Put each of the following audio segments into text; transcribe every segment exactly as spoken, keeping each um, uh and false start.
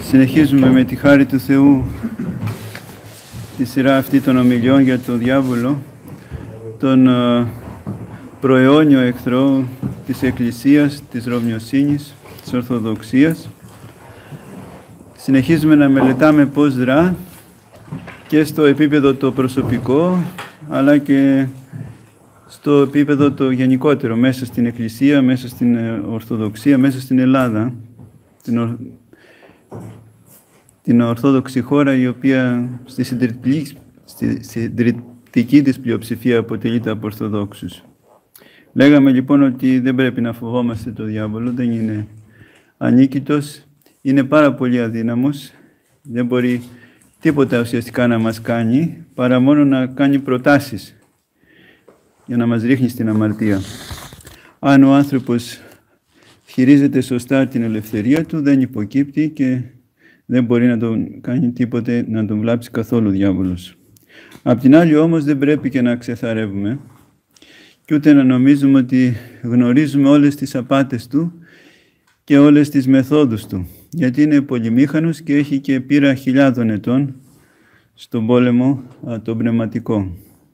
Συνεχίζουμε με τη χάρη του Θεού τη σειρά αυτή των ομιλιών για τον διάβολο, τον προαιώνιο εχθρό της Εκκλησίας, της Ρωμιοσύνης, της Ορθοδοξίας. Συνεχίζουμε να μελετάμε πώς δρά και στο επίπεδο το προσωπικό, αλλά και στο επίπεδο το γενικότερο, μέσα στην Εκκλησία, μέσα στην Ορθοδοξία, μέσα στην Ελλάδα, την, Ορ... την Ορθόδοξη χώρα, η οποία στη συντριπτική, στη συντριπτική της πλειοψηφία αποτελείται από Ορθοδόξους. Λέγαμε λοιπόν ότι δεν πρέπει να φοβόμαστε το διάβολο, δεν είναι ανίκητος, είναι πάρα πολύ αδύναμος, δεν μπορεί τίποτα ουσιαστικά να μας κάνει, παρά μόνο να κάνει προτάσεις για να μας ρίχνει στην αμαρτία. Αν ο άνθρωπος χειρίζεται σωστά την ελευθερία του, δεν υποκύπτει και δεν μπορεί να τον κάνει τίποτε, να τον βλάψει καθόλου ο διάβολος. Απ' την άλλη όμως δεν πρέπει και να ξεθαρεύουμε και ούτε να νομίζουμε ότι γνωρίζουμε όλες τις απάτες του και όλες τις μεθόδους του, γιατί είναι πολυμήχανος και έχει και πείρα χιλιάδων ετών στον πόλεμο τον πνευματικό.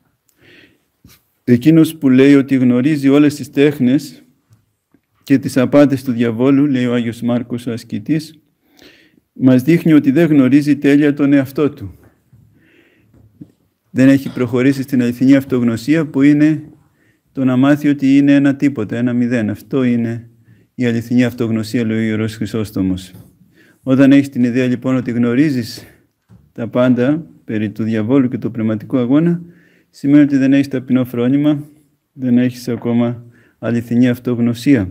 Εκείνος που λέει ότι γνωρίζει όλες τις τέχνες και τις απάτες του διαβόλου, λέει ο Άγιος Μάρκος ο ασκητής, μας δείχνει ότι δεν γνωρίζει τέλεια τον εαυτό του. Δεν έχει προχωρήσει στην αληθινή αυτογνωσία, που είναι το να μάθει ότι είναι ένα τίποτα, ένα μηδέν. Αυτό είναι η αληθινή αυτογνωσία, λέει ο Ιερός Χρυσόστομος. Όταν έχεις την ιδέα λοιπόν ότι γνωρίζεις τα πάντα περί του διαβόλου και του πνευματικού αγώνα, σημαίνει ότι δεν έχεις ταπεινό φρόνημα, δεν έχεις ακόμα αληθινή αυτογνωσία.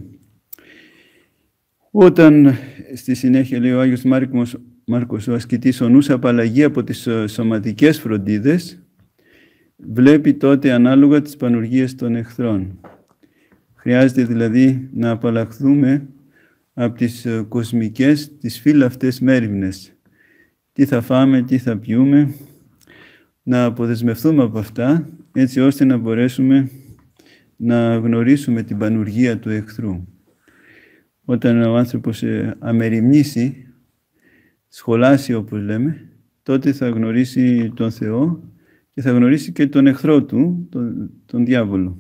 Όταν στη συνέχεια, λέει ο Άγιος Μάρκος, Μάρκος ο ασκητής, ο νους απαλλαγεί από τις σωματικές φροντίδες, βλέπει τότε ανάλογα τις πανουργίες των εχθρών. Χρειάζεται δηλαδή να απαλλαχθούμε από τις κοσμικές, τις φύλαυτες μέριμνες. Τι θα φάμε, τι θα πιούμε, να αποδεσμευτούμε από αυτά, έτσι ώστε να μπορέσουμε να γνωρίσουμε την πανουργία του εχθρού. Όταν ο άνθρωπος αμεριμνήσει, σχολάσει όπως λέμε, τότε θα γνωρίσει τον Θεό και θα γνωρίσει και τον εχθρό του, τον, τον διάβολο.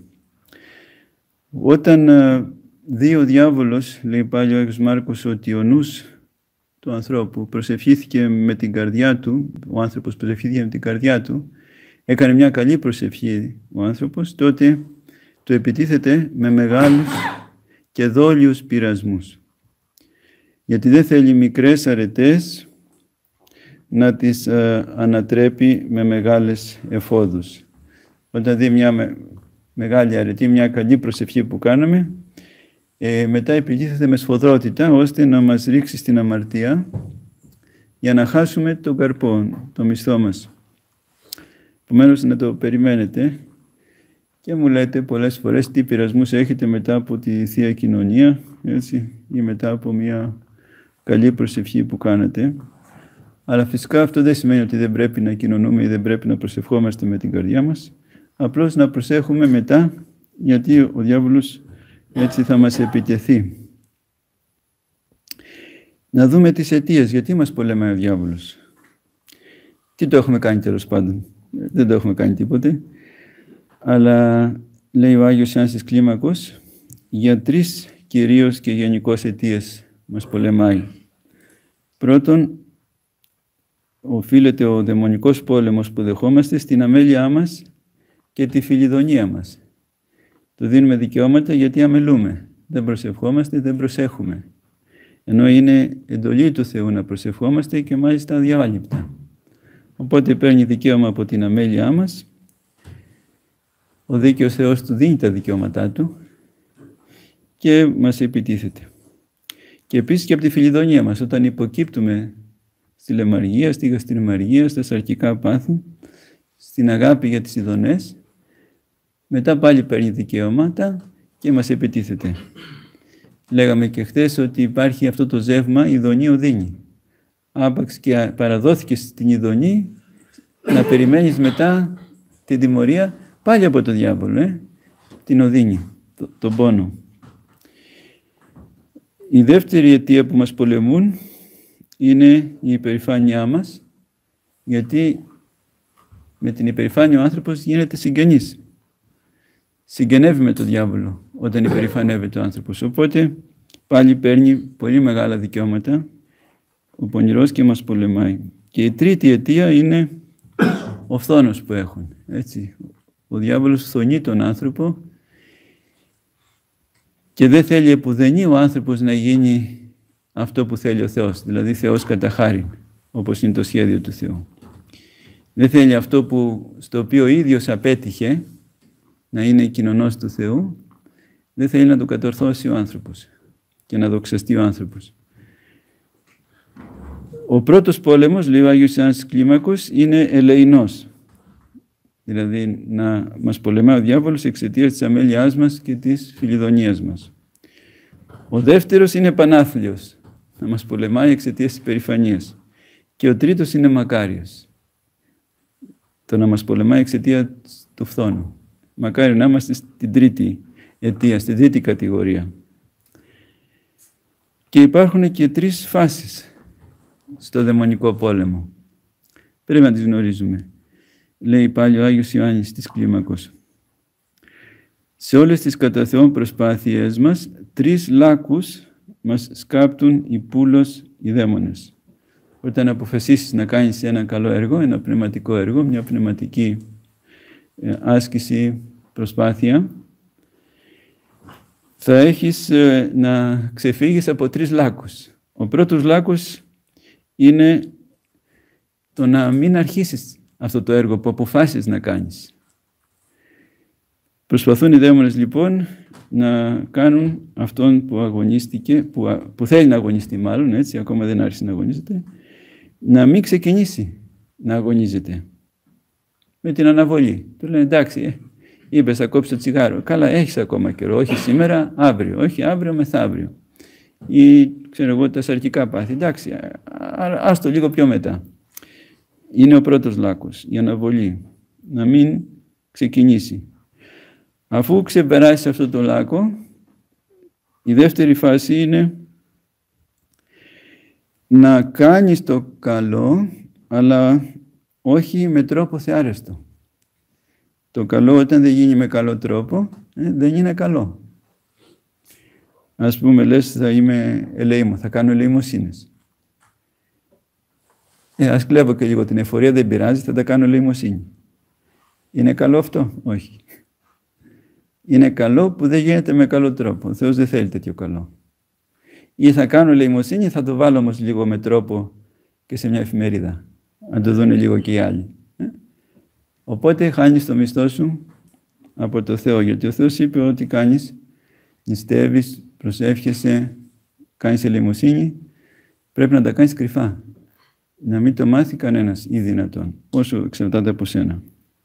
Όταν δει ο διάβολος, λέει πάλι ο Άγιος Μάρκος, ότι ο νους του ανθρώπου προσευχήθηκε με την καρδιά του, ο άνθρωπος προσευχήθηκε με την καρδιά του, έκανε μια καλή προσευχή ο άνθρωπος, τότε το επιτίθεται με μεγάλους και δόλιους πειρασμούς. Γιατί δεν θέλει μικρές αρετές να τις α, ανατρέπει με μεγάλες εφόδους. Όταν δει μια με, μεγάλη αρετή, μια καλή προσευχή που κάναμε, ε, μετά επιτίθεται με σφοδρότητα, ώστε να μας ρίξει στην αμαρτία για να χάσουμε τον καρπό, το μισθό μας. Επομένως να το περιμένετε και μου λέτε πολλές φορές τι πειρασμούς έχετε μετά από τη Θεία Κοινωνία, έτσι, ή μετά από μια καλή προσευχή που κάνετε. Αλλά φυσικά αυτό δεν σημαίνει ότι δεν πρέπει να κοινωνούμε ή δεν πρέπει να προσευχόμαστε με την καρδιά μας. Απλώς να προσέχουμε μετά, γιατί ο διάβολος έτσι θα μας επιτεθεί. Να δούμε τις αιτίες, γιατί μας πολεμάει ο διάβολος. Τι το έχουμε κάνει τέλος πάντων. Δεν το έχουμε κάνει τίποτε. Αλλά λέει ο Άγιος Ιάννης Κλίμακος, για τρεις κυρίως και γενικώς αιτίες μας πολεμάει. Πρώτον, οφείλεται ο δαιμονικός πόλεμος που δεχόμαστε στην αμέλειά μας και τη φιλιδονία μας. Το δίνουμε δικαιώματα γιατί αμελούμε. Δεν προσευχόμαστε, δεν προσέχουμε. Ενώ είναι εντολή του Θεού να προσευχόμαστε και μάλιστα αδιάλειπτα. Οπότε παίρνει δικαίωμα από την αμέλειά μας. Ο δίκαιος Θεός του δίνει τα δικαιώματά του και μας επιτίθεται. Και επίσης και από τη φιλιδονία μας, όταν υποκύπτουμε στη λαιμαργία, στη γαστριμαργία, στα σαρκικά πάθη, στην αγάπη για τις ειδονές, μετά πάλι παίρνει δικαιώματα και μας επιτίθεται. Λέγαμε και χθες ότι υπάρχει αυτό το ζεύμα ειδονή οδύνη. Άπαξ και παραδόθηκε στην ειδονή, να περιμένεις μετά την τιμωρία πάλι από τον διάβολο, ε? την οδύνη, το, τον πόνο. Η δεύτερη αιτία που μας πολεμούν είναι η υπερηφάνειά μας, γιατί με την υπερηφάνεια ο άνθρωπος γίνεται συγγενής. Συγγενεύει με τον διάβολο όταν υπερηφανεύεται ο άνθρωπος. Οπότε πάλι παίρνει πολύ μεγάλα δικαιώματα ο πονηρός και μας πολεμάει. Και η τρίτη αιτία είναι ο φθόνος που έχουν. Έτσι. Ο διάβολος φθονεί τον άνθρωπο και δεν θέλει επουδενή ο άνθρωπος να γίνει αυτό που θέλει ο Θεός, δηλαδή Θεός κατά χάριν, όπως είναι το σχέδιο του Θεού. Δεν θέλει αυτό που, στο οποίο ο ίδιος απέτυχε, να είναι κοινωνός του Θεού, δεν θέλει να το κατορθώσει ο άνθρωπος και να δοξαστεί ο άνθρωπος. Ο πρώτος πόλεμος, λέει ο Άγιος Ιωάννης Κλίμακος, είναι ελεεινός. Δηλαδή να μας πολεμάει ο διάβολος εξαιτίας της αμέλειάς μας και της φιλιδονίας μας. Ο δεύτερος είναι πανάθλιος, να μας πολεμάει εξαιτίας της περηφανίας. Και ο τρίτος είναι μακάριος, το να μας πολεμάει εξαιτίας του φθόνου. Μακάρι να είμαστε στην τρίτη αιτία, στην τρίτη κατηγορία. Και υπάρχουν και τρεις φάσεις στο δαιμονικό πόλεμο. Πρέπει να τις γνωρίζουμε. Λέει πάλι ο Άγιος Ιωάννης της Κλίμακος. Σε όλες τις κατά Θεόν προσπάθειές μας, τρεις λάκους μας σκάπτουν οι πούλος οι δαίμονες. Όταν αποφασίσεις να κάνεις ένα καλό έργο, ένα πνευματικό έργο, μια πνευματική άσκηση, προσπάθεια, θα έχεις να ξεφύγεις από τρεις λάκους. Ο πρώτος λάκος είναι το να μην αρχίσεις αυτό το έργο που αποφάσισες να κάνεις. Προσπαθούν οι δαίμονες λοιπόν να κάνουν αυτόν που αγωνίστηκε, που, που θέλει να αγωνιστεί μάλλον, έτσι, ακόμα δεν άρχισε να αγωνίζεται, να μην ξεκινήσει να αγωνίζεται. Με την αναβολή. Του λένε εντάξει, ε, είπες θα κόψεις το τσιγάρο. Καλά, έχεις ακόμα καιρό. Όχι σήμερα, αύριο. Όχι αύριο, μεθαύριο. Ή ξέρω εγώ τα σαρκικά πάθη. Εντάξει, ας το λίγο πιο μετά. Είναι ο πρώτος λάκκος, η αναβολή. Να μην ξεκινήσει. Αφού ξεπεράσεις αυτό το λάκκο, η δεύτερη φάση είναι να κάνεις το καλό, αλλά όχι με τρόπο θεάρεστο. Το καλό όταν δεν γίνει με καλό τρόπο, ε, δεν είναι καλό. Ας πούμε, λες θα είμαι ελεήμο, θα κάνω ελεημοσύνες. Ε, ας κλέβω και λίγο την εφορία, δεν πειράζει, θα τα κάνω ελεημοσύνη. Είναι καλό αυτό? Όχι. Είναι καλό που δεν γίνεται με καλό τρόπο. Ο Θεός δεν θέλει τέτοιο καλό. Ή θα κάνω ελεημοσύνη, θα το βάλω όμως λίγο με τρόπο και σε μια εφημερίδα. Να το δουν λίγο και οι άλλοι. Ε? Οπότε χάνεις το μισθό σου από το Θεό. Γιατί ο Θεός είπε ότι κάνεις, νηστεύεις, προσεύχεσαι, κάνεις ελεημοσύνη, πρέπει να τα κάνεις κρυφά. Να μην το μάθει κανένας ή δυνατόν, όσο εξαρτάται από σένα.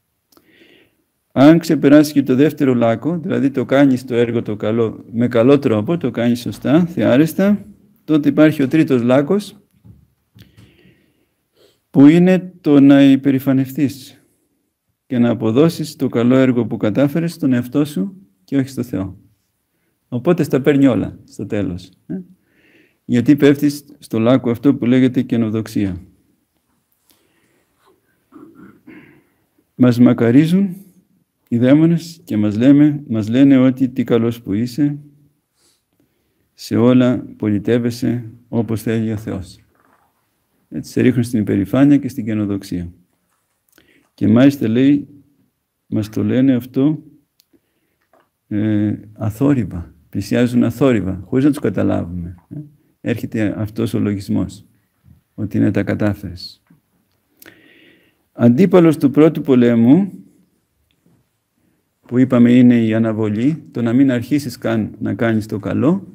Αν ξεπεράσεις και το δεύτερο λάκκο, δηλαδή το κάνεις το έργο το καλό, με καλό τρόπο, το κάνεις σωστά, θεάρεστα, τότε υπάρχει ο τρίτος λάκκος, που είναι το να υπερηφανευτείς και να αποδώσεις το καλό έργο που κατάφερες στον εαυτό σου και όχι στο Θεό. Οπότε στα παίρνει όλα στο τέλος. Ε? Γιατί πέφτεις στο λάκκο αυτό που λέγεται καινοδοξία. Μας μακαρίζουν οι δαίμονες και μας, λέμε, μας λένε ότι τι καλός που είσαι, σε όλα πολιτεύεσαι όπως θέλει ο Θεός. Έτσι σε ρίχνουν στην υπερηφάνεια και στην καινοδοξία. Και μάλιστα λέει, μας το λένε αυτό ε, αθόρυβα, πλησιάζουν αθόρυβα, χωρίς να τους καταλάβουμε. Ε. Έρχεται αυτός ο λογισμός, ότι είναι τα κατάφερες. Αντίπαλος του πρώτου πολέμου, που είπαμε είναι η αναβολή, το να μην αρχίσεις καν να κάνεις το καλό,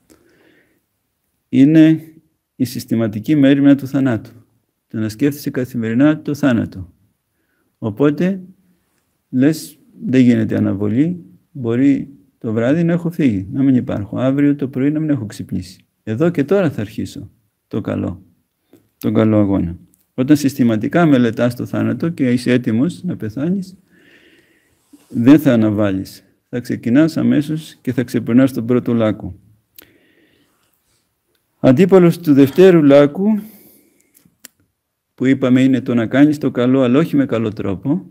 είναι η συστηματική μέριμνα του θανάτου. Το να σκέφτεσαι καθημερινά το θάνατο. Οπότε, λες, δεν γίνεται αναβολή, μπορεί το βράδυ να έχω φύγει, να μην υπάρχω, αύριο το πρωί να μην έχω ξυπνήσει. Εδώ και τώρα θα αρχίσω το καλό, τον καλό αγώνα. Όταν συστηματικά μελετάς το θάνατο και είσαι έτοιμος να πεθάνεις, δεν θα αναβάλεις. Θα ξεκινάς αμέσως και θα ξεπερνάς τον πρώτο λάκκο. Αντίπαλος του δευτέρου λάκκου που είπαμε είναι το να κάνεις το καλό, αλλά όχι με καλό τρόπο,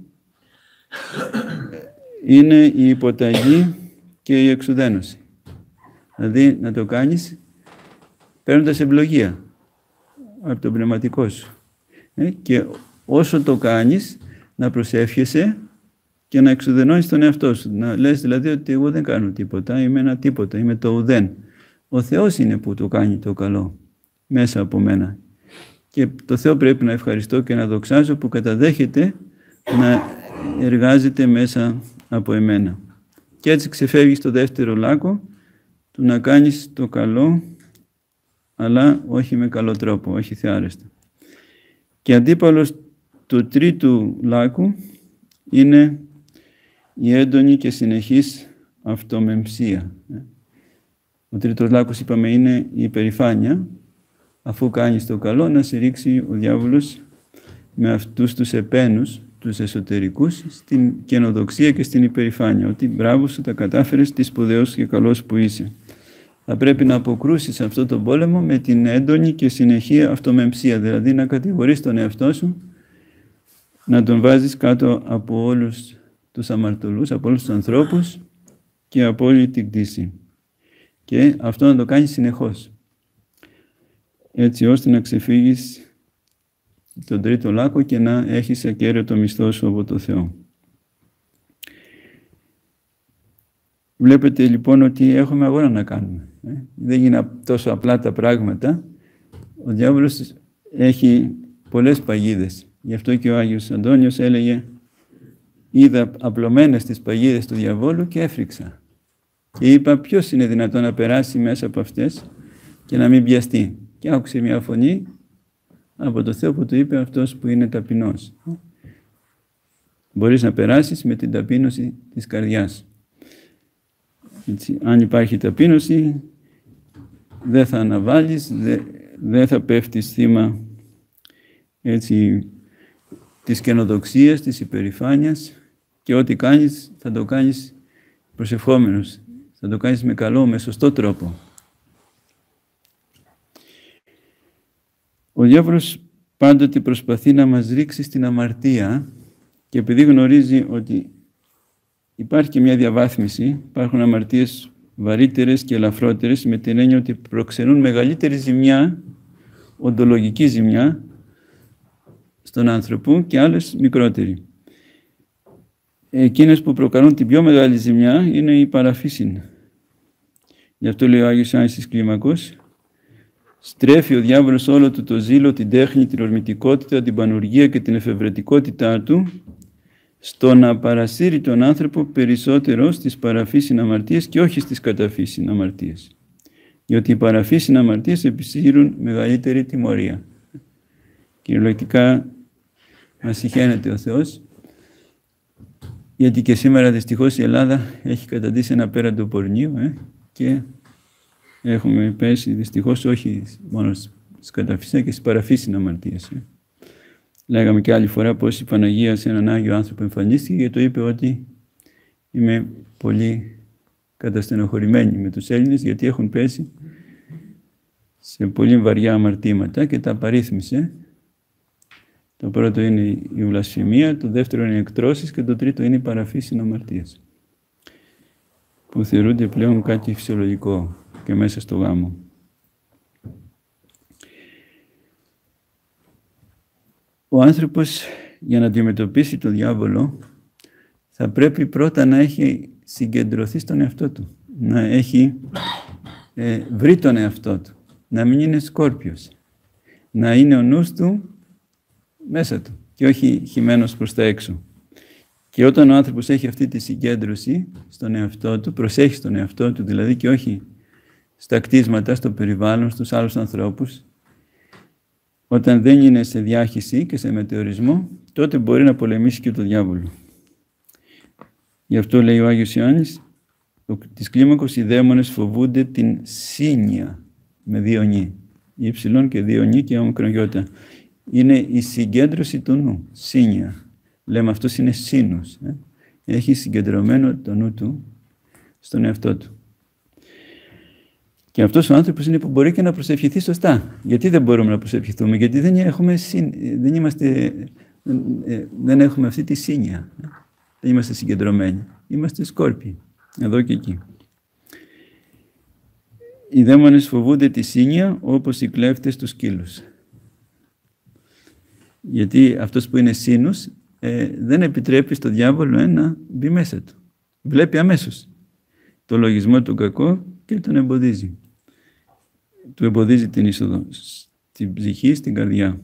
είναι η υποταγή και η εξουδένωση. Δηλαδή να το κάνεις παίρνοντας ευλογία από τον πνευματικό σου. Ε, και όσο το κάνεις, να προσεύχεσαι και να εξουδενώνεις τον εαυτό σου. Να λες δηλαδή ότι εγώ δεν κάνω τίποτα, είμαι ένα τίποτα, είμαι το ουδέν. Ο Θεός είναι που το κάνει το καλό μέσα από μένα. Και το Θεό πρέπει να ευχαριστώ και να δοξάζω που καταδέχεται να εργάζεται μέσα από εμένα. Και έτσι ξεφεύγεις στο δεύτερο λάκκο του να κάνεις το καλό, αλλά όχι με καλό τρόπο, όχι θεάρεστα. Και αντίπαλος του τρίτου λάκκου είναι η έντονη και συνεχής αυτομεμψία. Ο τρίτος λάκκος, είπαμε, είναι η υπερηφάνεια. Αφού κάνεις το καλό, να σε ρίξει ο διάβολος με αυτούς τους επένους, τους εσωτερικούς, στην καινοδοξία και στην υπερηφάνεια. Ότι μπράβο σου, τα κατάφερες, τι σπουδαίος και καλός που είσαι. Θα πρέπει να αποκρούσεις αυτό τον πόλεμο με την έντονη και συνεχή αυτομεμψία. Δηλαδή να κατηγορείς τον εαυτό σου, να τον βάζεις κάτω από όλους τους αμαρτωλούς, από όλους τους ανθρώπους και από όλη την κτήση. Και αυτό να το κάνεις συνεχώς. Έτσι ώστε να ξεφύγεις τον τρίτο λάκκο και να έχεις ακέραιο μισθό σου από το Θεό. Βλέπετε λοιπόν ότι έχουμε αγώνα να κάνουμε. Ε? Δεν είναι τόσο απλά τα πράγματα. Ο διάβολος έχει πολλές παγίδες. Γι' αυτό και ο Άγιος Αντώνιος έλεγε «Είδα απλωμένες τις παγίδες του διαβόλου και έφρυξα». Και είπα ποιος είναι δυνατόν να περάσει μέσα από αυτές και να μην πιαστεί. Και άκουσε μια φωνή από το Θεό που του είπε αυτός που είναι ταπεινός. Μπορείς να περάσεις με την ταπείνωση της καρδιάς. Έτσι, αν υπάρχει ταπείνωση, δεν θα αναβάλεις, δεν, δεν θα πέφτεις θύμα έτσι, της καινοδοξίας, της υπερηφάνειας και ό,τι κάνεις θα το κάνεις προσευχόμενος, θα το κάνεις με καλό, με σωστό τρόπο. Ο διάβολος πάντοτε προσπαθεί να μας ρίξει στην αμαρτία και επειδή γνωρίζει ότι υπάρχει και μια διαβάθμιση, υπάρχουν αμαρτίες βαρύτερες και ελαφρότερες με την έννοια ότι προξενούν μεγαλύτερη ζημιά, οντολογική ζημιά στον άνθρωπο και άλλες μικρότερη. Εκείνες που προκαλούν την πιο μεγάλη ζημιά είναι η παραφύσιν. Γι' αυτό λέει ο Άγιος Άννης της Κλίμακος, στρέφει ο διάβολος όλο του το ζήλο, την τέχνη, την ορμητικότητα, την πανουργία και την εφευρετικότητά του στο να παρασύρει τον άνθρωπο περισσότερο στις παραφύσιν αμαρτίες και όχι στις καταφύσιν αμαρτίες. Διότι οι παραφύσιν αμαρτίες επισύρουν μεγαλύτερη τιμωρία. Κυριολεκτικά μας συχαίνεται ο Θεός, γιατί και σήμερα δυστυχώς η Ελλάδα έχει καταντήσει ένα πέραντο πορνείου ε, και έχουμε πέσει δυστυχώς όχι μόνο στις καταφύσιν και στις παραφύσιν αμαρτίες. Ε. Λέγαμε και άλλη φορά πως η Παναγία σε έναν Άγιο άνθρωπο εμφανίστηκε και το είπε ότι είμαι πολύ καταστενοχωρημένη με τους Έλληνες γιατί έχουν πέσει σε πολύ βαριά αμαρτήματα και τα απαρίθμησε. Το πρώτο είναι η βλασφημία, το δεύτερο είναι οι εκτρώσεις και το τρίτο είναι οι παραφύσιν αμαρτίες που θεωρούνται πλέον κάτι φυσιολογικό και μέσα στο γάμο. Ο άνθρωπος για να αντιμετωπίσει τον διάβολο θα πρέπει πρώτα να έχει συγκεντρωθεί στον εαυτό του, να έχει ε, βρει τον εαυτό του, να μην είναι σκόρπιος, να είναι ο νους του μέσα του και όχι χυμένος προς τα έξω. Και όταν ο άνθρωπος έχει αυτή τη συγκέντρωση στον εαυτό του, προσέχει στον εαυτό του δηλαδή και όχι στα κτίσματα, στο περιβάλλον, στους άλλους ανθρώπους, όταν δεν είναι σε διάχυση και σε μετεωρισμό, τότε μπορεί να πολεμήσει και τον διάβολο. Γι' αυτό λέει ο Άγιος Ιωάννης, της Κλίμακος οι δαίμονες φοβούνται την σύνια με δύο νι, υψηλών και δύο νι και ομικρογιώτα. Είναι η συγκέντρωση του νου, σύνια. Λέμε αυτός είναι σύνος. Ε? Έχει συγκεντρωμένο το νου του στον εαυτό του. Και αυτός ο άνθρωπος είναι που μπορεί και να προσευχηθεί σωστά. Γιατί δεν μπορούμε να προσευχηθούμε? Γιατί δεν, έχουμε, δεν, είμαστε, δεν έχουμε αυτή τη σύννοια. Δεν είμαστε συγκεντρωμένοι. Είμαστε σκόρπιοι, εδώ και εκεί. Οι δαίμονες φοβούνται τη σύννοια όπως οι κλέφτες τους σκύλους. Γιατί αυτός που είναι σύνος ε, δεν επιτρέπει στο διάβολο ε, να μπει μέσα του. Βλέπει αμέσως το λογισμό του κακό και τον εμποδίζει. Του εμποδίζει την είσοδο στην ψυχή, στην καρδιά.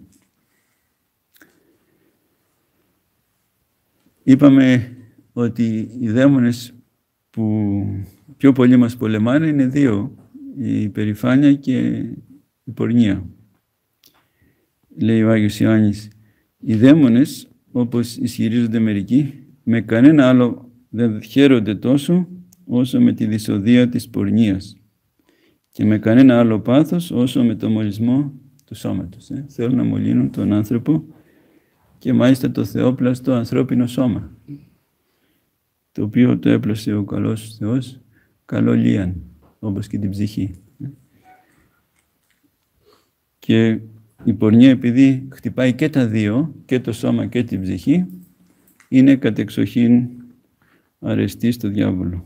Είπαμε ότι οι δαίμονες που πιο πολύ μας πολεμάνε είναι δύο. Η υπερηφάνεια και η πορνεία. Λέει ο Άγιος Ιωάννης, οι δαίμονες, όπως ισχυρίζονται μερικοί, με κανένα άλλο δεν χαίρονται τόσο όσο με τη δυσοδεία της πορνείας και με κανένα άλλο πάθος όσο με το μολυσμό του σώματος. Ε. Θέλουν να μολύνουν τον άνθρωπο και μάλιστα το θεόπλαστο ανθρώπινο σώμα, το οποίο το έπλασε ο καλός Θεός καλό λίαν, όπως και την ψυχή. Και η πορνεία, επειδή χτυπάει και τα δύο, και το σώμα και την ψυχή, είναι κατεξοχήν αρεστή στο διάβολο.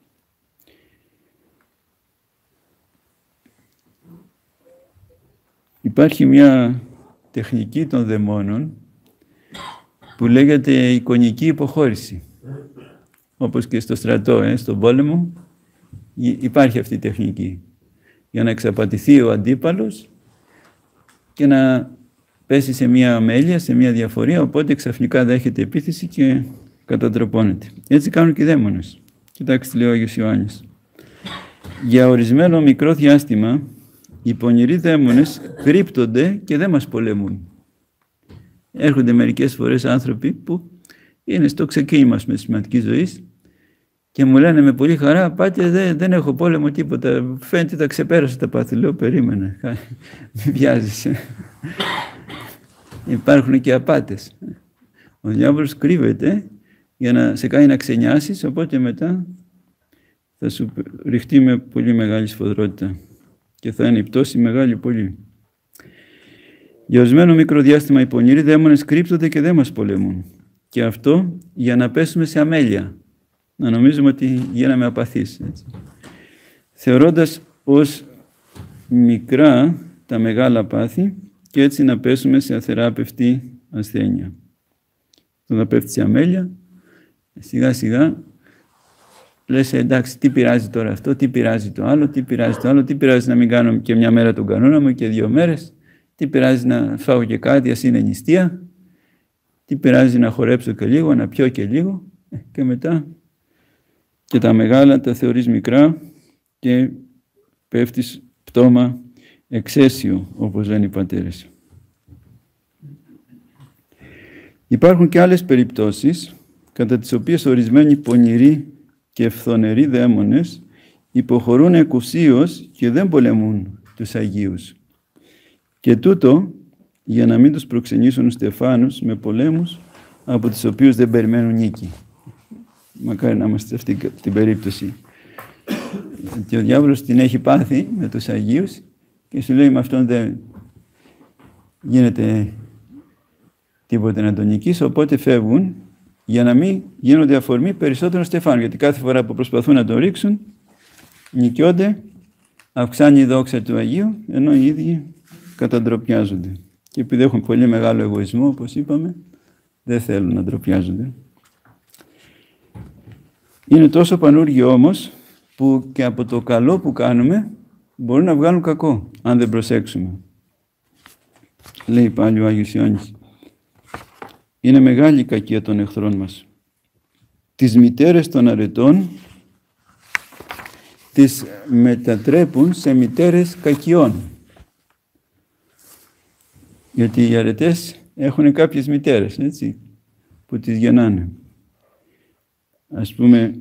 Υπάρχει μια τεχνική των δαιμόνων που λέγεται εικονική υποχώρηση. Όπως και στο στρατό, ε, στον πόλεμο, υπάρχει αυτή η τεχνική. Για να εξαπατηθεί ο αντίπαλος και να πέσει σε μια αμέλεια, σε μια διαφορία, οπότε ξαφνικά δέχεται επίθεση και κατατροπώνεται. Έτσι κάνουν και οι δαίμονες. Κοιτάξτε, λέει ο Άγιος Ιωάννης. Για ορισμένο μικρό διάστημα, οι πονηροί δαίμονες κρύπτονται και δεν μας πολεμούν. Έρχονται μερικές φορές άνθρωποι που είναι στο ξεκίνημα της σημαντικής ζωής και μου λένε με πολύ χαρά, πάτε, δεν, δεν έχω πόλεμο τίποτα, φαίνεται τα ξεπέρασα τα πάθη. Λέω, περίμενε, μην βιάζεσαι. Υπάρχουν και απάτες. Ο διάβολος κρύβεται για να σε κάνει να ξενιάσεις, οπότε μετά θα σου ρηχτεί με πολύ μεγάλη σφοδρότητα και θα είναι η πτώση μεγάλη πολύ. Για ορισμένο μικρό διάστημα οι πονηροί δαίμονες κρύπτονται και δεν μας πολεμούν. Και αυτό για να πέσουμε σε αμέλεια. Να νομίζουμε ότι γίναμε απαθείς. Έτσι. Θεωρώντας ως μικρά τα μεγάλα πάθη και έτσι να πέσουμε σε αθεράπευτη ασθένεια. Όταν πέφτει σε αμέλεια, σιγά σιγά λες εντάξει, τι πειράζει τώρα αυτό, τι πειράζει το άλλο, τι πειράζει το άλλο, τι πειράζει να μην κάνω και μια μέρα τον κανόνα μου και δύο μέρες, τι πειράζει να φάω και κάτι, ας είναι νηστεία, τι πειράζει να χορέψω και λίγο, να πιω και λίγο και μετά και τα μεγάλα τα θεωρείς μικρά και πέφτεις πτώμα εξαίσιο, όπως λένε οι πατέρες. Υπάρχουν και άλλες περιπτώσεις κατά τις οποίες ορισμένοι πονηροί και φθονεροί δαίμονες υποχωρούν εκουσίως και δεν πολεμούν τους Αγίους. Και τούτο για να μην τους προξενήσουν στεφάνους με πολέμους από τους οποίους δεν περιμένουν νίκη. Μακάρι να είμαστε σε αυτή την περίπτωση. Και ο διάβολος την έχει πάθει με τους Αγίους και σου λέει με αυτόν δεν γίνεται τίποτε να τον νικήσει, οπότε φεύγουν για να μην γίνονται αφορμή περισσότερων στεφάνων. Γιατί κάθε φορά που προσπαθούν να τον ρίξουν, νικιόνται, αυξάνει η δόξα του Αγίου, ενώ οι ίδιοι καταντροπιάζονται. Και επειδή έχουν πολύ μεγάλο εγωισμό, όπως είπαμε, δεν θέλουν να ντροπιάζονται. Είναι τόσο πανούργοι όμως, που και από το καλό που κάνουμε, μπορούν να βγάλουν κακό, αν δεν προσέξουμε. Λέει πάλι ο Άγιος Ιωάννης. Είναι μεγάλη η κακία των εχθρών μας. Τις μητέρες των αρετών τις μετατρέπουν σε μητέρες κακιών. Γιατί οι αρετές έχουν κάποιες μητέρες, έτσι, που τις γεννάνε. Ας πούμε,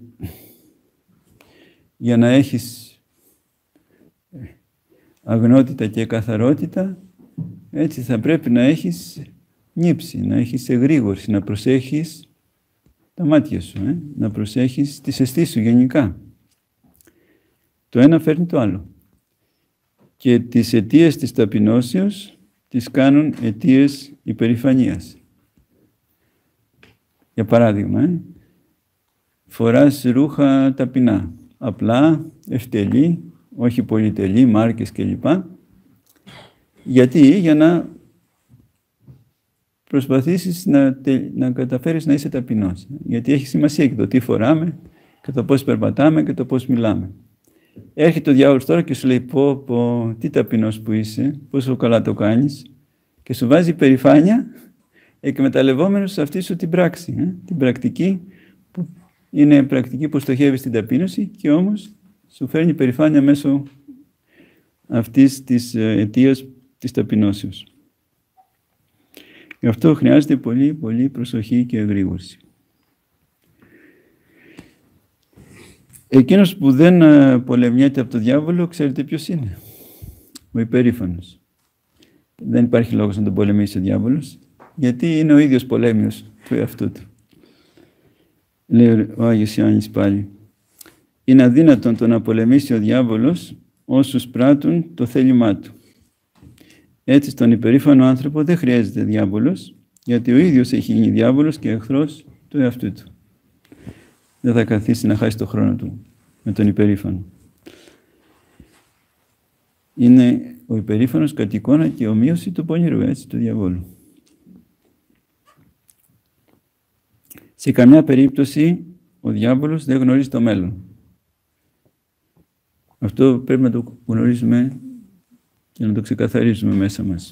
για να έχεις αγνότητα και καθαρότητα, έτσι θα πρέπει να έχεις νύψη, να έχεις εγρήγορση, να προσέχεις τα μάτια σου, ε? να προσέχεις τις αισθήσεις σου γενικά. Το ένα φέρνει το άλλο. και τις αιτίες της ταπεινώσεως τις κάνουν αιτίες υπερηφανίας. Για παράδειγμα, ε, φοράς ρούχα ταπεινά, απλά, ευτελή, όχι πολυτελή, μάρκες κλπ. Γιατί? Για να προσπαθήσεις να, να καταφέρεις να είσαι ταπεινός. Γιατί έχει σημασία και το τι φοράμε, και το πώς περπατάμε και το πώς μιλάμε. Έρχεται ο διάβολος τώρα και σου λέει πω, πω, τι ταπεινός που είσαι, πόσο καλά το κάνεις, και σου βάζει υπερηφάνεια εκμεταλλευόμενος σε αυτή σου την πράξη, ε, την πρακτική που είναι πρακτική που στοχεύει στην ταπείνωση και όμως σου φέρνει υπερηφάνεια μέσω αυτής της αιτίας της ταπεινώσεως. Γι' αυτό χρειάζεται πολύ, πολύ προσοχή και εγρήγορση. Εκείνος που δεν πολεμιέται από τον διάβολο, ξέρετε ποιος είναι? Ο υπερήφανος. Δεν υπάρχει λόγος να τον πολεμήσει ο διάβολος, γιατί είναι ο ίδιος πολέμιος του εαυτού του. Λέει ο Άγιος Ιωάννης πάλι. Είναι αδύνατον το να πολεμήσει ο διάβολος όσους πράττουν το θέλημά του. Έτσι στον υπερήφανο άνθρωπο δεν χρειάζεται διάβολος, γιατί ο ίδιος έχει γίνει διάβολος και εχθρός του εαυτού του. Δεν θα καθίσει να χάσει το χρόνο του με τον υπερήφανο. Είναι ο υπερήφανος κατ' εικόνα και ομοίωση του πονηρού, έτσι, του διαβόλου. Σε καμιά περίπτωση ο διάβολος δεν γνωρίζει το μέλλον. Αυτό πρέπει να το γνωρίζουμε και να το ξεκαθαρίζουμε μέσα μας.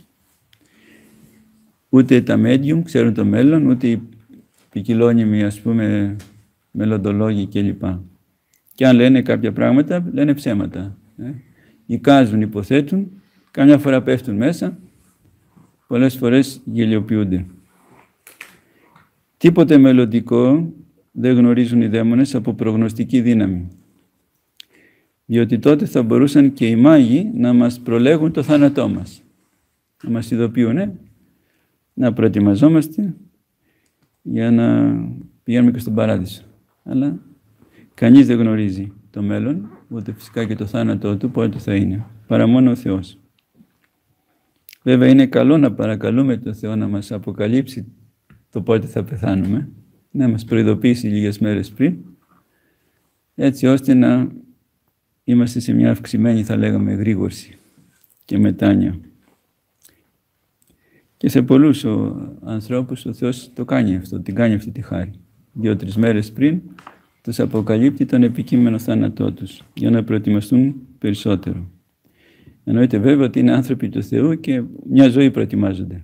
Ούτε τα medium ξέρουν το μέλλον, ούτε οι ποικιλώνυμοι, ας πούμε, μελλοντολόγοι κλπ. Και αν λένε κάποια πράγματα, λένε ψέματα. Ε. Εικάζουν, υποθέτουν, καμιά φορά πέφτουν μέσα, πολλές φορές γελιοποιούνται. Τίποτε μελλοντικό δεν γνωρίζουν οι δαίμονες από προγνωστική δύναμη. Διότι τότε θα μπορούσαν και οι μάγοι να μας προλέγουν το θάνατό μας. Να μας ειδοποιούν, να προετοιμαζόμαστε για να πηγαίνουμε και στον παράδεισο. Αλλά κανείς δεν γνωρίζει το μέλλον, ούτε φυσικά και το θάνατό του πότε θα είναι, παρά μόνο ο Θεός. Βέβαια είναι καλό να παρακαλούμε τον Θεό να μας αποκαλύψει το πότε θα πεθάνουμε, να μας προειδοποιήσει λίγες μέρες πριν, έτσι ώστε να είμαστε σε μια αυξημένη, θα λέγαμε, γρήγορση και μετάνοια. Και σε πολλούς ο, ανθρώπους ο Θεός το κάνει αυτό, την κάνει αυτή τη χάρη. Δύο-τρεις μέρες πριν τους αποκαλύπτει τον επικείμενο θάνατό τους, για να προετοιμαστούν περισσότερο. Εννοείται βέβαια ότι είναι άνθρωποι του Θεού και μια ζωή προετοιμάζονται.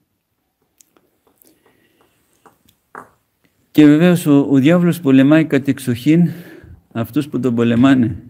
Και βεβαίως ο, ο διάβολος πολεμάει κατεξοχήν αυτούς που τον πολεμάνε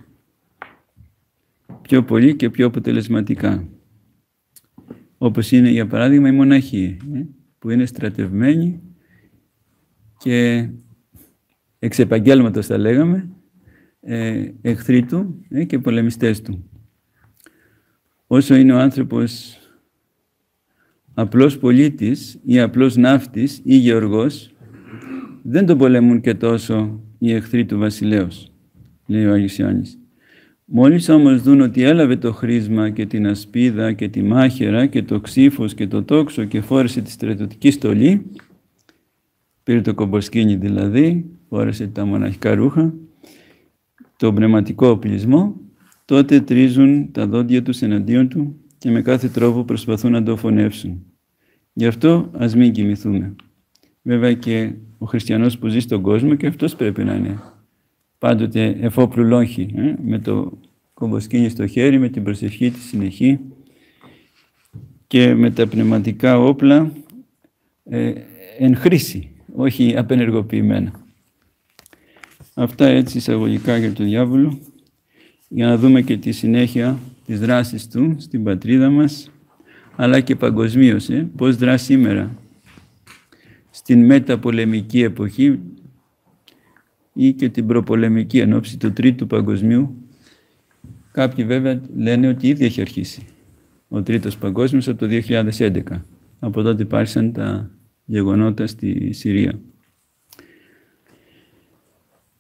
πιο πολύ και πιο αποτελεσματικά. Όπως είναι για παράδειγμα οι μοναχοί, ε, που είναι στρατευμένοι και εξ επαγγέλματος θα λέγαμε, ε, εχθροί του ε, και πολεμιστές του. Όσο είναι ο άνθρωπος απλός πολίτης ή απλός ναύτης ή γεωργός, δεν τον πολεμούν και τόσο οι εχθροί του βασιλέως, λέει ο Άγιος Ιωάννης. Μόλις όμως δουν ότι έλαβε το χρήσμα και την ασπίδα και τη μάχαιρα και το ξύφος και το τόξο και φόρεσε τη στρατιωτική στολή, πήρε το κομποσκίνι δηλαδή, φόρεσε τα μοναχικά ρούχα, τον πνευματικό οπλισμό, τότε τρίζουν τα δόντια τους εναντίον του και με κάθε τρόπο προσπαθούν να το φωνεύσουν. Γι' αυτό ας μην κοιμηθούμε. Βέβαια και ο χριστιανός που ζει στον κόσμο και αυτός πρέπει να είναι πάντοτε εφόπλου λόγχη, ε, με το κομποσκίνι στο χέρι, με την προσευχή τη συνεχή και με τα πνευματικά όπλα ε, εν χρήση, όχι απενεργοποιημένα. Αυτά έτσι εισαγωγικά για τον διάβολο, για να δούμε και τη συνέχεια της δράσης του στην πατρίδα μας, αλλά και παγκοσμίως, ε, πώς δρά σήμερα, στην μεταπολεμική εποχή ή και την προπολεμική εν ώψη του Τρίτου Παγκοσμίου. Κάποιοι βέβαια λένε ότι ήδη έχει αρχίσει ο Τρίτος Παγκόσμιος από το δύο χιλιάδες έντεκα. Από τότε υπάρξαν τα γεγονότα στη Συρία.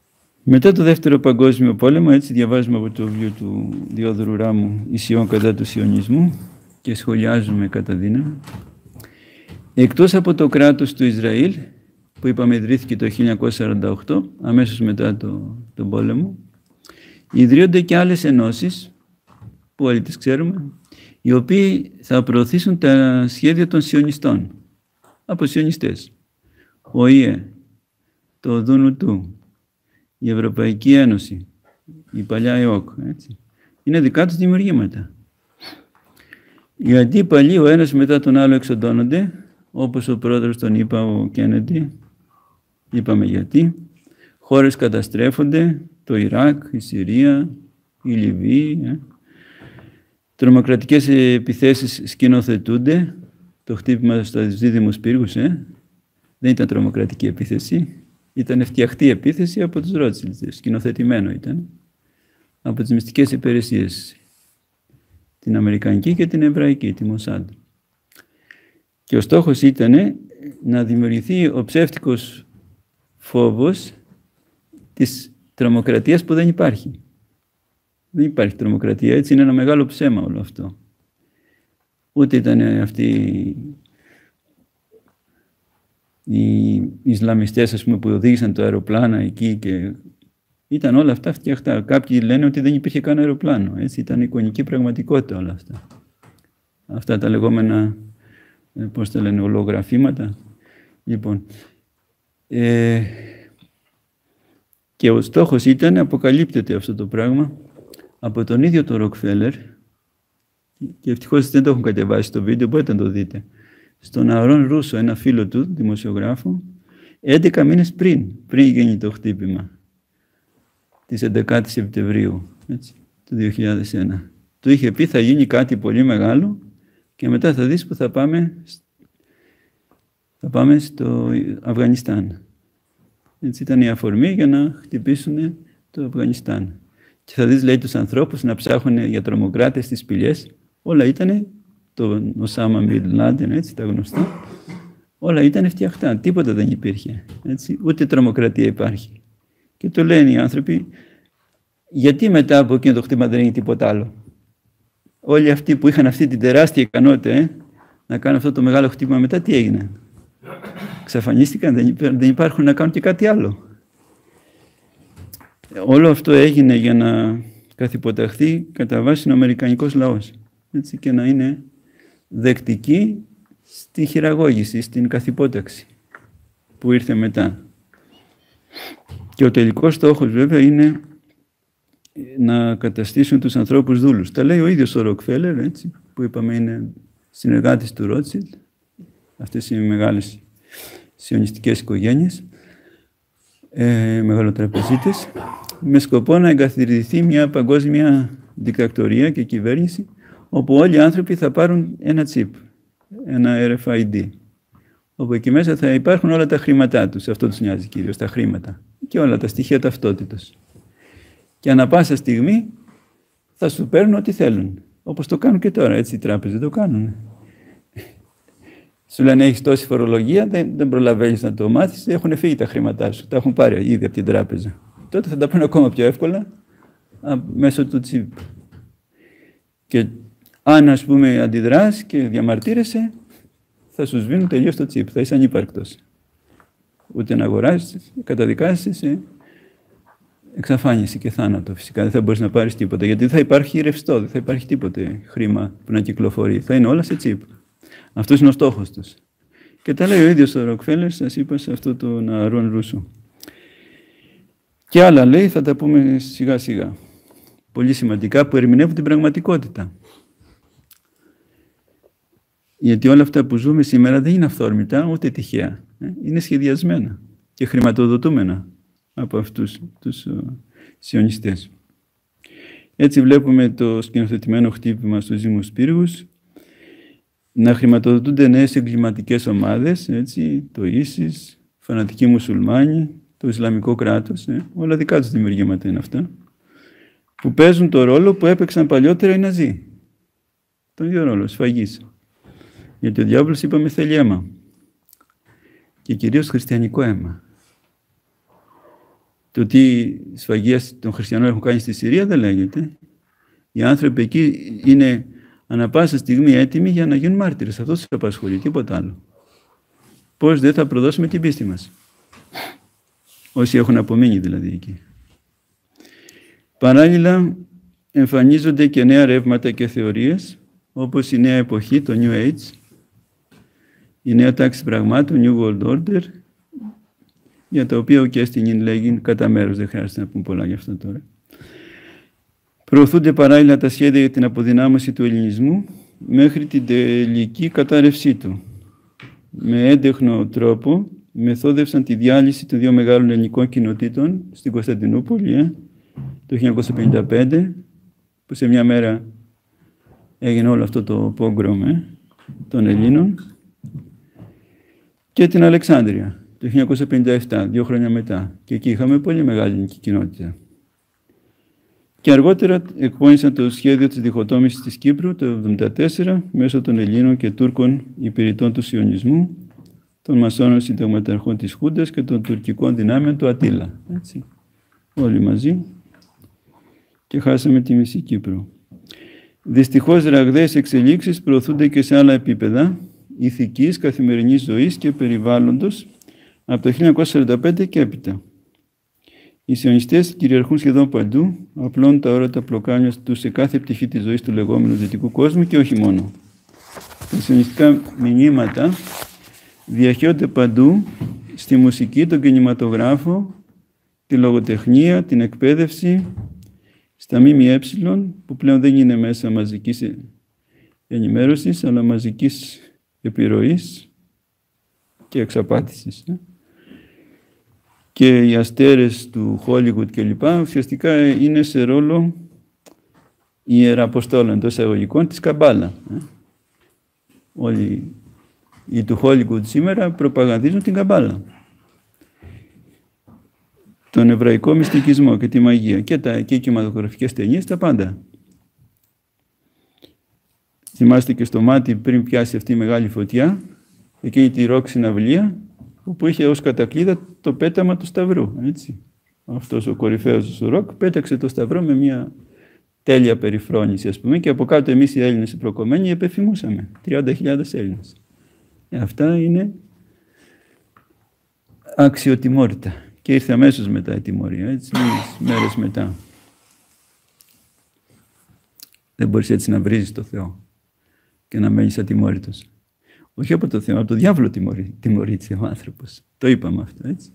Μετά το Δεύτερο Παγκόσμιο Πόλεμο, έτσι διαβάζουμε από το βιβλίο του Διόδωρου Ράμου «Ισιών κατά του Σιωνισμού» και σχολιάζουμε κατά δύναμη. Εκτός από το κράτος του Ισραήλ, που είπαμε ιδρύθηκε το χίλια εννιακόσια σαράντα οκτώ, αμέσως μετά το, τον πόλεμο, ιδρύονται και άλλες ενώσεις, που όλοι τις ξέρουμε, οι οποίοι θα προωθήσουν τα σχέδια των σιωνιστών, από σιωνιστές. Ο ΙΕ, το ΔΟΥΝΟΥΤΟΥ, η Ευρωπαϊκή Ένωση, η παλιά ΕΟΚ, έτσι. Είναι δικά τους δημιουργήματα. Οι αντίπαλοι ο ένας μετά τον άλλο εξοντώνονται, όπως ο πρόεδρος τον είπα, ο Κέννεντι, είπαμε γιατί. Χώρες καταστρέφονται, το Ιράκ, η Συρία, η Λιβύη. Ε. Τρομοκρατικές επιθέσεις σκηνοθετούνται, το χτύπημα στους δίδυμους πύργους, ε. δεν ήταν τρομοκρατική επίθεση, ήταν φτιαχτή επίθεση από τους Ρότσιλντ, σκηνοθετημένο ήταν, από τις μυστικές υπηρεσίες, την Αμερικανική και την Εβραϊκή, τη Μοσάντ. Και ο στόχος ήταν να δημιουργηθεί ο ψεύτικος φόβος της τρομοκρατίας που δεν υπάρχει. Δεν υπάρχει τρομοκρατία, έτσι είναι ένα μεγάλο ψέμα όλο αυτό. Ούτε ήταν αυτοί οι Ισλαμιστές, ας πούμε, που οδήγησαν το αεροπλάνα εκεί και ήταν όλα αυτά φτιαχτά. Κάποιοι λένε ότι δεν υπήρχε καν αεροπλάνο, έτσι ήταν εικονική πραγματικότητα όλα αυτά. Αυτά τα λεγόμενα, πώς τα λένε, ολογραφήματα. Λοιπόν, ε, και ο στόχος ήταν, αποκαλύπτεται αυτό το πράγμα, από τον ίδιο τον Ροκφέλερ, και ευτυχώς δεν το έχουν κατεβάσει στο βίντεο, μπορείτε να το δείτε, στον Αρών Ρούσο, ένα φίλο του, δημοσιογράφο, έντεκα μήνες πριν, πριν γίνει το χτύπημα, της έντεκα Σεπτεμβρίου, έτσι, του δύο χιλιάδες ένα. Του είχε πει θα γίνει κάτι πολύ μεγάλο και μετά θα δεις που θα πάμε, θα πάμε στο Αφγανιστάν. Έτσι ήταν η αφορμή για να χτυπήσουν το Αφγανιστάν. Και θα δεις, λέει, τους ανθρώπους να ψάχνουν για τρομοκράτες στις σπηλιές. Όλα ήταν το Οσάμα Μπιν Λάντεν, έτσι, τα γνωστά. Όλα ήταν φτιαχτά, τίποτα δεν υπήρχε. Έτσι, ούτε τρομοκρατία υπάρχει. Και το λένε οι άνθρωποι, γιατί μετά από εκείνο το χτύπημα δεν έγινε τίποτα άλλο. Όλοι αυτοί που είχαν αυτή την τεράστια ικανότητα ε, να κάνουν αυτό το μεγάλο χτύπημα, μετά τι έγινε. Εξαφανίστηκαν, δεν, δεν υπάρχουν να κάνουν και κάτι άλλο. Όλο αυτό έγινε για να καθυποταχθεί κατά βάση ο αμερικανικός λαός. Έτσι, και να είναι δεκτική στη χειραγώγηση, στην καθυπόταξη που ήρθε μετά. Και ο τελικός στόχος βέβαια είναι να καταστήσουν τους ανθρώπους δούλους. Τα λέει ο ίδιος ο Ροκφέλερ, έτσι, που είπαμε είναι συνεργάτης του Ρότσιλντ, αυτές οι μεγάλες σιωνιστικές οικογένειες, ε, μεγαλοτραπεζίτες, με σκοπό να εγκαθιδρυθεί μια παγκόσμια δικτατορία και κυβέρνηση, όπου όλοι οι άνθρωποι θα πάρουν ένα τσίπ, ένα αρ εφ άι ντι, όπου εκεί μέσα θα υπάρχουν όλα τα χρήματά τους, αυτό τους νοιάζει κυρίως, τα χρήματα και όλα τα στοιχεία ταυτότητας. Και ανά πάσα στιγμή θα σου παίρνουν ό,τι θέλουν, όπως το κάνουν και τώρα, έτσι οι τράπεζες το κάνουν. Σου λένε έχεις τόση φορολογία, δεν, δεν προλαβαίνεις να το μάθεις, έχουν φύγει τα χρήματά σου, τα έχουν πάρει ήδη από την τράπεζα. Τότε θα τα παίρνουν ακόμα πιο εύκολα α, μέσω του τσίπ. Και αν, ας πούμε, αντιδράς και διαμαρτύρεσαι, θα σου σβήνουν τελείως το τσίπ, θα είσαι ανύπαρκτος. Ούτε να αγοράσεις, καταδικάσεις σε εξαφάνιση και θάνατο. Φυσικά δεν θα μπορείς να πάρεις τίποτα, γιατί δεν θα υπάρχει ρευστό, δεν θα υπάρχει τίποτε χρήμα που να κυκλοφορεί. Θα είναι όλα σε τσίπ. Αυτός είναι ο στόχος τους. Και τα λέει ο ίδιος ο Ροκφέλερ, σας είπα, σε αυτό τον Αρών Ρούσο. Και άλλα λέει, θα τα πούμε σιγά σιγά. Πολύ σημαντικά που ερμηνεύουν την πραγματικότητα. Γιατί όλα αυτά που ζούμε σήμερα δεν είναι αυθόρμητα, ούτε τυχαία. Είναι σχεδιασμένα και χρηματοδοτούμενα από αυτούς τους σιωνιστές. Έτσι βλέπουμε το σκηνοθετημένο χτύπημα στους Δήμους Πύργους, να χρηματοδοτούνται νέες εγκληματικές ομάδες, έτσι, το Ίσις, φανατικοί μουσουλμάνοι, το Ισλαμικό κράτος, ε, όλα δικά τους δημιουργήματα είναι αυτά, που παίζουν το ρόλο που έπαιξαν παλιότερα οι Ναζί. Τον ίδιο ρόλο, σφαγής. Γιατί ο διάβολος, είπαμε, θέλει αίμα. Και κυρίως χριστιανικό αίμα. το τι σφαγές των χριστιανών έχουν κάνει στη Συρία δεν λέγεται. Οι άνθρωποι εκεί είναι ανά πάσα στιγμή έτοιμοι για να γίνουν μάρτυρες. Αυτό τους απασχολεί, τίποτα άλλο. Πώς δεν θα προδώσουμε την πίστη μας. Όσοι έχουν απομείνει δηλαδή εκεί. Παράλληλα εμφανίζονται και νέα ρεύματα και θεωρίες, όπως η νέα εποχή, το New Age, η νέα τάξη πραγμάτων, New World Order, για τα οποία ο Κέστινιν λέγει κατά μέρος, δεν χρειάζεται να πούμε πολλά γι' αυτό τώρα. Προωθούνται παράλληλα τα σχέδια για την αποδυνάμωση του ελληνισμού μέχρι την τελική κατάρρευσή του. Με έντεχνο τρόπο μεθόδευσαν τη διάλυση των δύο μεγάλων ελληνικών κοινοτήτων στην Κωνσταντινούπολη ε, το χίλια εννιακόσια πενήντα πέντε, που σε μια μέρα έγινε όλο αυτό το πόγκρομ ε, των Ελλήνων, και την Αλεξάνδρεια το χίλια εννιακόσια πενήντα επτά, δύο χρόνια μετά. Και εκεί είχαμε πολύ μεγάλη ελληνική κοινότητα. Και αργότερα εκπώνησαν το σχέδιο της διχοτόμησης της Κύπρου το χίλια εννιακόσια εβδομήντα τέσσερα μέσω των Ελλήνων και Τούρκων υπηρετών του Σιωνισμού, των Μασόνων συνταγματαρχών της Χούντας και των τουρκικών δυνάμεων του Ατήλα. Έτσι. Όλοι μαζί. Και χάσαμε τη μισή Κύπρο. Δυστυχώς ραγδαίες εξελίξεις προωθούνται και σε άλλα επίπεδα ηθικής, καθημερινής ζωής και περιβάλλοντος από το χίλια εννιακόσια σαράντα πέντε και έπειτα. Οι σιωνιστές κυριαρχούν σχεδόν παντού, απλώνουν τα όρατα πλοκάνια τους σε κάθε πτυχή της ζωής του λεγόμενου δυτικού κόσμου και όχι μόνο. Τα σιωνιστικά μηνύματα διαχέονται παντού, στη μουσική, τον κινηματογράφο, τη λογοτεχνία, την εκπαίδευση, στα ΜΜΕ, που πλέον δεν είναι μέσα μαζικής ενημέρωσης, αλλά μαζικής επιρροής και εξαπάτησης. Και οι αστέρες του Χόλιγουτ κλπ. Ουσιαστικά είναι σε ρόλο ιεραποστόλων εντός εισαγωγικών της Καμπάλα. Όλοι οι του Χόλιγουτ σήμερα προπαγανδίζουν την Καμπάλα. Τον εβραϊκό μυστικισμό και τη μαγεία και, τα, και οι κινηματογραφικές ταινίες, τα πάντα. Θυμάστε και στο μάτι πριν πιάσει αυτή η μεγάλη φωτιά, εκείνη τη ροκ συναυλία, όπου είχε ως κατακλείδα το πέταμα του Σταυρού. Έτσι. Αυτός ο κορυφαίος του ροκ πέταξε το Σταυρό με μια τέλεια περιφρόνηση, ας πούμε, και από κάτω εμείς οι Έλληνες οι προκομμένοι επεφημούσαμε. τριάντα χιλιάδες Έλληνες. Ε, αυτά είναι αξιοτιμόρυτα. Και ήρθε αμέσως μετά η τιμωρία, έτσι, λίγες μέρες μετά. Δεν μπορείς έτσι να βρίζεις το Θεό και να μένεις ατιμόρυτος. Όχι από το Θεό, από το διάβολο τιμωρείται ο άνθρωπος. Το είπαμε αυτό, έτσι.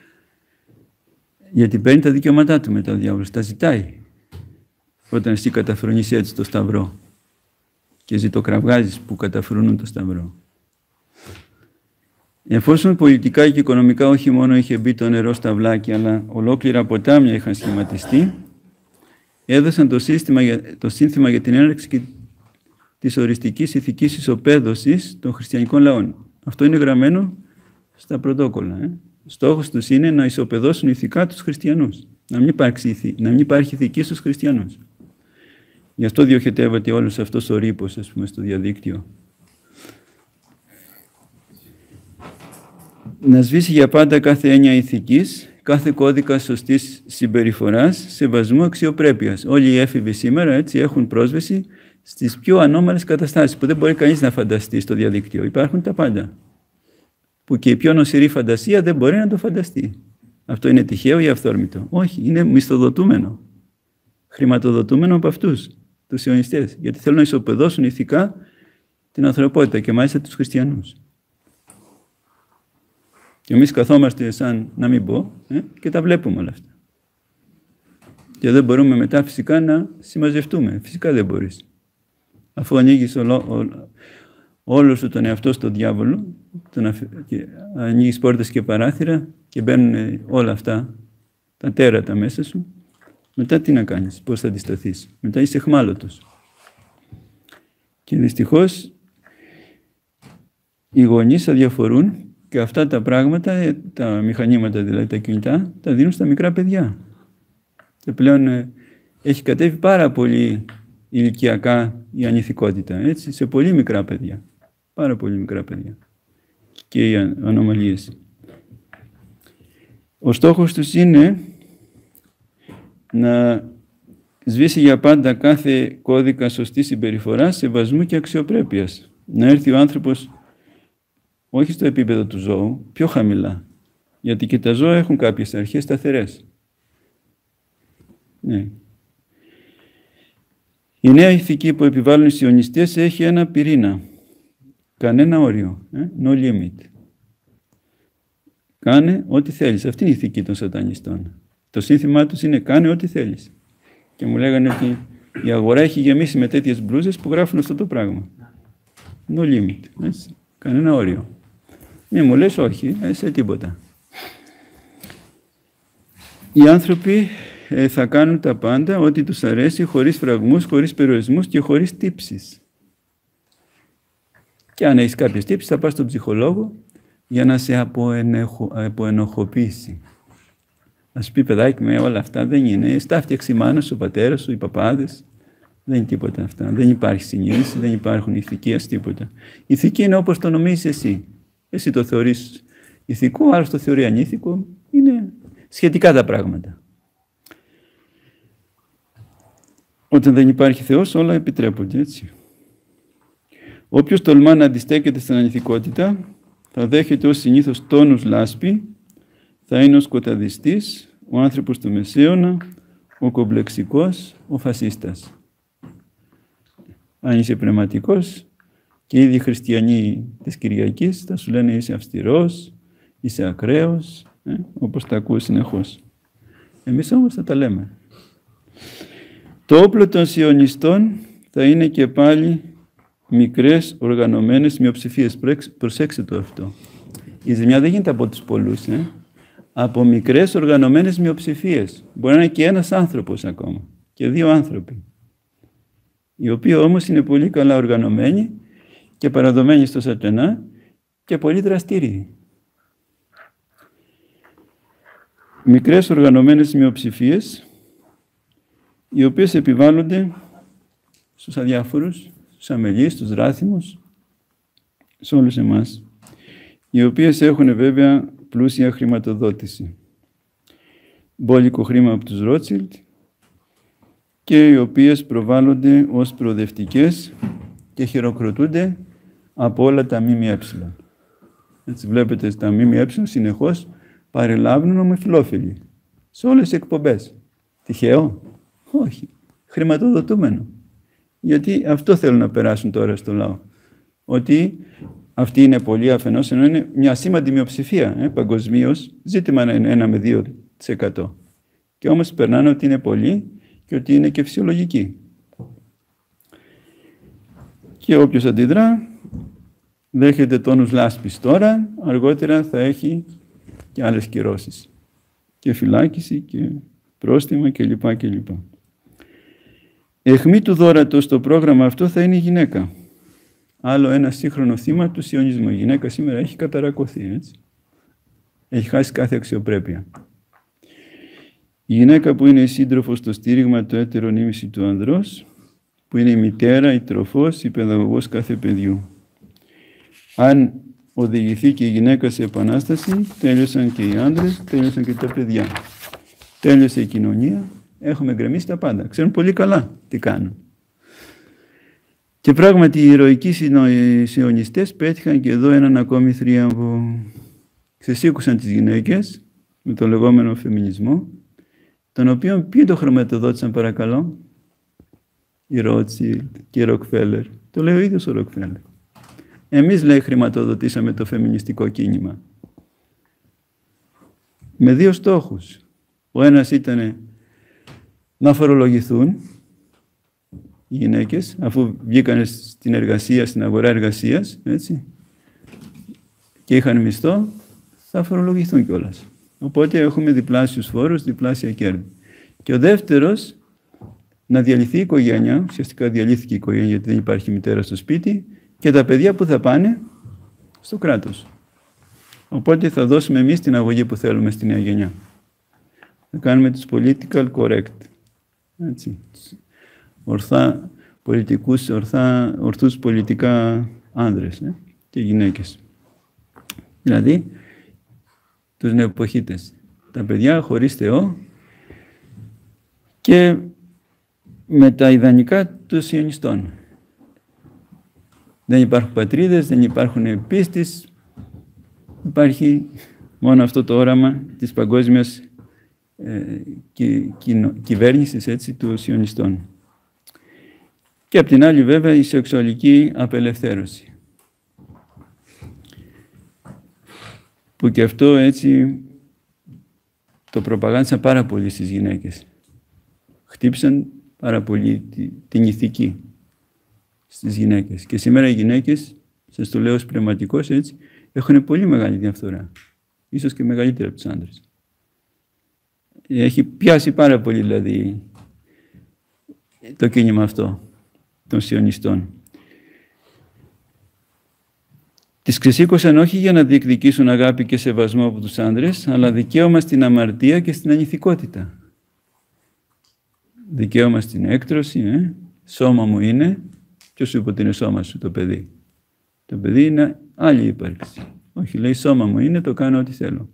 Γιατί παίρνει τα δικαιώματά του μετά ο διάβολος, τα ζητάει. Όταν εσύ καταφρονείς έτσι το Σταυρό και ζητοκραυγάζεις που καταφρονούν το Σταυρό. Εφόσον πολιτικά και οικονομικά όχι μόνο είχε μπει το νερό στα βλάκια, αλλά ολόκληρα ποτάμια είχαν σχηματιστεί, έδωσαν το, σύστημα, το σύνθημα για την έναρξη και της οριστικής ηθικής ισοπαίδωσης των χριστιανικών λαών. Αυτό είναι γραμμένο στα πρωτόκολλα. Ε. Στόχος τους είναι να ισοπαιδώσουν ηθικά τους χριστιανούς. Να μην, υπάρξει, να μην υπάρχει ηθική στους χριστιανούς. Γι' αυτό διοχετεύεται όλος αυτός ο ρήπος, ας πούμε, στο διαδίκτυο. Να σβήσει για πάντα κάθε έννοια ηθικής, κάθε κώδικα σωστής συμπεριφοράς, σεβασμού, αξιοπρέπειας. Όλοι οι έφηβοι σήμερα έτσι έχουν πρόσβαση στις πιο ανώμαλες καταστάσεις που δεν μπορεί κανείς να φανταστεί στο διαδίκτυο. Υπάρχουν τα πάντα. Που και η πιο νοσηρή φαντασία δεν μπορεί να το φανταστεί. Αυτό είναι τυχαίο ή αυθόρμητο? Όχι, είναι μισθοδοτούμενο. Χρηματοδοτούμενο από αυτούς, τους σιωνιστές. Γιατί θέλουν να ισοπεδώσουν ηθικά την ανθρωπότητα και μάλιστα τους χριστιανούς. Και εμείς καθόμαστε σαν να μην πω ε, και τα βλέπουμε όλα αυτά. Και δεν μπορούμε μετά φυσικά να συμμαζευτούμε. Φυσικά δεν μπορείς. Αφού ανοίγεις όλο, όλο, όλο σου τον εαυτό στον διάβολο, τον αφ... και ανοίγεις πόρτες και παράθυρα και μπαίνουν όλα αυτά, τα τέρατα μέσα σου, μετά τι να κάνεις, πώς θα αντισταθείς? Μετά είσαι αιχμάλωτος. Και δυστυχώς οι γονείς αδιαφορούν και αυτά τα πράγματα, τα μηχανήματα δηλαδή, τα κινητά, τα δίνουν στα μικρά παιδιά. Και πλέον ε, έχει κατέβει πάρα πολύ ηλικιακά η ανηθικότητα, έτσι, σε πολύ μικρά παιδιά. Πάρα πολύ μικρά παιδιά. Και οι ανομαλίες. Ο στόχος τους είναι να σβήσει για πάντα κάθε κώδικα σωστής συμπεριφοράς, σεβασμού και αξιοπρέπειας. Να έρθει ο άνθρωπος όχι στο επίπεδο του ζώου, πιο χαμηλά. Γιατί και τα ζώα έχουν κάποιες αρχές σταθερές. Ναι. Η νέα ηθική που επιβάλλουν οι σιωνιστές έχει ένα πυρήνα. Κανένα όριο. Ε? No limit. Κάνε ό,τι θέλεις. Αυτή είναι η ηθική των σατανιστών. Το σύνθημά τους είναι κάνε ό,τι θέλεις. Και μου λέγανε ότι η αγορά έχει γεμίσει με τέτοιες μπλούζες που γράφουν αυτό το πράγμα. No limit. Έτσι. Κανένα όριο. Μη μου λες όχι, ε, σε τίποτα. Οι άνθρωποι ε, θα κάνουν τα πάντα ό,τι τους αρέσει, χωρίς φραγμούς, χωρίς περιορισμούς και χωρίς τύψεις. Και αν έχεις κάποιες τύψεις θα πας στον ψυχολόγο για να σε αποενεχο, αποενοχοποιήσει. Να σου πει παιδάκι με όλα αυτά δεν είναι. Στα φτιάξει η μάνα σου, ο πατέρας σου, οι παπάδες. Δεν είναι τίποτα αυτά. Δεν υπάρχει συνείδηση, δεν υπάρχουν ηθικίες, τίποτα. Η ηθική είναι όπως το νομίζεις εσύ. Εσύ το θεωρείς ηθικό, άλλος το θεωρεί ανήθικο. Είναι σχετικά τα πράγματα. Όταν δεν υπάρχει Θεός, όλα επιτρέπονται, έτσι. Όποιος τολμά να αντιστέκεται στην ανηθικότητα, θα δέχεται ως συνήθως τόνους λάσπη, θα είναι ο σκοταδιστής, ο άνθρωπος του μεσαίωνα, ο κομπλεξικός, ο φασίστας. Αν είσαι πνευματικός και ήδη οι χριστιανοί της Κυριακής θα σου λένε είσαι αυστηρός, είσαι ακραίος, ε, όπως τα ακούς συνεχώς. Εμείς όμως θα τα λέμε. Το όπλο των σιωνιστών θα είναι και πάλι μικρές οργανωμένες μειοψηφίες. Προσέξτε το αυτό. Η ζημιά δεν γίνεται από τους πολλούς, ε? Από μικρές οργανωμένες μειοψηφίες. Μπορεί να είναι και ένας άνθρωπος ακόμα και δύο άνθρωποι, οι οποίοι όμως είναι πολύ καλά οργανωμένοι και παραδομένοι στο σατανά και πολύ δραστήριοι. Μικρές οργανωμένες μειοψηφίες, οι οποίες επιβάλλονται στους αδιάφορους, στους αμελείς, στους ράθιμους, σε όλους εμάς, οι οποίες έχουν βέβαια πλούσια χρηματοδότηση. Μπόλικο χρήμα από τους Ρότσιλντ και οι οποίες προβάλλονται ως προοδευτικές και χειροκροτούνται από όλα τα ΜΜΕ. Έτσι βλέπετε στα ΜΜΕ συνεχώς παρελάβουν ομοφυλόφιλοι σε όλες τις εκπομπές. Τυχαίο? Όχι. Χρηματοδοτούμενο. Γιατί αυτό θέλουν να περάσουν τώρα στο λαό. Ότι αυτή είναι πολύ αφενός, ενώ είναι μια σήμαντη μειοψηφία ε, παγκοσμίως, ζήτημα να είναι ένα με δύο τοις εκατό. Και όμως περνάνε ότι είναι πολύ και ότι είναι και φυσιολογική. Και όποιος αντιδρά, δέχεται τόνους λάσπης τώρα, αργότερα θα έχει και άλλες κυρώσεις. Και φυλάκιση και πρόστιμα κλπ. κλπ. Αιχμή του δώρατος στο πρόγραμμα αυτό θα είναι η γυναίκα. Άλλο ένα σύγχρονο θύμα του σιωνισμού. Η γυναίκα σήμερα έχει καταρακωθεί, έτσι. Έχει χάσει κάθε αξιοπρέπεια. Η γυναίκα που είναι η σύντροφος στο στήριγμα το έτερο νήμιση του ανδρός, που είναι η μητέρα, η τροφός, η παιδαγωγός κάθε παιδιού. Αν οδηγηθεί και η γυναίκα σε επανάσταση, τέλειωσαν και οι άντρες, τέλειωσαν και τα παιδιά. Τέλειωσε η κοινωνία, έχουμε γκρεμίσει τα πάντα. Ξέρουν πολύ καλά τι κάνουν. Και πράγματι οι ηρωικοί σιωνιστές πέτυχαν και εδώ έναν ακόμη θρίαμβο. Ξεσήκουσαν τις γυναίκες με το λεγόμενο φεμινισμό, τον οποίο ποιοι το χρηματοδότησαν παρακαλώ? Η Ρότσιλντ και η Ροκφέλερ. Το λέει ο ίδιος ο Ροκφέλερ. Εμείς, λέει, χρηματοδοτήσαμε το φεμινιστικό κίνημα. Με δύο στόχους. Ο ένας ήταν να φορολογηθούν οι γυναίκες, αφού βγήκαν στην εργασία, στην αγορά εργασίας, έτσι, και είχαν μισθό, θα φορολογηθούν κιόλας. Οπότε έχουμε διπλάσιους φόρους, διπλάσια κέρδη. Και ο δεύτερος, να διαλυθεί η οικογένεια, ουσιαστικά διαλύθηκε η οικογένεια γιατί δεν υπάρχει μητέρα στο σπίτι, και τα παιδιά που θα πάνε στο κράτος. Οπότε θα δώσουμε εμείς την αγωγή που θέλουμε στη νέα γενιά. Θα κάνουμε τους political correct. Έτσι. Ορθά πολιτικούς, ορθά, ορθούς πολιτικά άνδρες ε, και γυναίκες. Δηλαδή, τους νεοποχίτες. Τα παιδιά χωρίς Θεό και με τα ιδανικά των σιωνιστών. Δεν υπάρχουν πατρίδες, δεν υπάρχουν πίστης, υπάρχει μόνο αυτό το όραμα της παγκόσμιας ε, κυ, κυ, κυβέρνησης, έτσι, του σιωνιστών. Και απ' την άλλη βέβαια η σεξουαλική απελευθέρωση. Που και αυτό έτσι το προπαγάνδισαν πάρα πολύ στις γυναίκες. Χτύπησαν πάρα πολύ την ηθική στις γυναίκες. Και σήμερα οι γυναίκες, σας το λέω ως πνευματικός έτσι, έχουν πολύ μεγάλη διαφθορά. Ίσως και μεγαλύτερη από τους άντρες. Έχει πιάσει πάρα πολύ δηλαδή το κίνημα αυτό των σιωνιστών. Τις ξεσήκωσαν όχι για να διεκδικήσουν αγάπη και σεβασμό από τους άντρες, αλλά δικαίωμα στην αμαρτία και στην ανηθικότητα. Δικαίωμα στην έκτρωση, ε? Σώμα μου είναι, ποιος σου είπε ότι είναι σώμα σου το παιδί. Το παιδί είναι άλλη ύπαρξη. Όχι, λέει σώμα μου είναι, το κάνω ό,τι θέλω.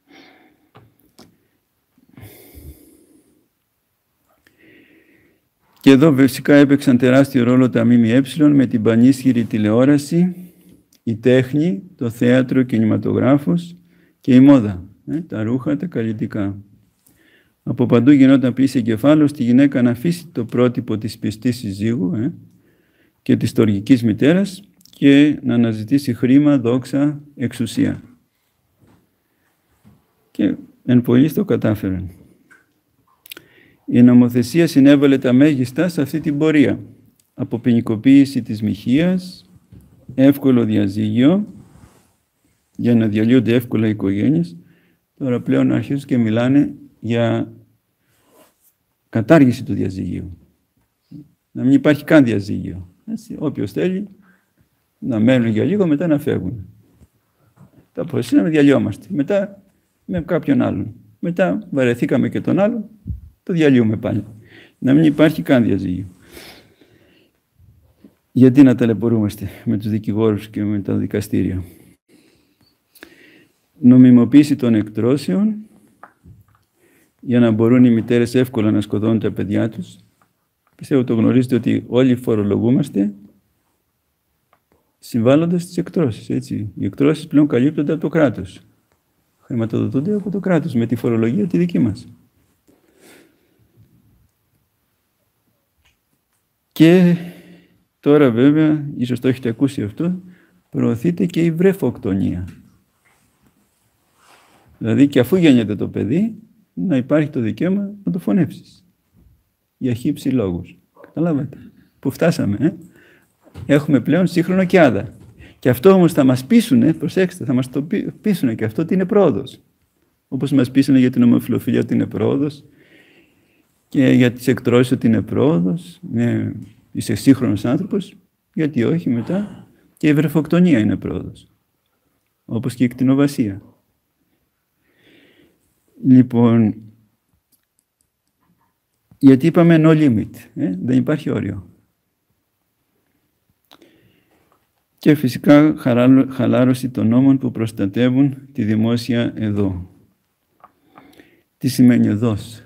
Και εδώ φυσικά έπαιξαν τεράστιο ρόλο τα ΜΜΕ με την πανίσχυρη τηλεόραση, η τέχνη, το θέατρο, ο κινηματογράφος και η μόδα, ε, τα ρούχα, τα καλλιτικά. Από παντού γινόταν πίεση εγκεφάλου στη γυναίκα να αφήσει το πρότυπο της πιστής συζύγου ε, και της στοργικής μητέρας και να αναζητήσει χρήμα, δόξα, εξουσία. Και εν πολλοίς το κατάφεραν. Η νομοθεσία συνέβαλε τα μέγιστα σε αυτή την πορεία. Αποποινικοποίηση της μοιχείας, εύκολο διαζύγιο, για να διαλύονται εύκολα οι οικογένειες. Τώρα πλέον αρχίζουν και μιλάνε για κατάργηση του διαζυγίου. Να μην υπάρχει καν διαζύγιο. Έτσι, όποιος θέλει να μένουν για λίγο, μετά να φεύγουν. Τα αποφασίσαμε, διαλυόμαστε. Μετά με κάποιον άλλον. Μετά βαρεθήκαμε και τον άλλον, το διαλύουμε πάλι. Να μην υπάρχει καν διαζύγιο. Γιατί να ταλαιπωρούμαστε με τους δικηγόρους και με τα δικαστήρια. Νομιμοποίηση των εκτρώσεων, για να μπορούν οι μητέρες εύκολα να σκοτώνουν τα παιδιά τους. Πιστεύω το γνωρίζετε ότι όλοι φορολογούμαστε συμβάλλοντας στις εκτρώσεις. Έτσι. Οι εκτρώσεις πλέον καλύπτονται από το κράτος. Χρηματοδοτούνται από το κράτος με τη φορολογία τη δική μας. Και τώρα βέβαια, ίσως το έχετε ακούσει αυτό, προωθείται και η βρεφοκτονία. Δηλαδή και αφού γεννιέται το παιδί, να υπάρχει το δικαίωμα να το φωνεύσεις. Για χύψη λόγους. Καταλάβατε. Που φτάσαμε. Ε? Έχουμε πλέον σύγχρονο και άδα. Και αυτό όμως θα μας πείσουνε, προσέξτε, θα μας το πείσουνε και αυτό ότι είναι πρόοδος. Όπως μας πείσουνε για την ομοφυλοφιλία ότι είναι πρόοδος και για τις εκτρώσεις ότι είναι πρόοδος. Ναι, είσαι σύγχρονος άνθρωπος, γιατί όχι μετά. Και η βρεφοκτονία είναι πρόοδος. Όπως και η κτηνοβασία. Λοιπόν, γιατί είπαμε no limit, ε? Δεν υπάρχει όριο. Και φυσικά χαλάρωση των νόμων που προστατεύουν τη δημόσια εδώ. Τι σημαίνει εδώς?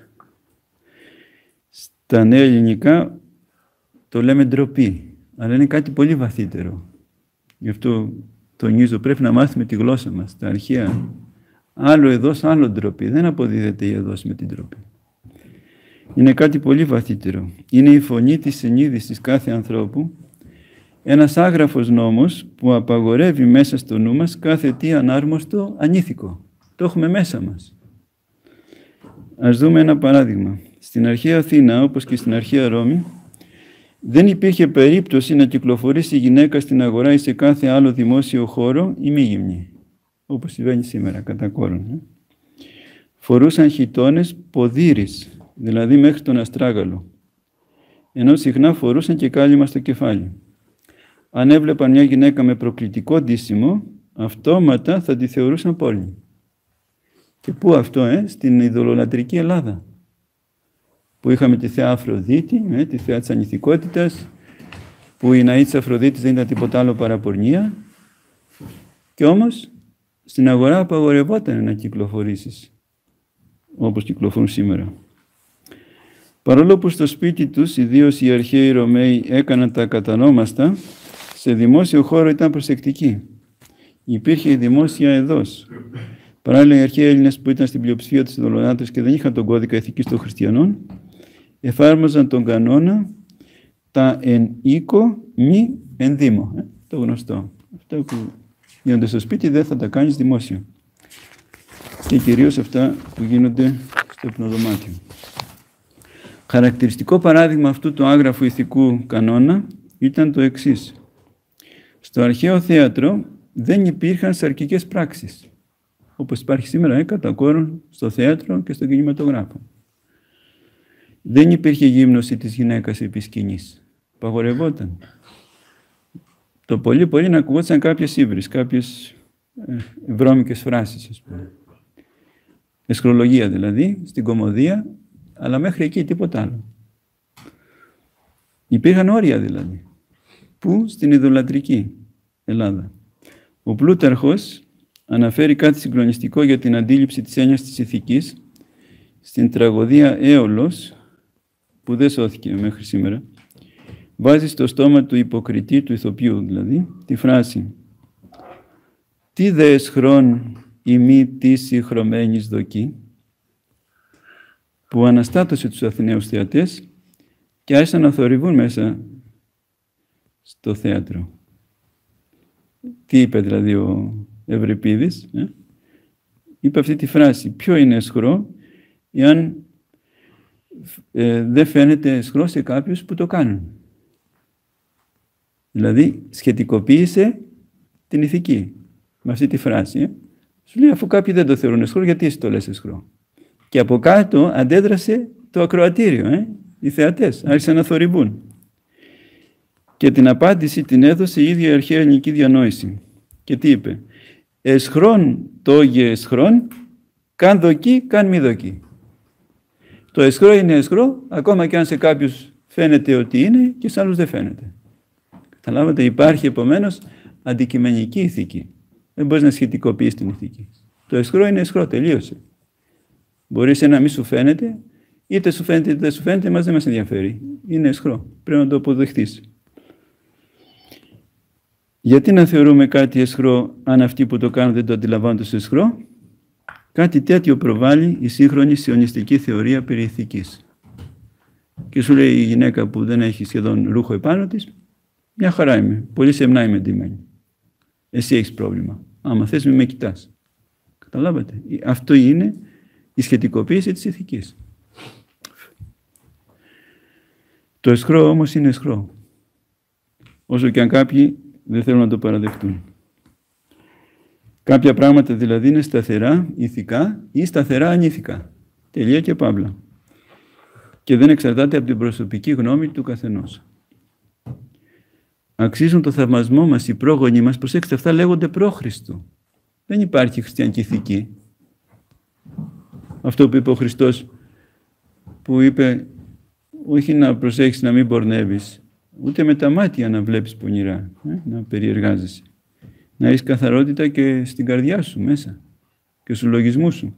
Στα νέα ελληνικά το λέμε ντροπή, αλλά είναι κάτι πολύ βαθύτερο. Γι' αυτό τονίζω, πρέπει να μάθουμε τη γλώσσα μας, τα αρχαία. Άλλο εδώς, άλλο ντροπή. Δεν αποδίδεται η εδώς με την ντροπή. Είναι κάτι πολύ βαθύτερο. Είναι η φωνή της συνείδησης κάθε ανθρώπου, ένας άγραφος νόμος που απαγορεύει μέσα στο νου μας κάθε τι ανάρμοστο, ανήθικο. Το έχουμε μέσα μας. Ας δούμε ένα παράδειγμα. Στην αρχαία Αθήνα, όπως και στην αρχαία Ρώμη, δεν υπήρχε περίπτωση να κυκλοφορήσει η γυναίκα στην αγορά ή σε κάθε άλλο δημόσιο χώρο ημίγυμνη, όπως συμβαίνει σήμερα κατά κόρον. Φορούσαν χιτώνες ποδήρης, δηλαδή μέχρι τον αστράγαλο, ενώ συχνά φορούσαν και κάλυμα στο κεφάλι. Αν έβλεπαν μια γυναίκα με προκλητικό ντύσιμο, αυτόματα θα τη θεωρούσαν πόλη. Και πού αυτό, ε? Στην ειδωλολατρική Ελλάδα, που είχαμε τη θεά Αφροδίτη, ε, τη θεά της ανηθικότητας, που η ναή της Αφροδίτης δεν ήταν τίποτα άλλο παρά πορνεία, και όμως στην αγορά απαγορευόταν να κυκλοφορήσεις όπως κυκλοφορούν σήμερα. Παρόλο που στο σπίτι τους, ιδίως οι αρχαίοι Ρωμαίοι έκαναν τα κατανόμαστα, σε δημόσιο χώρο ήταν προσεκτικοί. Υπήρχε η δημόσια εδώς. Παράλληλα, οι αρχαίοι Έλληνες που ήταν στην πλειοψηφία της ειδωλολάτρες και δεν είχαν τον κώδικα ηθικής των χριστιανών, εφάρμοζαν τον κανόνα τα εν οίκο μη εν δήμο. Ε, το γνωστό. Αυτά που γίνονται στο σπίτι δεν θα τα κάνεις δημόσιο. Και κυρίως αυτά που γίνονται στο υπνοδωμάτιο. Χαρακτηριστικό παράδειγμα αυτού του άγραφου ηθικού κανόνα ήταν το εξής. Στο αρχαίο θέατρο δεν υπήρχαν σαρκικές πράξεις, όπως υπάρχει σήμερα ε, κατά κόρον στο θέατρο και στον κινηματογράφο. Δεν υπήρχε γύμνωση της γυναίκας επί σκηνής. Παγορευόταν. Το πολύ πολύ να ακουγόταν κάποιες ύβρις, κάποιες ε, βρώμικες φράσεις, ας πούμε. Εσχρολογία δηλαδή, στην κωμωδία, αλλά μέχρι εκεί τίποτα άλλο. Υπήρχαν όρια δηλαδή. Πού? Στην ειδωλατρική Ελλάδα. Ο Πλούταρχος αναφέρει κάτι συγκλονιστικό για την αντίληψη της έννοιας της ηθικής στην τραγωδία Έολος, που δεν σώθηκε μέχρι σήμερα. Βάζει στο στόμα του υποκριτή, του ηθοποιού δηλαδή, τη φράση «Τι δε εσχρόν ημί της χρωμένης δοκή», που αναστάτωσε τους Αθηναίους θεατές και άρχισαν να θορυβούν μέσα στο θέατρο. Τι είπε δηλαδή ο Ευρυπίδης? Ε? Είπε αυτή τη φράση: ποιο είναι αισχρό, εάν ε, δεν φαίνεται αισχρό σε κάποιους που το κάνουν. Δηλαδή σχετικοποίησε την ηθική με αυτή τη φράση. Ε? Σου λέει, αφού κάποιοι δεν το θεωρούν αισχρό, γιατί εσύ το λες αισχρό? Και από κάτω αντέδρασε το ακροατήριο, ε? οι θεατές άρχισαν να θορυβούν. Και την απάντηση την έδωσε η ίδια η αρχαία ελληνική διανόηση. Και τι είπε? Εσχρόν τόγε εσχρόν, καν δοκί, καν μη δοκί. Το αισχρό είναι αισχρό, ακόμα και αν σε κάποιους φαίνεται ότι είναι και σε άλλους δεν φαίνεται. Καταλάβατε, υπάρχει επομένως αντικειμενική ηθική. Δεν μπορείς να σχετικοποιείς την ηθική. Το αισχρό είναι αισχρό, τελείωσε. Μπορεί σε να μην σου φαίνεται, είτε σου φαίνεται είτε δεν σου φαίνεται, μας δεν μας ενδιαφέρει. Είναι αισχρό, πρέπει να το αποδεχτείς. Γιατί να θεωρούμε κάτι αισχρό αν αυτοί που το κάνουν δεν το αντιλαμβάνονται ως αισχρό? Κάτι τέτοιο προβάλλει η σύγχρονη σιωνιστική θεωρία περί ηθικής. Και σου λέει η γυναίκα που δεν έχει σχεδόν ρούχο επάνω της, μια χαρά είμαι, πολύ σεμνά είμαι ντυμένη. Εσύ έχεις πρόβλημα. Άμα θες μη με κοιτάς. Καταλάβατε. Αυτό είναι η σχετικοποίηση της ηθικής. Το αισχρό όμως είναι αισχρό. Όσο και αν κάποιοι δεν θέλουν να το παραδεχτούν. Κάποια πράγματα δηλαδή είναι σταθερά ηθικά ή σταθερά ανήθικα. Τελεία και παύλα. Και δεν εξαρτάται από την προσωπική γνώμη του καθενός. Αξίζουν το θαυμασμό μας οι πρόγονοι μας. Προσέξτε, αυτά λέγονται προ-Χριστού. Δεν υπάρχει χριστιανική ηθική. Αυτό που είπε ο Χριστός, που είπε όχι να προσέχεις να μην πορνεύεις, ούτε με τα μάτια να βλέπεις πονηρά, ε, να περιεργάζεσαι. Να έχεις καθαρότητα και στην καρδιά σου μέσα και στους λογισμούς σου.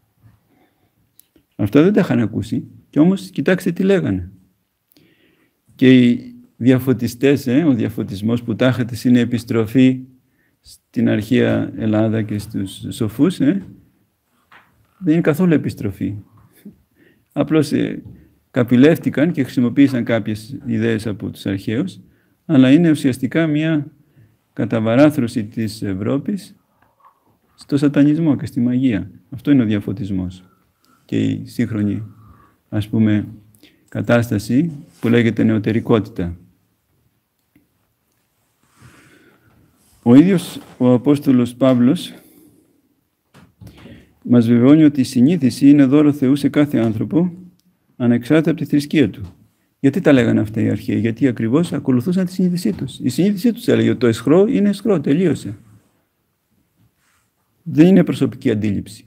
Αυτά δεν τα είχαν ακούσει και όμως κοιτάξτε τι λέγανε. Και οι διαφωτιστές, ε, ο διαφωτισμός που τάχατες είναι επιστροφή στην αρχαία Ελλάδα και στους σοφούς, ε, δεν είναι καθόλου επιστροφή. Απλώς ε, καπηλεύτηκαν και χρησιμοποίησαν κάποιες ιδέες από τους αρχαίους, αλλά είναι ουσιαστικά μια καταβαράθρωση της Ευρώπης στο σατανισμό και στη μαγεία. Αυτό είναι ο διαφωτισμός. Και η σύγχρονη, ας πούμε, κατάσταση που λέγεται νεωτερικότητα. Ο ίδιος ο Απόστολος Παύλος μας βεβαιώνει ότι η συνείδηση είναι δώρο Θεού σε κάθε άνθρωπο, ανεξάρτητα από τη θρησκεία του. Γιατί τα λέγανε αυτά οι αρχαίοι? Γιατί ακριβώς ακολουθούσαν τη συνείδησή τους. Η συνείδησή τους έλεγε ότι το αισχρό είναι αισχρό, τελείωσε. Δεν είναι προσωπική αντίληψη.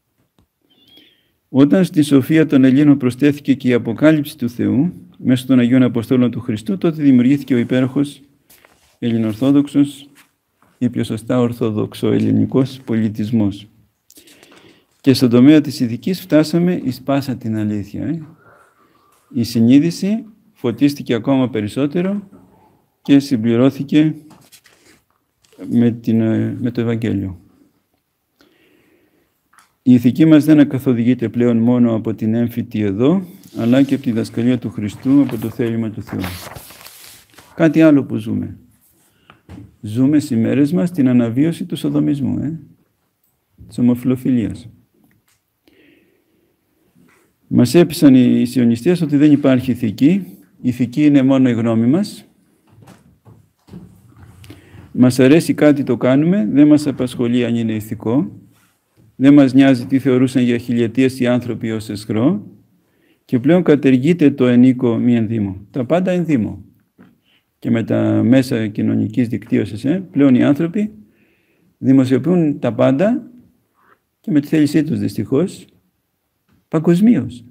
Όταν στη σοφία των Ελλήνων προσθέθηκε και η αποκάλυψη του Θεού μέσω των Αγίων Αποστόλων του Χριστού, τότε δημιουργήθηκε ο υπέροχος ελληνοορθόδοξος ή πιο σωστά ορθοδοξοελληνικός πολιτισμός. Και στον τομέα της ηθικής φτάσαμε εις πάσα την αλήθεια. Ε? η συνείδηση φωτίστηκε ακόμα περισσότερο και συμπληρώθηκε με, την, με το Ευαγγέλιο. Η ηθική μας δεν καθοδηγείται πλέον μόνο από την έμφυτη εδώ, αλλά και από τη διδασκαλία του Χριστού, από το θέλημα του Θεού. Κάτι άλλο που ζούμε. Ζούμε στις μέρες μας την αναβίωση του σοδομισμού, ε? της ομοφυλοφιλίας. Μας έπεισαν οι σιωνιστές ότι δεν υπάρχει ηθική. Η ηθική είναι μόνο η γνώμη μας. Μας αρέσει κάτι το κάνουμε, δεν μας απασχολεί αν είναι ηθικό. Δεν μας νοιάζει τι θεωρούσαν για χιλιετίες οι άνθρωποι ως αισχρό. Και πλέον κατεργείται το ενίκο μη ενδύμο. Τα πάντα ενδύμο. Και με τα μέσα κοινωνικής δικτύωσης, ε, πλέον οι άνθρωποι δημοσιοποιούν τα πάντα και με τη θέλησή τους δυστυχώς παγκοσμίως.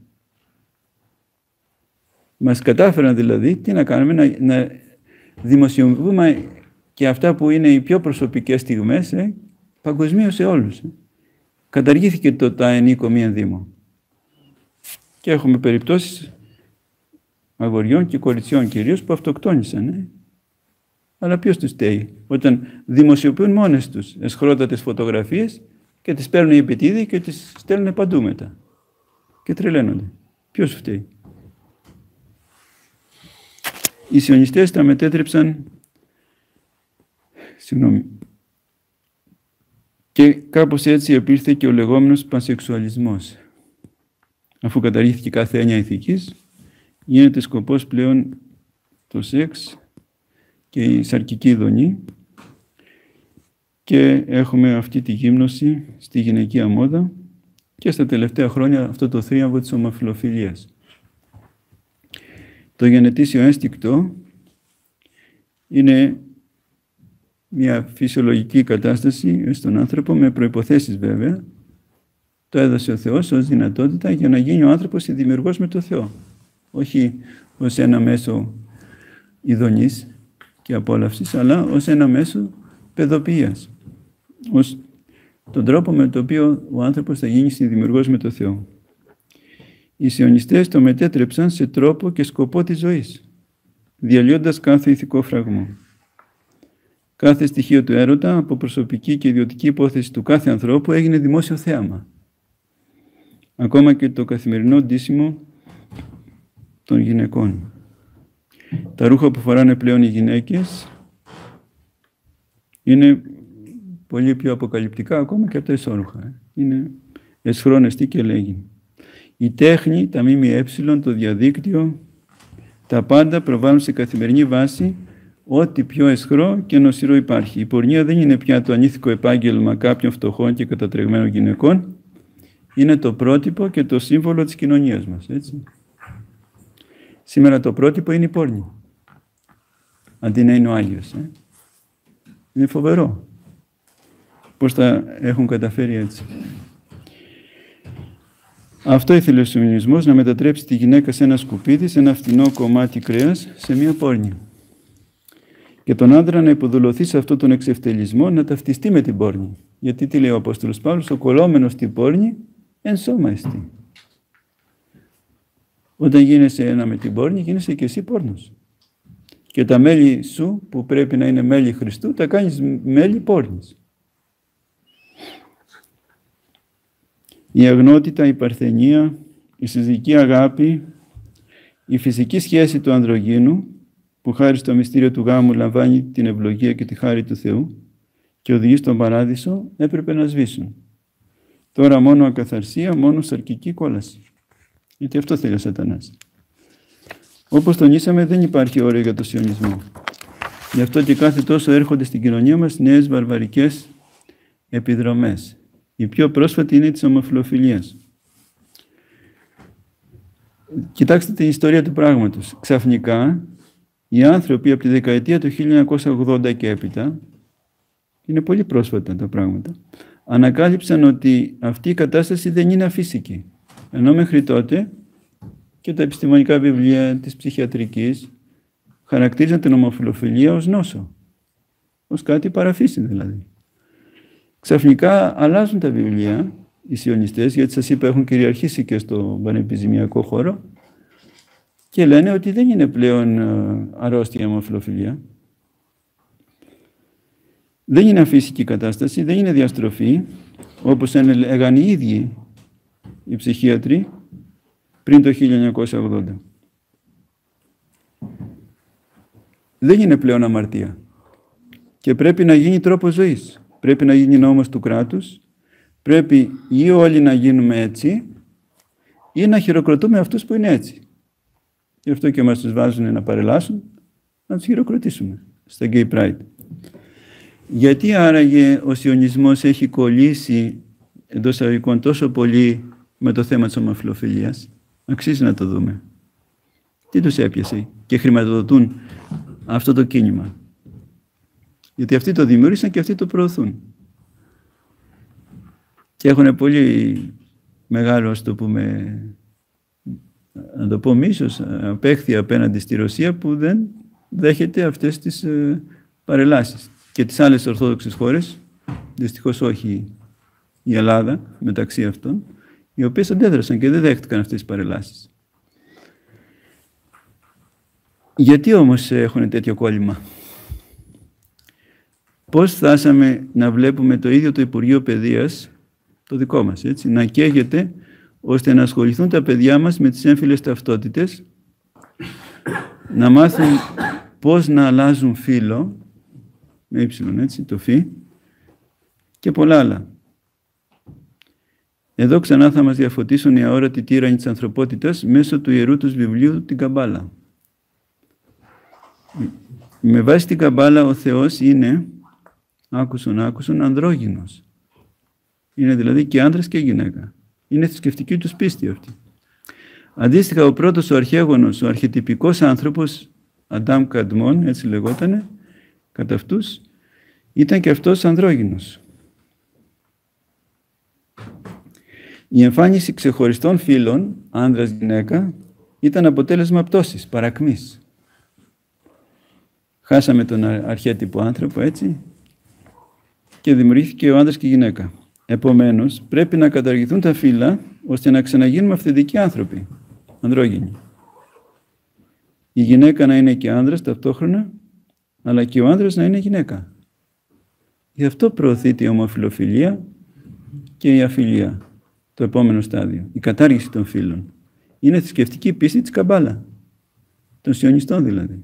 Μας κατάφεραν δηλαδή, τι να κάνουμε, να, να δημοσιοποιούμε και αυτά που είναι οι πιο προσωπικές στιγμές, ε, παγκοσμίως σε όλους. Ε. Καταργήθηκε το τα ενίκο μη ενδύμο. Και έχουμε περιπτώσεις αγοριών και κοριτσιών κυρίως που αυτοκτόνησαν. Ε. Αλλά ποιος τους στέει? Όταν δημοσιοποιούν μόνες τους εσχρότατες φωτογραφίες και τις παίρνουν οι επιτίδοι και τις στέλνουν παντού μετά. Και τρελαίνονται. Ποιος φταίει? Οι σιωνιστές τα μετέτρεψαν, συγγνώμη, και κάπως έτσι επήρθε και ο λεγόμενος πανσεξουαλισμός. Αφού καταργήθηκε κάθε έννοια ηθικής, γίνεται σκοπός πλέον το σεξ και η σαρκική ειδονή και έχουμε αυτή τη γύμνωση στη γυναικεία μόδα και στα τελευταία χρόνια αυτό το θρίαμβο της ομοφυλοφιλίας. Το γενετήσιο ένστικτο είναι μια φυσιολογική κατάσταση στον άνθρωπο με προϋποθέσεις βέβαια. Το έδωσε ο Θεός ως δυνατότητα για να γίνει ο άνθρωπος δημιουργός με το Θεό. Όχι ως ένα μέσο ειδονής και απόλαυσης, αλλά ως ένα μέσο παιδοποιίας. Ως τον τρόπο με τον οποίο ο άνθρωπος θα γίνει συνδημιουργός με το Θεό. Οι σιωνιστές το μετέτρεψαν σε τρόπο και σκοπό της ζωής, διαλύοντας κάθε ηθικό φραγμό. Κάθε στοιχείο του έρωτα, από προσωπική και ιδιωτική υπόθεση του κάθε ανθρώπου, έγινε δημόσιο θέαμα. Ακόμα και το καθημερινό ντύσιμο των γυναικών. Τα ρούχα που φοράνε πλέον οι γυναίκες είναι πολύ πιο αποκαλυπτικά ακόμα και από τα ισόρουχα. Είναι εσχρόνεστη και λέγει. Η τέχνη, τα ΜΜΕ, το διαδίκτυο, τα πάντα προβάλλουν σε καθημερινή βάση ό,τι πιο αισχρό και νοσηρό υπάρχει. Η πορνεία δεν είναι πια το ανήθικο επάγγελμα κάποιων φτωχών και κατατρεγμένων γυναικών. Είναι το πρότυπο και το σύμβολο της κοινωνίας μας. Έτσι. Σήμερα το πρότυπο είναι η πόρνη. Αντί να είναι ο Άγιος. Ε. Είναι φοβερό. Πώς τα έχουν καταφέρει έτσι. Αυτό ήθελε ο σιωνισμός, να μετατρέψει τη γυναίκα σε ένα σκουπίδι, σε ένα φθηνό κομμάτι κρέας, σε μια πόρνη. Και τον άντρα να υποδουλωθεί σε αυτόν τον εξευτελισμό, να ταυτιστεί με την πόρνη. Γιατί τι λέει ο Απόστολος Παύλος, ο κολλόμενος στην πόρνη εν σώμα εστί. Όταν γίνεσαι ένα με την πόρνη, γίνεσαι και εσύ πόρνος. Και τα μέλη σου, που πρέπει να είναι μέλη Χριστού, τα κάνεις μέλη πόρνης. Η αγνότητα, η παρθενία, η συζυγική αγάπη, η φυσική σχέση του ανδρογύνου, που χάρη στο μυστήριο του γάμου λαμβάνει την ευλογία και τη χάρη του Θεού και οδηγεί στον παράδεισο, έπρεπε να σβήσουν. Τώρα μόνο ακαθαρσία, μόνο σαρκική κόλαση. Γιατί αυτό θέλει ο Σατανάς. Όπως τονίσαμε, δεν υπάρχει όριο για το σιωνισμό. Γι' αυτό και κάθε τόσο έρχονται στην κοινωνία μας νέες βαρβαρικές επιδρομές. Η πιο πρόσφατη είναι της ομοφυλοφιλίας. Κοιτάξτε την ιστορία του πράγματος. Ξαφνικά, οι άνθρωποι από τη δεκαετία του χίλια εννιακόσια ογδόντα και έπειτα, είναι πολύ πρόσφατα τα πράγματα, ανακάλυψαν ότι αυτή η κατάσταση δεν είναι αφύσικη. Ενώ μέχρι τότε και τα επιστημονικά βιβλία της ψυχιατρικής χαρακτήριζαν την ομοφυλοφιλία ως νόσο. Ως κάτι παραφύση δηλαδή. Ξαφνικά αλλάζουν τα βιβλία οι σιωνιστές, γιατί σας είπα έχουν κυριαρχήσει και στο πανεπιστημιακό χώρο, και λένε ότι δεν είναι πλέον αρρώστια η ομοφυλοφιλία. Δεν είναι αφύσικη κατάσταση, δεν είναι διαστροφή, όπως έλεγαν οι ίδιοι οι ψυχίατροι πριν το χίλια εννιακόσια ογδόντα. Δεν είναι πλέον αμαρτία και πρέπει να γίνει τρόπος ζωής. Πρέπει να γίνει νόμος του κράτους, πρέπει ή όλοι να γίνουμε έτσι ή να χειροκροτούμε αυτούς που είναι έτσι. Γι' αυτό και μας τους βάζουν να παρελάσουν, να τους χειροκροτήσουμε στα Gay Pride. Γιατί άραγε ο σιωνισμός έχει κολλήσει εντός εισαγωγικών τόσο πολύ με το θέμα της ομοφυλοφιλίας? Αξίζει να το δούμε. Τι τους έπιασε και χρηματοδοτούν αυτό το κίνημα? Γιατί αυτοί το δημιούργησαν και αυτοί το προωθούν. Και έχουν πολύ μεγάλο, ας το πούμε, να το πω μίσος, απέχθεια απέναντι στη Ρωσία που δεν δέχεται αυτές τις ε, παρελάσεις. Και τις άλλες ορθόδοξες χώρες, δυστυχώς όχι η Ελλάδα μεταξύ αυτών, οι οποίες αντέδρασαν και δεν δέχτηκαν αυτές τις παρελάσεις. Γιατί όμως έχουν τέτοιο κόλλημα? Πώς φτάσαμε να βλέπουμε το ίδιο το Υπουργείο Παιδείας, το δικό μας, έτσι, να καίγεται ώστε να ασχοληθούν τα παιδιά μας με τις έμφυλες ταυτότητες, να μάθουν πώς να αλλάζουν φύλο, με ύψιλον, έτσι, το φύ, και πολλά άλλα. Εδώ ξανά θα μας διαφωτίσουν οι αόρατοι τύρανοι της ανθρωπότητας μέσω του ιερού τους βιβλίου, την Καμπάλα. Με βάση την Καμπάλα ο Θεός είναι, άκουσον, άκουσον, ανδρόγυνος. Είναι δηλαδή και άντρας και γυναίκα. Είναι θρησκευτική τους πίστη αυτή. Αντίστοιχα, ο πρώτος, ο αρχαίγονος, ο αρχετυπικός άνθρωπος, Αντάμ Καντμόν, έτσι λεγότανε, κατά αυτούς, ήταν και αυτός ανδρόγυνος. Η εμφάνιση ξεχωριστών φύλων, άνδρας-γυναίκα, ήταν αποτέλεσμα πτώσης, παρακμής. Χάσαμε τον αρχέτυπο άνθρωπο, έτσι, και δημιουργήθηκε ο άντρας και η γυναίκα. Επομένως, πρέπει να καταργηθούν τα φύλα, ώστε να ξαναγίνουμε αυθεντικοί άνθρωποι, ανδρόγυνοι. Η γυναίκα να είναι και άνδρας ταυτόχρονα, αλλά και ο άνδρας να είναι γυναίκα. Γι' αυτό προωθείται η ομοφυλοφιλία και η αφιλία, το επόμενο στάδιο, η κατάργηση των φύλων. Είναι θρησκευτική πίστη της Καμπάλα, των σιωνιστών δηλαδή.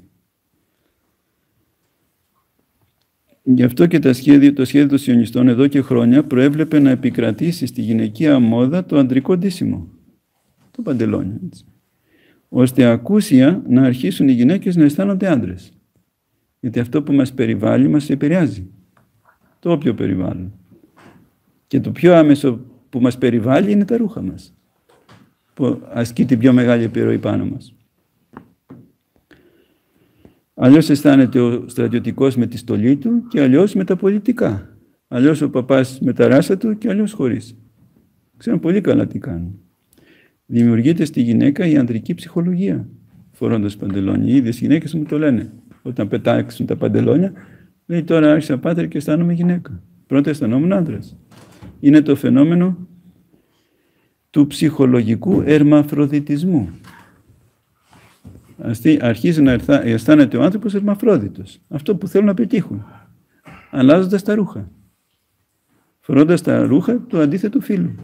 Γι' αυτό και το σχέδιο, το σχέδιο των σιωνιστών εδώ και χρόνια προέβλεπε να επικρατήσει στη γυναικεία μόδα το αντρικό ντύσιμο, το παντελόνι, έτσι, ώστε ακούσια να αρχίσουν οι γυναίκες να αισθάνονται άντρες. Γιατί αυτό που μας περιβάλλει μας επηρεάζει. Το όποιο περιβάλλον. Και το πιο άμεσο που μας περιβάλλει είναι τα ρούχα μας, που ασκεί την πιο μεγάλη επιρροή πάνω μας. Αλλιώς αισθάνεται ο στρατιωτικός με τη στολή του και αλλιώς με τα πολιτικά. Αλλιώς ο παπάς με τα ράσα του και αλλιώς χωρίς. Ξέρουν πολύ καλά τι κάνουν. Δημιουργείται στη γυναίκα η ανδρική ψυχολογία, φορώντας παντελόνια. Οι ίδιες γυναίκες μου το λένε. Όταν πετάξουν τα παντελόνια, λέει τώρα άρχισα πάτερ και αισθάνομαι γυναίκα. Πρώτα αισθανόμουν άντρας. Είναι το φαινόμενο του ψυχολογικού ερμαφροδιτισμού. Αρχίζει να αισθάνεται ο άνθρωπος ερμαφρόδιτος. Αυτό που θέλουν να πετύχουν. Αλλάζοντας τα ρούχα. Φορώντας τα ρούχα του αντίθετου φύλου.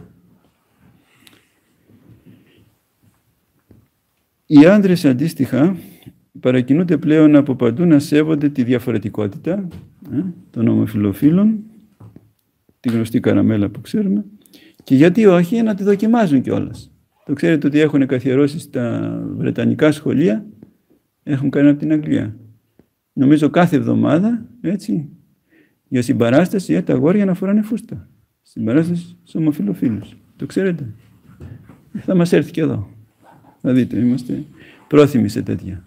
Οι άντρες αντίστοιχα παρακινούνται πλέον από παντού να σέβονται τη διαφορετικότητα ε, των ομοφυλοφίλων, τη γνωστή καραμέλα που ξέρουμε, και γιατί όχι να τη δοκιμάζουν κιόλας. Το ξέρετε ότι έχουν καθιερώσει στα βρετανικά σχολεία, έχουν κάνει από την Αγγλία. Νομίζω κάθε εβδομάδα, έτσι, για συμπαράσταση, ε, τα αγόρια να φοράνε φούστα. Συμπαράσταση στους ομοφυλοφίλους. Το ξέρετε. Θα μας έρθει και εδώ. Θα δείτε, είμαστε πρόθυμοι σε τέτοια.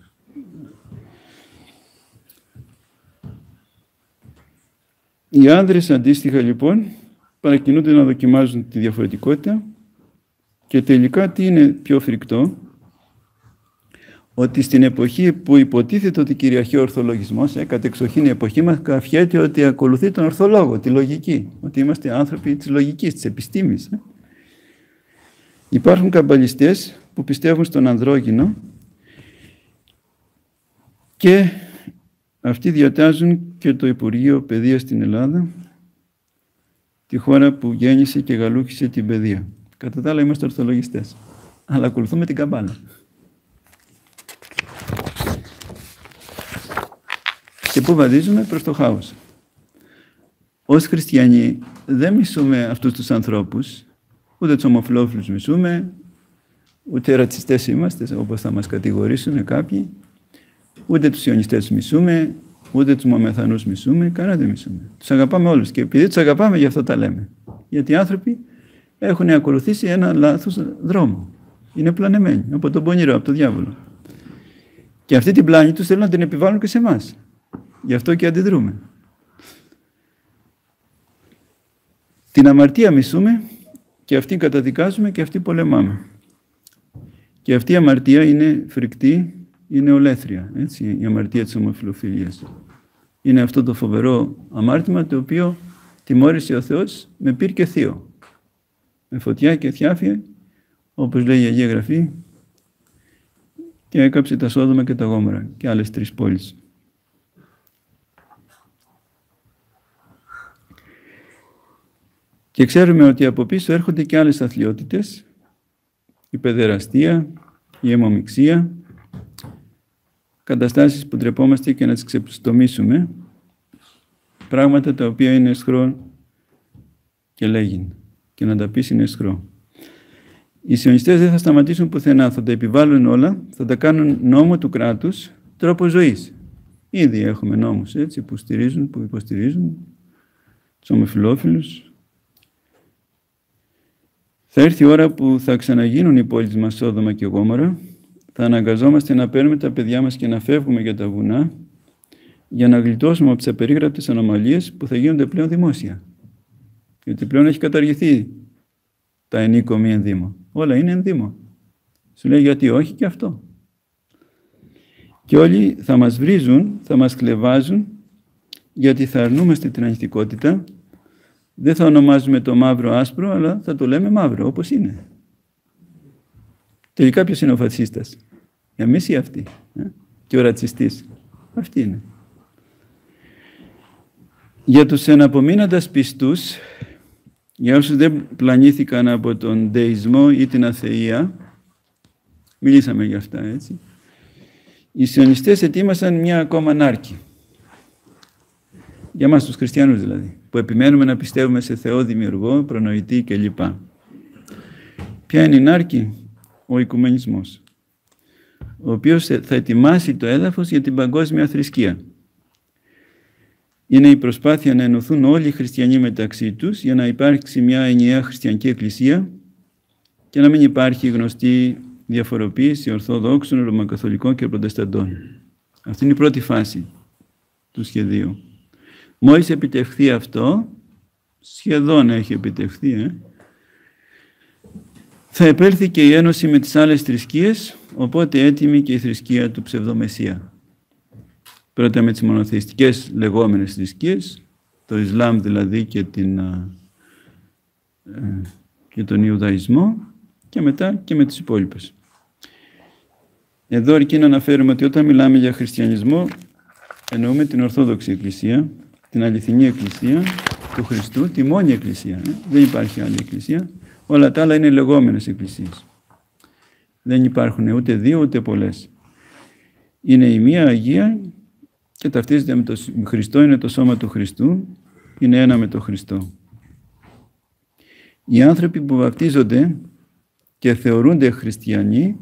Οι άνδρες αντίστοιχα λοιπόν παρακινούνται να δοκιμάζουν τη διαφορετικότητα και τελικά τι είναι πιο φρικτό, ότι στην εποχή που υποτίθεται ότι κυριαρχεί ο ορθολογισμός, ε, κατεξοχήν η εποχή μας καφιέται ότι ακολουθεί τον ορθολόγο, τη λογική, ότι είμαστε άνθρωποι της λογικής, της επιστήμης. Ε. Υπάρχουν καμπαλιστές που πιστεύουν στον ανδρόγυνο Και αυτοί διατάζουν και το Υπουργείο Παιδείας στην Ελλάδα, τη χώρα που γέννησε και γαλούχησε την παιδεία. Κατά τα άλλα είμαστε ορθολογιστές, αλλά ακολουθούμε την καμπάλα. Και πού βαδίζουμε? Προς το χάος. Ως χριστιανοί δεν μισούμε αυτούς τους ανθρώπους, ούτε τους ομοφυλόφιλους μισούμε, ούτε ρατσιστές είμαστε, όπως θα μας κατηγορήσουν κάποιοι, ούτε τους ιωνιστές μισούμε, ούτε τους μαμεθανούς μισούμε, κανένα δεν μισούμε. Τους αγαπάμε όλους και επειδή τους αγαπάμε γι' αυτό τα λέμε. Γιατί οι άνθρωποι έχουν ακολουθήσει ένα λάθος δρόμο. Είναι πλανεμένοι από τον πονηρό, από τον διάβολο. Και αυτή την πλάνη τους θέλουν να την επιβάλλουν και σε εμάς. Γι' αυτό και αντιδρούμε. Την αμαρτία μισούμε και αυτή καταδικάζουμε και αυτή πολεμάμε. Και αυτή η αμαρτία είναι φρικτή, είναι ολέθρια, έτσι, η αμαρτία της ομοφυλοφιλίας. Είναι αυτό το φοβερό αμάρτημα το οποίο τιμώρησε ο Θεός με πυρ και θείο. Με φωτιά και θιάφια, όπως λέει η Αγία Γραφή, και έκαψε τα Σόδομα και τα Γόμορα και άλλες τρεις πόλεις. Και ξέρουμε ότι από πίσω έρχονται και άλλες αθλιότητες, η παιδεραστία, η αιμομιξία, καταστάσεις που ντρεπόμαστε και να τις ξεστομίσουμε, πράγματα τα οποία είναι αισχρό και λέγειν, και να τα πεις είναι αισχρό. Οι σιωνιστές δεν θα σταματήσουν πουθενά, θα τα επιβάλλουν όλα, θα τα κάνουν νόμο του κράτους, τρόπο ζωής. Ήδη έχουμε νόμους έτσι, που στηρίζουν, που υποστηρίζουν τους ομοφυλόφιλους. Θα έρθει η ώρα που θα ξαναγίνουν οι πόλεις μας Σόδομα και Γόμορα, θα αναγκαζόμαστε να παίρνουμε τα παιδιά μας και να φεύγουμε για τα βουνά για να γλιτώσουμε από τις απερίγραπτες ανομαλίες που θα γίνονται πλέον δημόσια. Γιατί πλέον έχει καταργηθεί τα ενίκο μη ενδύμο. Όλα είναι ενδύμο. Σου λέει γιατί όχι και αυτό. Και όλοι θα μας βρίζουν, θα μας κλεβάζουν, γιατί θα αρνούμαστε την ανοιχτικότητα. Δεν θα ονομάζουμε το μαύρο άσπρο, αλλά θα το λέμε μαύρο, όπως είναι. Τελικά ποιος είναι ο φασίστας? Εμείς ή αυτοί? Ε? Και ο ρατσιστής? Αυτοί είναι. Για τους εναπομείναντας πιστούς, για όσους δεν πλανήθηκαν από τον δεϊσμό ή την αθεία, μιλήσαμε για αυτά, έτσι. Οι σιωνιστές ετοίμασαν μια ακόμα νάρκη. Για μας τους χριστιανούς δηλαδή, που επιμένουμε να πιστεύουμε σε Θεό δημιουργό, προνοητή κλπ. Ποια είναι η νάρκη? Ο οικουμενισμός, ο οποίος θα ετοιμάσει το έδαφος για την παγκόσμια θρησκεία. Είναι η προσπάθεια να ενωθούν όλοι οι χριστιανοί μεταξύ τους για να υπάρξει μια ενιαία χριστιανική εκκλησία και να μην υπάρχει γνωστή διαφοροποίηση ορθοδόξων, ρωμακαθολικών και προτεσταντών. Αυτή είναι η πρώτη φάση του σχεδίου. Μόλις επιτευχθεί αυτό, σχεδόν έχει επιτευχθεί, ε, θα επέλθει και η ένωση με τις άλλες θρησκείες, οπότε έτοιμη και η θρησκεία του ψευδομεσσία. Πρώτα με τις μονοθεϊστικές λεγόμενες θρησκείες, το Ισλάμ δηλαδή και, την, ε, και τον Ιουδαϊσμό, και μετά και με τις υπόλοιπες. Εδώ αρκεί να αναφέρουμε ότι όταν μιλάμε για χριστιανισμό, εννοούμε την Ορθόδοξη Εκκλησία, την αληθινή Εκκλησία του Χριστού, τη μόνη Εκκλησία. Ε? Δεν υπάρχει άλλη Εκκλησία. Όλα τα άλλα είναι λεγόμενες εκκλησίες. Δεν υπάρχουν ούτε δύο ούτε πολλές. Είναι η μία Αγία και ταυτίζεται με τον Χριστό, είναι το σώμα του Χριστού, είναι ένα με τον Χριστό. Οι άνθρωποι που βαπτίζονται και θεωρούνται χριστιανοί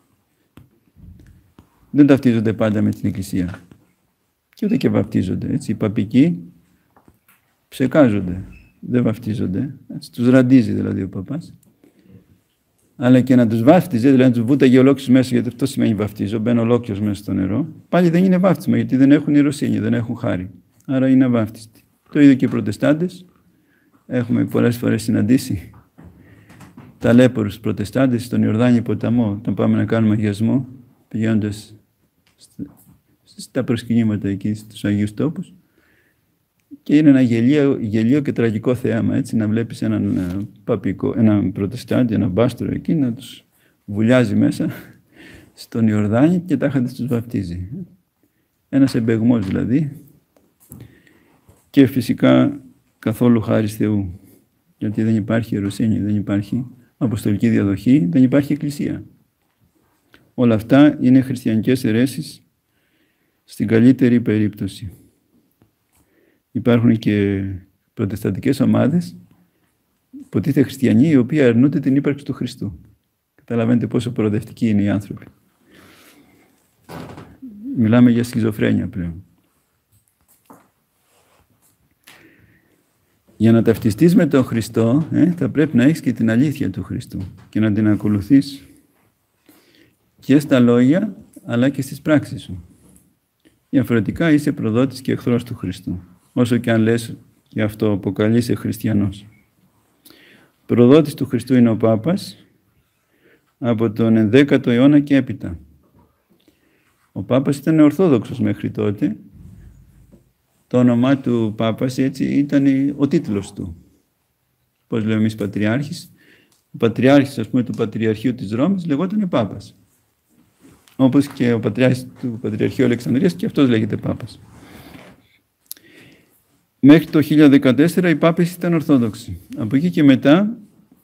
δεν ταυτίζονται πάντα με την Εκκλησία. Και ούτε και βαπτίζονται. Έτσι, οι παπικοί ψεκάζονται. Δεν βαφτίζονται, έτσι, τους ραντίζει δηλαδή ο παπάς. Αλλά και να τους βάφτιζε, δηλαδή να τους βούταγε ολόκληρους μέσα, γιατί αυτό σημαίνει βαφτίζω, μπαίνει ολόκληρος μέσα στο νερό, πάλι δεν είναι βάφτισμα, γιατί δεν έχουν ιεροσύνη, δεν έχουν χάρη. Άρα είναι αβάφτιστοι. Το ίδιο και οι προτεστάντες. Έχουμε πολλές φορές συναντήσει ταλέπορους προτεστάντες στον Ιορδάνη ποταμό, όταν πάμε να κάνουμε αγιασμό, πηγαίνοντας στα προσκυνήματα εκεί στους Αγίους Τόπους. Και είναι ένα γελίο, γελίο και τραγικό θέαμα, έτσι, να βλέπεις έναν παπικό, έναν προτεστάντη, έναν μπάστρο εκεί, να τους βουλιάζει μέσα στον Ιορδάνη και τάχα τους βαπτίζει. ένας εμπεγμός δηλαδή, και φυσικά καθόλου χάρις Θεού, γιατί δεν υπάρχει ιεροσύνη, δεν υπάρχει αποστολική διαδοχή, δεν υπάρχει εκκλησία. Όλα αυτά είναι χριστιανικές αιρέσεις στην καλύτερη περίπτωση. Υπάρχουν και προτεσταντικές ομάδες, υποτίθεται χριστιανοί, οι οποίοι αρνούνται την ύπαρξη του Χριστού. Καταλαβαίνετε πόσο προοδευτικοί είναι οι άνθρωποι. Μιλάμε για σχιζοφρένεια πλέον. Για να ταυτιστείς με τον Χριστό, ε, θα πρέπει να έχεις και την αλήθεια του Χριστού και να την ακολουθείς και στα λόγια, αλλά και στις πράξεις σου. Διαφορετικά είσαι προδότης και εχθρός του Χριστού, όσο και αν λες και αυτό αποκαλείσαι χριστιανός. Προδότης του Χριστού είναι ο Πάπας από τον ενδέκατο αιώνα και έπειτα. Ο Πάπας ήταν ορθόδοξος μέχρι τότε. Το όνομά του Πάπας έτσι ήταν ο τίτλος του. Πώς λέμε εμείς Πατριάρχης. Ο Πατριάρχης, ας πούμε, του Πατριαρχείου της Ρώμης λεγόταν Πάπας. Όπως και ο Πατριάρχης του Πατριαρχείου Αλεξανδρίας, και αυτός λέγεται Πάπας. Μέχρι το χίλια δεκατέσσερα οι Πάπες ήταν Ορθόδοξοι. Από εκεί και μετά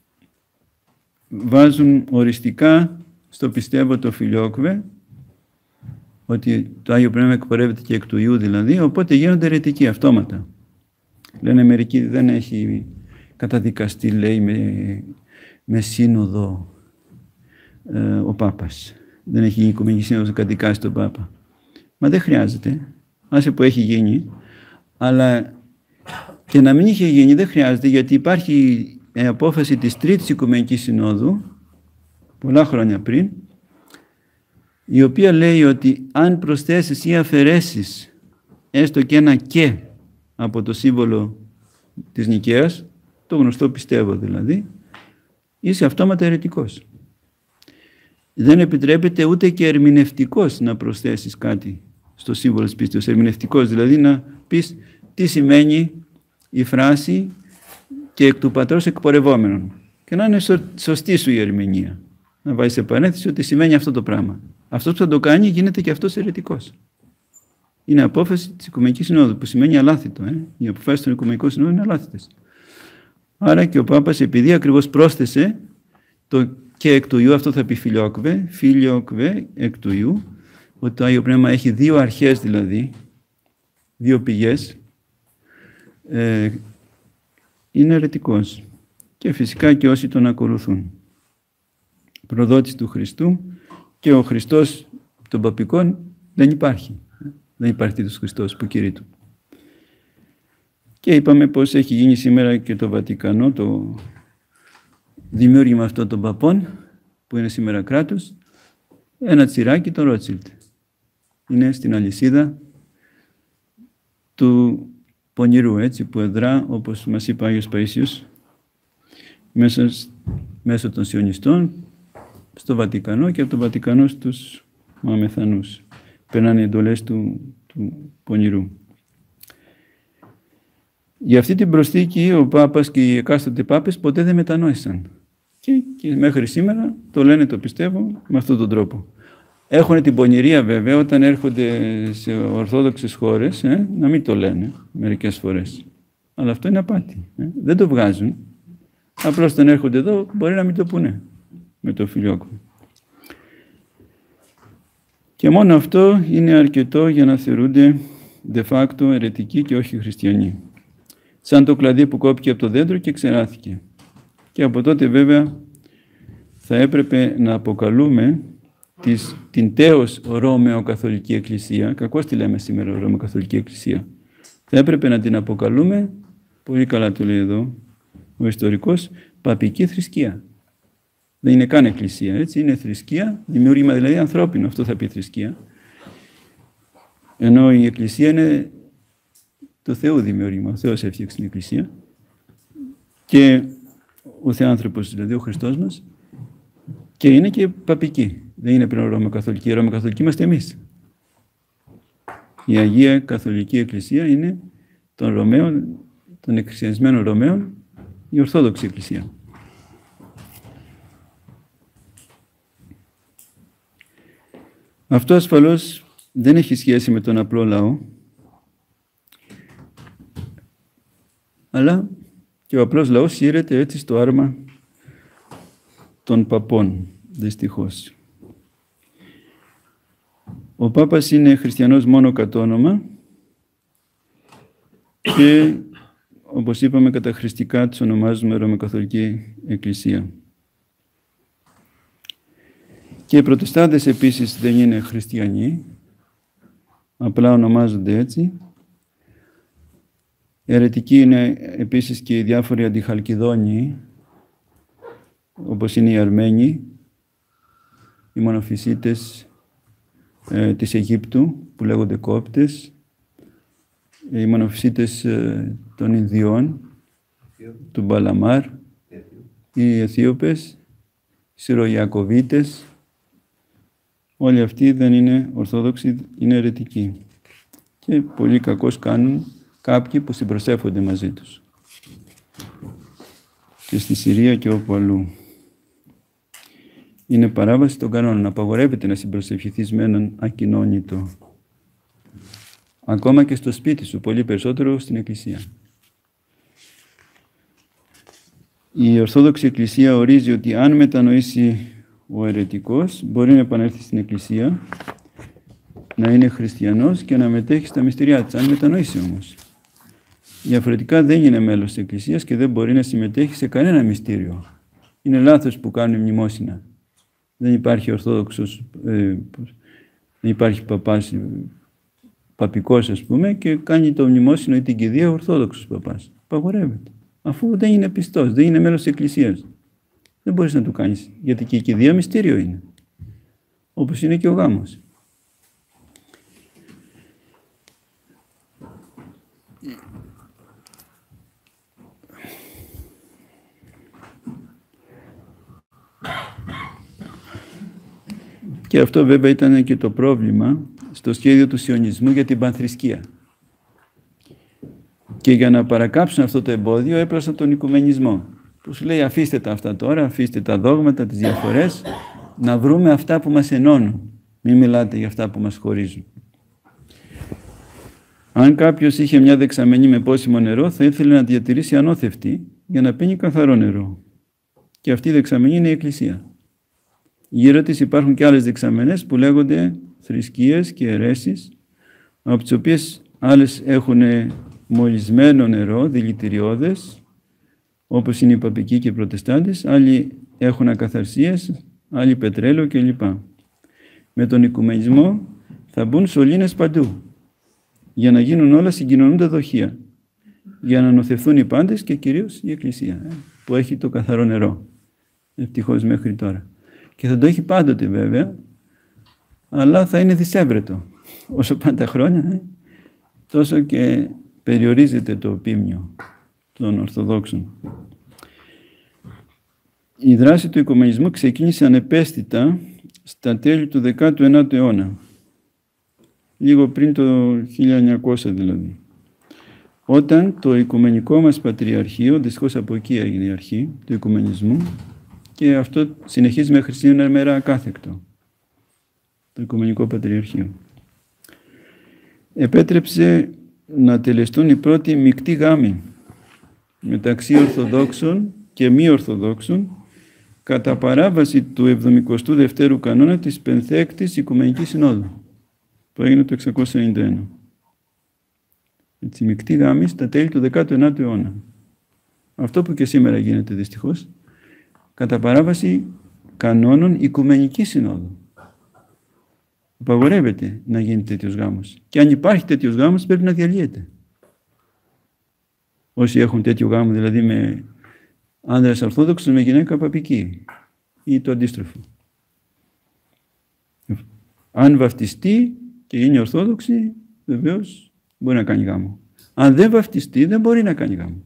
βάζουν οριστικά στο πιστεύω το Φιλιόκβε, ότι το Άγιο Πνεύμα εκπορεύεται και εκ του Ιού δηλαδή, οπότε γίνονται αιρετικοί αυτόματα. Λένε μερικοί δεν έχει καταδικαστεί, λέει, με, με σύνοδο ε, ο Πάπας. Δεν έχει γίνει οικουμενική σύνοδος να καταδικάσει τον Πάπα. Μα δεν χρειάζεται. Άσε που έχει γίνει. Αλλά και να μην είχε γίνει δεν χρειάζεται, γιατί υπάρχει η απόφαση της Τρίτης Οικουμενικής Συνόδου, πολλά χρόνια πριν, η οποία λέει ότι αν προσθέσεις ή αφαιρέσεις έστω και ένα «και» από το σύμβολο της Νικαίας, το γνωστό πιστεύω δηλαδή, είσαι αυτόματα αιρετικός. Δεν επιτρέπεται ούτε και ερμηνευτικός να προσθέσεις κάτι στο σύμβολο της πίστεως. Ερμηνευτικός δηλαδή να πεις τι σημαίνει η φράση «και εκ του πατρός εκπορευόμενον» και να είναι σωστή σου η ερμηνεία. Να βάζεις σε παρένθεση ότι σημαίνει αυτό το πράγμα. Αυτός που θα το κάνει γίνεται και αυτός αιρετικός. Είναι απόφαση της Οικουμενικής Συνόδου, που σημαίνει αλάθητο. Ε? Οι αποφάσεις των Οικουμενικών Συνόδων είναι αλάθητες. Άρα και ο Πάπας, επειδή ακριβώς πρόσθεσε το «και εκ του Ιού», αυτό θα πει Φιλιόκβε, Φιλιόκβε εκ του Ιού, ότι το Άγιο Πνεύμα έχει δύο αρχές δηλαδή, δύο πηγές, ε, είναι αιρετικός. Και φυσικά και όσοι τον ακολουθούν. Προδότης του Χριστού, και ο Χριστός των παπικών δεν υπάρχει. Δεν υπάρχει Τίτος Χριστός που κηρύττου. Και είπαμε πως έχει γίνει σήμερα και το Βατικανό, το δημιούργημα αυτών των παπών, που είναι σήμερα κράτος, ένα τσιράκι των Ρότσιλντ. Είναι στην αλυσίδα του πονηρού, έτσι, που εδρά, όπως μας είπε ο Άγιος Παΐσιος, μέσα, μέσω των Σιωνιστών, στο Βατικανό, και από το Βατικανό στους Μαμεθανούς. Περνάνε οι εντολές του, του πονηρού. Για αυτή την προσθήκη ο Πάπας και οι εκάστοτε Πάπες ποτέ δεν μετανόησαν. Και, και μέχρι σήμερα το λένε, το πιστεύω, με αυτόν τον τρόπο. Έχουν την πονηρία βέβαια όταν έρχονται σε ορθόδοξες χώρες, ε, να μην το λένε μερικές φορές. Αλλά αυτό είναι απάτη. Ε. Δεν το βγάζουν. Απλώς όταν έρχονται εδώ μπορεί να μην το πούνε με το Φιλιόκο. Και μόνο αυτό είναι αρκετό για να θεωρούνται de facto αιρετικοί και όχι χριστιανοί. Σαν το κλαδί που κόπηκε από το δέντρο και ξεράθηκε. Και από τότε βέβαια θα έπρεπε να αποκαλούμε της, την τέως Ρωμαιοκαθολική Εκκλησία, κακώς τη λέμε σήμερα Ρωμαιοκαθολική Εκκλησία, θα έπρεπε να την αποκαλούμε, πολύ καλά το λέει εδώ ο ιστορικός, παπική θρησκεία. Δεν είναι καν εκκλησία, έτσι, είναι θρησκεία, δημιούργημα δηλαδή ανθρώπινο, αυτό θα πει θρησκεία. Ενώ η εκκλησία είναι το Θεού δημιούργημα, ο Θεός έφτιαξε την εκκλησία. Και ο Θεάνθρωπος, δηλαδή ο Χριστός μας, και είναι και παπική. Δεν είναι πλέον Ρωμαιοκαθολική, η Ρωμαιοκαθολική είμαστε εμείς. Η Αγία Καθολική Εκκλησία είναι των Ρωμαίων, των εκκλησιασμένων Ρωμαίων, η Ορθόδοξη Εκκλησία. Αυτό ασφαλώς δεν έχει σχέση με τον απλό λαό, αλλά και ο απλός λαός σύρεται έτσι στο άρμα των παπών, δυστυχώς. Ο Πάπας είναι χριστιανός μόνο κατ' όνομα και, όπως είπαμε, καταχρηστικά τους ονομάζουμε Ρωμαιοκαθολική Εκκλησία. Και οι Προτεστάντες επίσης δεν είναι χριστιανοί, απλά ονομάζονται έτσι. Αιρετικοί είναι επίσης και οι διάφοροι αντιχαλκιδόνιοι, όπως είναι οι Αρμένοι, οι μονοφυσίτες ε, της Αιγύπτου, που λέγονται Κόπτες, οι μονοφυσίτες ε, των Ινδιών, του Μπαλαμάρ, οι Αιθίωπες, οι Σιροϊακωβίτες. Όλοι αυτοί δεν είναι Ορθόδοξοι, είναι αιρετικοί. Και πολύ κακώς κάνουν κάποιοι που συμπροσεύονται μαζί τους. Και στη Συρία και όπου αλλού. Είναι παράβαση των κανόνων. Απαγορεύεται να συμπροσευχηθείς με έναν ακοινώνητο. Ακόμα και στο σπίτι σου, πολύ περισσότερο στην Εκκλησία. Η Ορθόδοξη Εκκλησία ορίζει ότι αν μετανοήσει ο αιρετικός, μπορεί να επανέλθει στην Εκκλησία, να είναι χριστιανός και να μετέχει στα μυστηριά της, αν μετανοήσει όμως. Διαφορετικά δεν είναι μέλος της Εκκλησίας και δεν μπορεί να συμμετέχει σε κανένα μυστήριο. Είναι λάθος που κάνουν μνημόσυνα. Δεν υπάρχει Ορθόδοξος, ε, δεν υπάρχει παπάς, παπικός ας πούμε, και κάνει το μνημόσυνο ή την κηδεία Ορθόδοξος παπάς. Απαγορεύεται. Αφού δεν είναι πιστός, δεν είναι μέλος της Εκκλησίας. Δεν μπορείς να το κάνεις, γιατί και η κηδεία μυστήριο είναι. Όπως είναι και ο γάμος. Και αυτό βέβαια ήταν και το πρόβλημα στο σχέδιο του σιωνισμού για την πανθρησκεία. Και για να παρακάψουν αυτό το εμπόδιο έπλασαν τον οικουμενισμό. Που σου λέει αφήστε τα αυτά τώρα, αφήστε τα δόγματα, τις διαφορές, να βρούμε αυτά που μας ενώνουν. Μην μιλάτε για αυτά που μας χωρίζουν. Αν κάποιος είχε μια δεξαμενή με πόσιμο νερό, θα ήθελε να διατηρήσει ανώθευτη για να πίνει καθαρό νερό. Και αυτή η δεξαμενή είναι η Εκκλησία. Γύρω της υπάρχουν και άλλες δεξαμενές που λέγονται θρησκείες και αιρέσεις, από τις οποίες άλλες έχουν μολυσμένο νερό, δηλητηριώδες, όπως είναι οι παπικοί και οι προτεστάντες, άλλοι έχουν ακαθαρσίες, άλλοι πετρέλαιο κλπ. Με τον οικουμενισμό θα μπουν σωλήνες παντού, για να γίνουν όλα συγκοινωνούντα δοχεία, για να νοθευθούν οι πάντες και κυρίως η Εκκλησία, που έχει το καθαρό νερό, ευτυχώς μέχρι τώρα. Και θα το έχει πάντοτε βέβαια, αλλά θα είναι δυσέβρετο. Όσο πάνε τα χρόνια, τόσο και περιορίζεται το πίμνιο των Ορθοδόξων. Η δράση του οικουμενισμού ξεκίνησε ανεπαίσθητα στα τέλη του δέκατου ένατου αιώνα. Λίγο πριν το χίλια εννιακόσια δηλαδή. Όταν το Οικουμενικό μας Πατριαρχείο, δυστυχώς από εκεί έγινε η αρχή του οικουμενισμού, και αυτό συνεχίζει μέχρι σήμερα μέρα ακάθεκτο. Το Οικουμενικό Πατριαρχείο. Επέτρεψε να τελεστούν οι πρώτοι μεικτοί γάμοι μεταξύ Ορθοδόξων και μη Ορθοδόξων κατά παράβαση του εβδομηκοστού δευτέρου κανόνα της Πενθέκτης Οικουμενικής Συνόδου που έγινε το εξακόσια ενενήντα ένα. Έτσι, μεικτοί γάμοι στα τέλη του δέκατου ένατου αιώνα. Αυτό που και σήμερα γίνεται δυστυχώς, κατά παράβαση κανόνων Οικουμενικής Συνόδου. Απαγορεύεται να γίνει τέτοιος γάμος. Και αν υπάρχει τέτοιος γάμος πρέπει να διαλύεται. Όσοι έχουν τέτοιο γάμο, δηλαδή με άνδρας Ορθόδοξος με γυναίκα παπική ή το αντίστροφο. Αν βαφτιστεί και είναι Ορθόδοξη, βεβαίως μπορεί να κάνει γάμο. Αν δεν βαφτιστεί, δεν μπορεί να κάνει γάμο.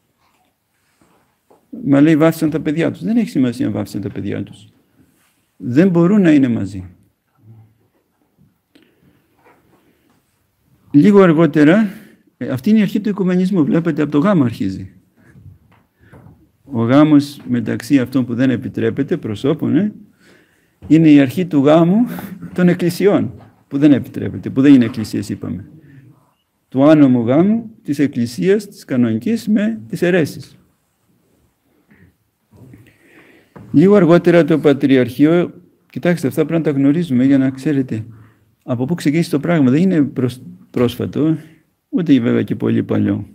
Μα λέει βάφτισαν τα παιδιά τους. Δεν έχει σημασία να βάφτισαν τα παιδιά τους. Δεν μπορούν να είναι μαζί. Λίγο αργότερα, αυτή είναι η αρχή του οικουμενισμού. Βλέπετε, από το γάμο αρχίζει. Ο γάμος μεταξύ αυτών που δεν επιτρέπεται, προσώπων, ε, είναι η αρχή του γάμου των εκκλησιών. που δεν επιτρέπεται, που δεν είναι εκκλησίες, είπαμε. Του άνομου γάμου της εκκλησίας, της κανονικής, με τις αιρέσεις. Λίγο αργότερα το Πατριαρχείο, κοιτάξτε, αυτά πρέπει να τα γνωρίζουμε για να ξέρετε από πού ξεκίνησε το πράγμα. Δεν είναι προσ... πρόσφατο, ούτε βέβαια και πολύ παλιό.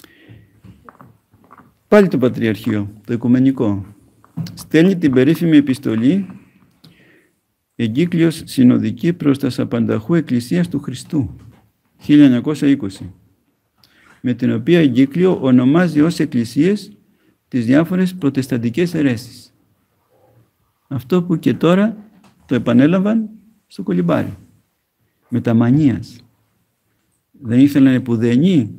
Πάλι το Πατριαρχείο, το Οικουμενικό, στέλνει την περίφημη επιστολή «Εγκύκλειος συνοδική προς τα Σαπανταχού Εκκλησίας του Χριστού» χίλια εννιακόσια είκοσι, με την οποία εγκύκλιο ονομάζει ως εκκλησίες τις διάφορες προτεσταντικές αιρέσεις. Αυτό που και τώρα το επανέλαβαν στο κολυμπάρι, με τα μανίας. Δεν ήθελαν πουδενή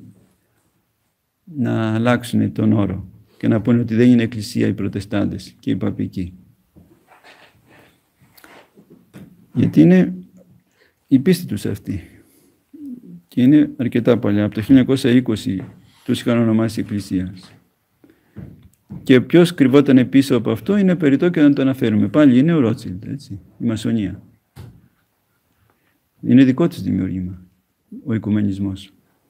να αλλάξουν τον όρο και να πούνε ότι δεν είναι εκκλησία οι προτεστάντες και οι παπικοί. Γιατί είναι η πίστη τους αυτή. Και είναι αρκετά παλιά. Από το χίλια εννιακόσια είκοσι τους είχαν ονομάσει εκκλησίας. Και ποιος κρυβόταν πίσω από αυτό είναι περιττό και να το αναφέρουμε. Πάλι είναι ο Ρότσιλντ, έτσι, η μασονία. Είναι δικό τους δημιουργήμα, ο οικουμενισμός.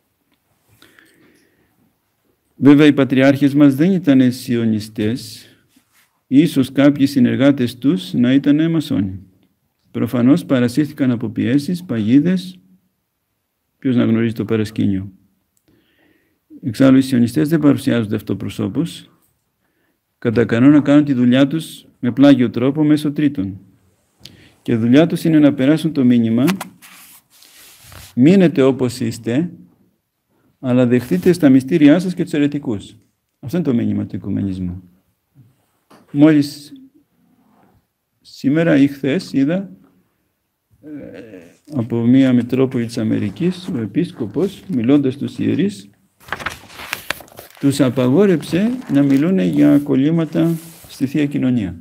Βέβαια οι πατριάρχες μας δεν ήταν σιωνιστές, ίσως κάποιοι συνεργάτες τους να ήταν μασόνοι. Προφανώς παρασύρθηκαν από πιέσεις, παγίδες, ποιος να γνωρίζει το παρασκήνιο. Εξάλλου οι σιωνιστές δεν παρουσιάζονται αυτοπροσώπους, κατά κανόνα κάνουν τη δουλειά τους με πλάγιο τρόπο μέσω τρίτων. Και η δουλειά τους είναι να περάσουν το μήνυμα «Μείνετε όπως είστε, αλλά δεχτείτε στα μυστήριά σας και τους αιρετικούς». Αυτό είναι το μήνυμα του οικουμενισμού. Μόλις σήμερα ή χθες είδα ε, από μία Μητρόπολη της Αμερικής, ο επίσκοπος, μιλώντας στους ιερείς, τους απαγόρεψε να μιλούν για κολλήματα στη Θεία Κοινωνία.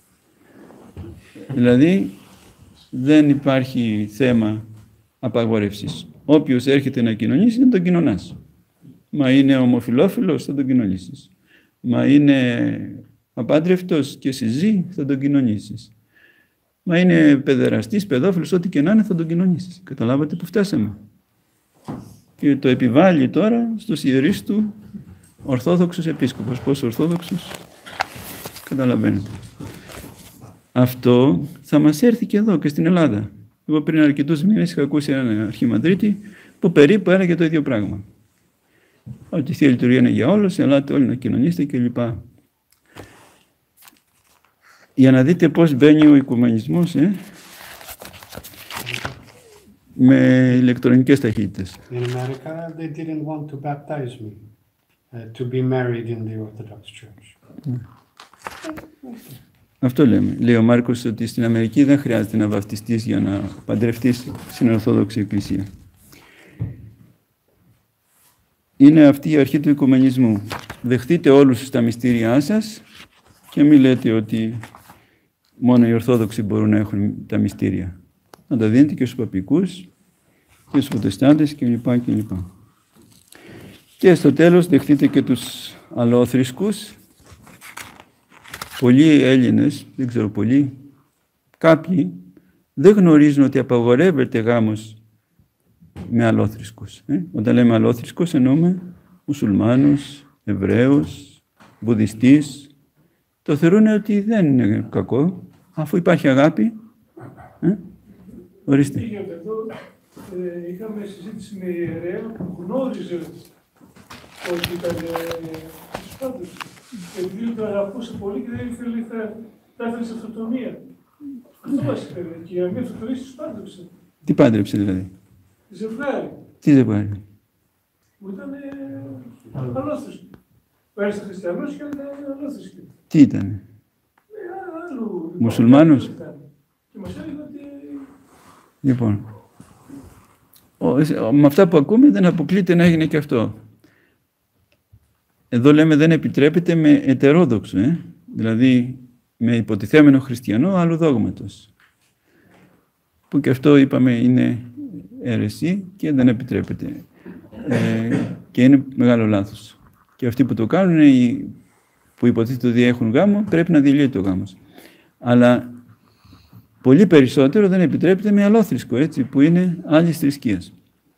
Δηλαδή, δεν υπάρχει θέμα απαγόρευσης. Όποιος έρχεται να κοινωνήσει, δεν τον κοινωνάς. Μα είναι ομοφυλόφιλος, θα τον κοινωνήσεις. Μα είναι απάντρευτος και συζεί, θα τον κοινωνήσεις. Μα είναι παιδεραστής, παιδόφιλος, ό,τι και να είναι, θα τον κοινωνήσεις. Καταλάβατε που φτάσαμε. Και το επιβάλλει τώρα στους ιερείς του Ορθόδοξος επίσκοπος. Πώς Ορθόδοξος, καταλαβαίνετε. Αυτό θα μας έρθει και εδώ και στην Ελλάδα. Εγώ πριν αρκετούς μήνες είχα ακούσει έναν αρχιμανδρίτη που περίπου έλεγε το ίδιο πράγμα. Ότι η Θεία Λειτουργία είναι για όλους, ελάτε όλοι να κοινωνήσετε κλπ. Για να δείτε πώς μπαίνει ο οικουμενισμός ε, με ηλεκτρονικές ταχύτητες. In America, they didn't want to baptize me uh, to be married in the Orthodox Church. Mm. Αυτό λέμε. Λέει ο Μάρκος ότι στην Αμερική δεν χρειάζεται να βαφτιστείς για να παντρευτείς στην Ορθόδοξη Εκκλησία. Είναι αυτή η αρχή του οικουμενισμού. Δεχτείτε όλους στα μυστήριά σας και μην λέτε ότι μόνο οι Ορθόδοξοι μπορούν να έχουν τα μυστήρια. Να τα δίνετε και στους παπικούς και στους προτεστάντες κλπ. κλπ. Και στο τέλος δεχτείτε και τους αλλοθρησκούς. Πολλοί Έλληνες, δεν ξέρω πολλοί, κάποιοι δεν γνωρίζουν ότι απαγορεύεται γάμος με αλλόθρησκους. Ε? Όταν λέμε αλλόθρησκους εννοούμε μουσουλμάνους, Εβραίους, Βουδιστής. Το θεωρούν ότι δεν είναι κακό, αφού υπάρχει αγάπη. Ε? Ορίστε. Πήγαμε εδώ, ε, είχαμε συζήτηση με ιερέα που γνώριζε ότι ήταν στους πάντες. Επειδή το αγαπούσε πολύ και δεν ήθελε, θα, θα ήθελε σε αυτοτομία. Αυτό μας είπε και για μια αυτοτομία στους πάντρεψε. Τι πάντρεψε δηλαδή? Ζευγάρι. Τι ζευγάρι? Που ήταν αλλόθρησκοι. Πέρασε χριστιανός και ήταν αλλόθρησκοι. Τι ήτανε? Άλλου. Μουσουλμάνους? Και μας έλεγε ότι... Λοιπόν, ο, με αυτά που ακούμε δεν αποκλείται να έγινε και αυτό. Εδώ λέμε δεν επιτρέπεται με ετερόδοξο, ε? δηλαδή με υποτιθέμενο χριστιανό άλλου δόγματος. Που και αυτό είπαμε είναι αίρεση και δεν επιτρέπεται. Ε, και είναι μεγάλο λάθος. Και αυτοί που το κάνουν, που υποτίθεται ότι έχουν γάμο, πρέπει να διαλύεται ο γάμος. Αλλά Πολύ περισσότερο δεν επιτρέπεται με αλόθρησκο, έτσι, που είναι άλλης θρησκείας.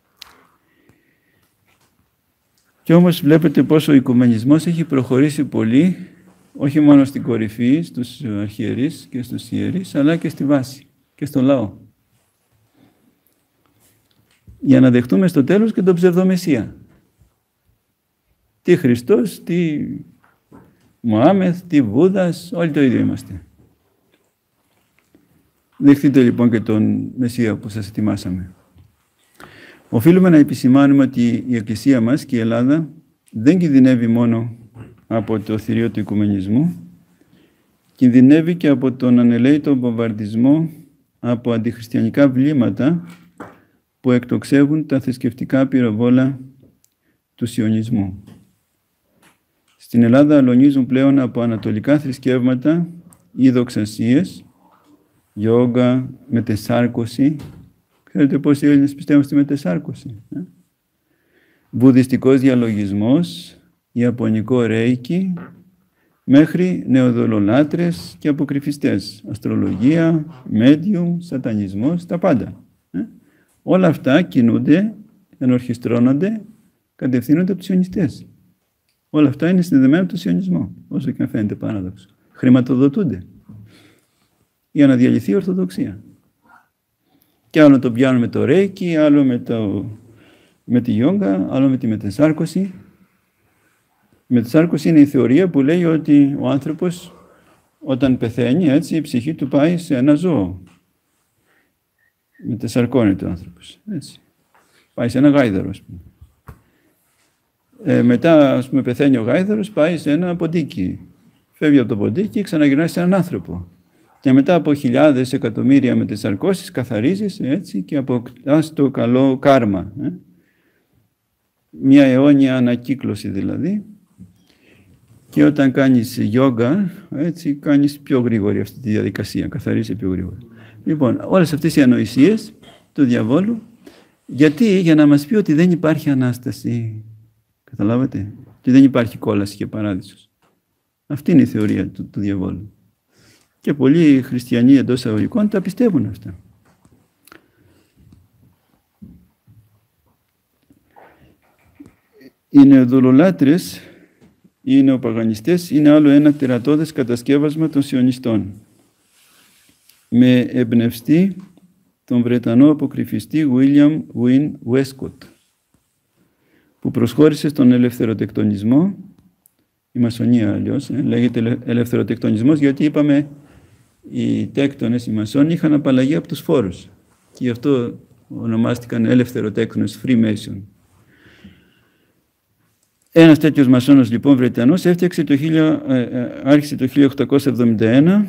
Και όμως βλέπετε πόσο ο οικουμενισμός έχει προχωρήσει πολύ, όχι μόνο στην κορυφή, στους αρχιερείς και στους ιερείς, αλλά και στη βάση και στο λαό. Για να δεχτούμε στο τέλος και τον ψευδομεσσία. Τι Χριστός, τι Μωάμεθ, τι Βούδας, όλοι το ίδιο είμαστε. Δεχτείτε λοιπόν και τον Μεσσία που σας ετοιμάσαμε. Οφείλουμε να επισημάνουμε ότι η Εκκλησία μας και η Ελλάδα δεν κινδυνεύει μόνο από το θηρίο του οικουμενισμού, κινδυνεύει και από τον ανελαίητο βομβαρδισμό από αντιχριστιανικά βλήματα που εκτοξεύουν τα θρησκευτικά πυροβόλα του σιωνισμού. Στην Ελλάδα αλωνίζουν πλέον από ανατολικά θρησκεύματα οι δοξασίες, γιόγκα, μετεσάρκωση. Ξέρετε πόσοι Έλληνες πιστεύουν στη μετεσάρκωση. Ε? Βουδιστικός διαλογισμός, ιαπωνικό ρέικι, μέχρι νεοδολολάτρες και αποκρυφιστές. Αστρολογία, medium, σατανισμός, τα πάντα. Ε? Όλα αυτά κινούνται, ενορχιστρώνονται, κατευθύνονται από τους σιωνιστές. Όλα αυτά είναι συνδεδεμένα από τον σιωνισμό, όσο και αν φαίνεται παράδοξο. Χρηματοδοτούνται για να διαλυθεί η Ορθοδοξία. Και άλλο το πιάνουν με το ρέικι, άλλο με, το, με τη γιόγκα, άλλο με τη μετεσάρκωση. Η μετεσάρκωση είναι η θεωρία που λέει ότι ο άνθρωπος όταν πεθαίνει, έτσι, η ψυχή του πάει σε ένα ζώο. Μετεσαρκώνεται ο άνθρωπος. Έτσι. Πάει σε ένα γάιδαρο, ας πούμε. Ε, μετά, ας πούμε, πεθαίνει ο γάιδαρος, πάει σε ένα ποντίκι. Φεύγει από το ποντίκι και ξαναγυρνάει σε έναν άνθρωπο. Και μετά από χιλιάδες, εκατομμύρια μετεσαρκώσεις καθαρίζεις, έτσι, και αποκτάς το καλό κάρμα. Ε. Μια αιώνια ανακύκλωση δηλαδή. Και όταν κάνεις γιόγκα, έτσι, κάνεις πιο γρήγορη αυτή τη διαδικασία, καθαρίζεις πιο γρήγορα. Λοιπόν, όλες αυτές οι ανοησίες του διαβόλου, γιατί, για να μας πει ότι δεν υπάρχει Ανάσταση. Καταλάβατε, ότι δεν υπάρχει κόλαση και παράδεισος. Αυτή είναι η θεωρία του, του διαβόλου. Και πολλοί χριστιανοί εντός εισαγωγικών τα πιστεύουν αυτά. Οι νεοδολολάτρες, οι νεοπαγανιστές, είναι άλλο ένα τερατώδες κατασκεύασμα των σιωνιστών. Με εμπνευστή τον Βρετανό αποκρυφιστή William Wynne Westcott, που προσχώρησε στον ελευθεροτεκτονισμό, η μασονία αλλιώς, ε, λέγεται ελευθεροτεκτονισμός, γιατί είπαμε οι τέκτονες, οι μασόνοι, είχαν απαλλαγή από τους φόρους. Και γι' αυτό ονομάστηκαν ελευθεροτέκτονες, Freemason. Ένας τέτοιος μασόνος, λοιπόν, Βρετανός, έφτιαξε το, ε, άρχισε το χίλια οκτακόσια εβδομήντα ένα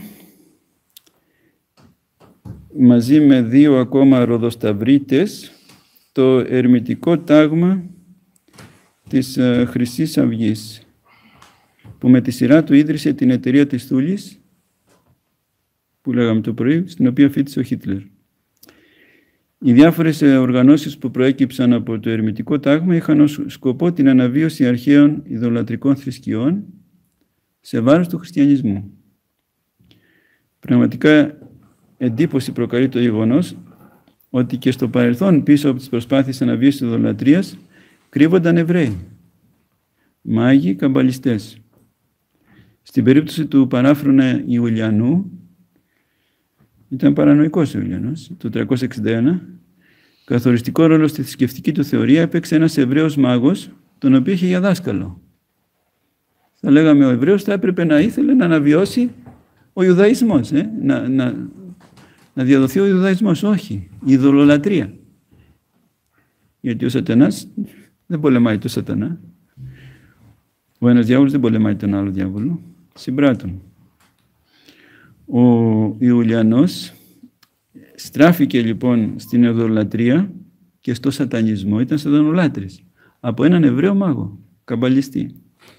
μαζί με δύο ακόμα ροδοσταυρίτες το ερμητικό τάγμα της ε, Χρυσής Αυγής, που με τη σειρά του ίδρυσε την εταιρεία της Θούλης, που λέγαμε το πρωί, στην οποία φοιτησε ο Χίτλερ. Οι διάφορες οργανώσεις που προέκυψαν από το ερμητικό τάγμα είχαν ως σκοπό την αναβίωση αρχαίων ιδωλατρικών θρησκειών σε βάρος του χριστιανισμού. Πραγματικά εντύπωση προκαλεί το γεγονός ότι και στο παρελθόν, πίσω από τις προσπάθειες αναβίωσης της ιδωλατρίας, κρύβονταν Εβραίοι, μάγοι, καμπαλιστές. Στην περίπτωση του παράφρονα Ιουλιανού, ήταν παρανοϊκός ο Ιουλιανός, το τριακόσια εξήντα ένα, καθοριστικό ρόλο στη θρησκευτική του θεωρία έπαιξε ένας Εβραίος μάγος, τον οποίο είχε για δάσκαλο. Θα λέγαμε, ο Εβραίος θα έπρεπε να ήθελε να αναβιώσει ο Ιουδαϊσμός, ε? να, να, να διαδοθεί ο Ιουδαϊσμός. Όχι, η ειδωλολατρία. Γιατί ο σατανάς δεν πολεμάει το σατανά. Ο ένας διάβολος δεν πολεμάει τον άλλο διάβολο. Συμπράττουν. Ο Ιουλιανός στράφηκε λοιπόν στην ειδωλολατρία και στο σατανισμό, ήταν σατανολάτρης, από έναν Εβραίο μάγο, καμπαλιστή.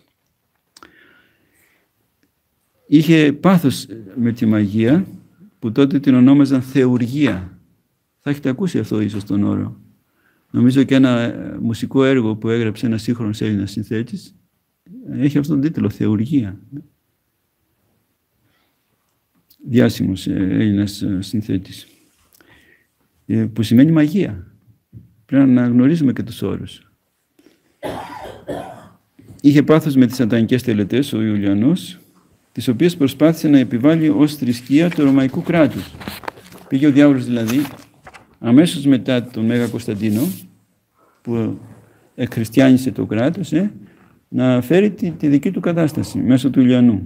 Είχε πάθος με τη μαγεία, που τότε την ονόμαζαν θεουργία. Θα έχετε ακούσει αυτό ίσως τον όρο. Νομίζω και ένα μουσικό έργο που έγραψε ένας σύγχρονος Έλληνας συνθέτης έχει αυτόν τον τίτλο, θεουργία. διάσημος Έλληνας συνθέτης, που σημαίνει μαγεία. Πρέπει να γνωρίζουμε και τους όρους. Είχε πάθος με τις σατανικές τελετές ο Ιουλιανός, τις οποίες προσπάθησε να επιβάλλει ως θρησκεία του Ρωμαϊκού κράτους. Πήγε ο διάβολος δηλαδή αμέσως μετά τον Μέγα Κωνσταντίνο, που εκχριστιάνισε το κράτος, ε, να φέρει τη, τη δική του κατάσταση μέσω του Ιουλιανού.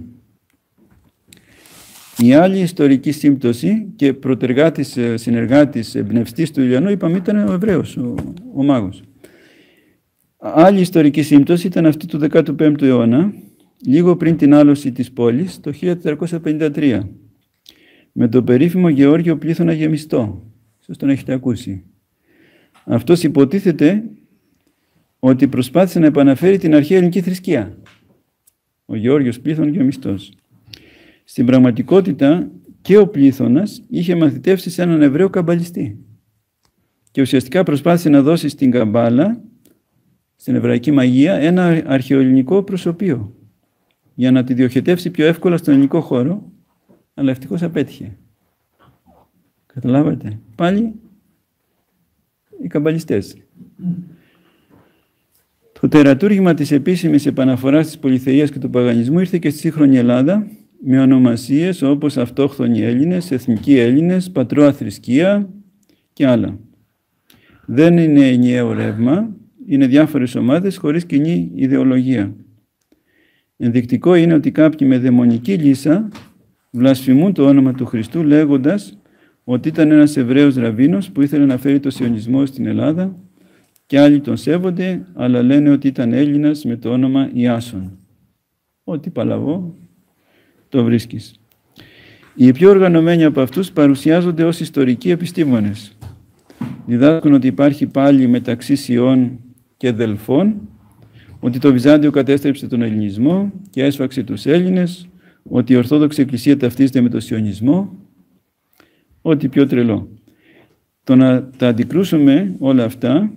Η άλλη ιστορική σύμπτωση και προτεργάτης, συνεργάτης, εμπνευστής του Ιουλιανού, είπαμε, ήταν ο Εβραίος, ο, ο μάγος. Άλλη ιστορική σύμπτωση ήταν αυτή του δέκατου πέμπτου αιώνα, λίγο πριν την άλωση της πόλης, το χίλια τετρακόσια πενήντα τρία, με τον περίφημο Γεώργιο Πλήθωνα Γεμιστό. Ίσως τον έχετε ακούσει. Αυτός υποτίθεται ότι προσπάθησε να επαναφέρει την αρχαία ελληνική θρησκεία. Ο Γεώργιος Πλήθων Γεμιστός. Στην πραγματικότητα και ο Πλήθωνας είχε μαθητεύσει σε έναν Εβραίο καμπαλιστή και ουσιαστικά προσπάθησε να δώσει στην καμπάλα, στην εβραϊκή μαγεία, ένα αρχαιοελληνικό προσωπείο για να τη διοχετεύσει πιο εύκολα στον ελληνικό χώρο, αλλά ευτυχώς απέτυχε. Καταλάβατε. Πάλι οι καμπαλιστές. Το τερατούργημα της επίσημης επαναφοράς της πολυθεΐας και του παγανισμού ήρθε και στη σύγχρονη Ελλάδα με ονομασίες όπως αυτόχθονοι Έλληνες, εθνικοί Έλληνες, πατρόα θρησκεία και άλλα. Δεν είναι ενιαίο ρεύμα, είναι διάφορες ομάδες χωρίς κοινή ιδεολογία. Ενδεικτικό είναι ότι κάποιοι με δαιμονική λύσα βλασφημούν το όνομα του Χριστού λέγοντας ότι ήταν ένας Εβραίος ραβίνος που ήθελε να φέρει το σιωνισμό στην Ελλάδα και άλλοι τον σέβονται, αλλά λένε ότι ήταν Έλληνας με το όνομα Ιάσον. Ό,τι παλαβό το βρίσκεις. Οι πιο οργανωμένοι από αυτούς παρουσιάζονται ως ιστορικοί επιστήμονες. Διδάσκουν ότι υπάρχει πάλι μεταξύ Σιών και Δελφών, ότι το Βυζάντιο κατέστρεψε τον Ελληνισμό και έσφαξε τους Έλληνες, ότι η Ορθόδοξη Εκκλησία ταυτίζεται με τον Σιωνισμό, ό,τι πιο τρελό. Το να τα αντικρούσουμε όλα αυτά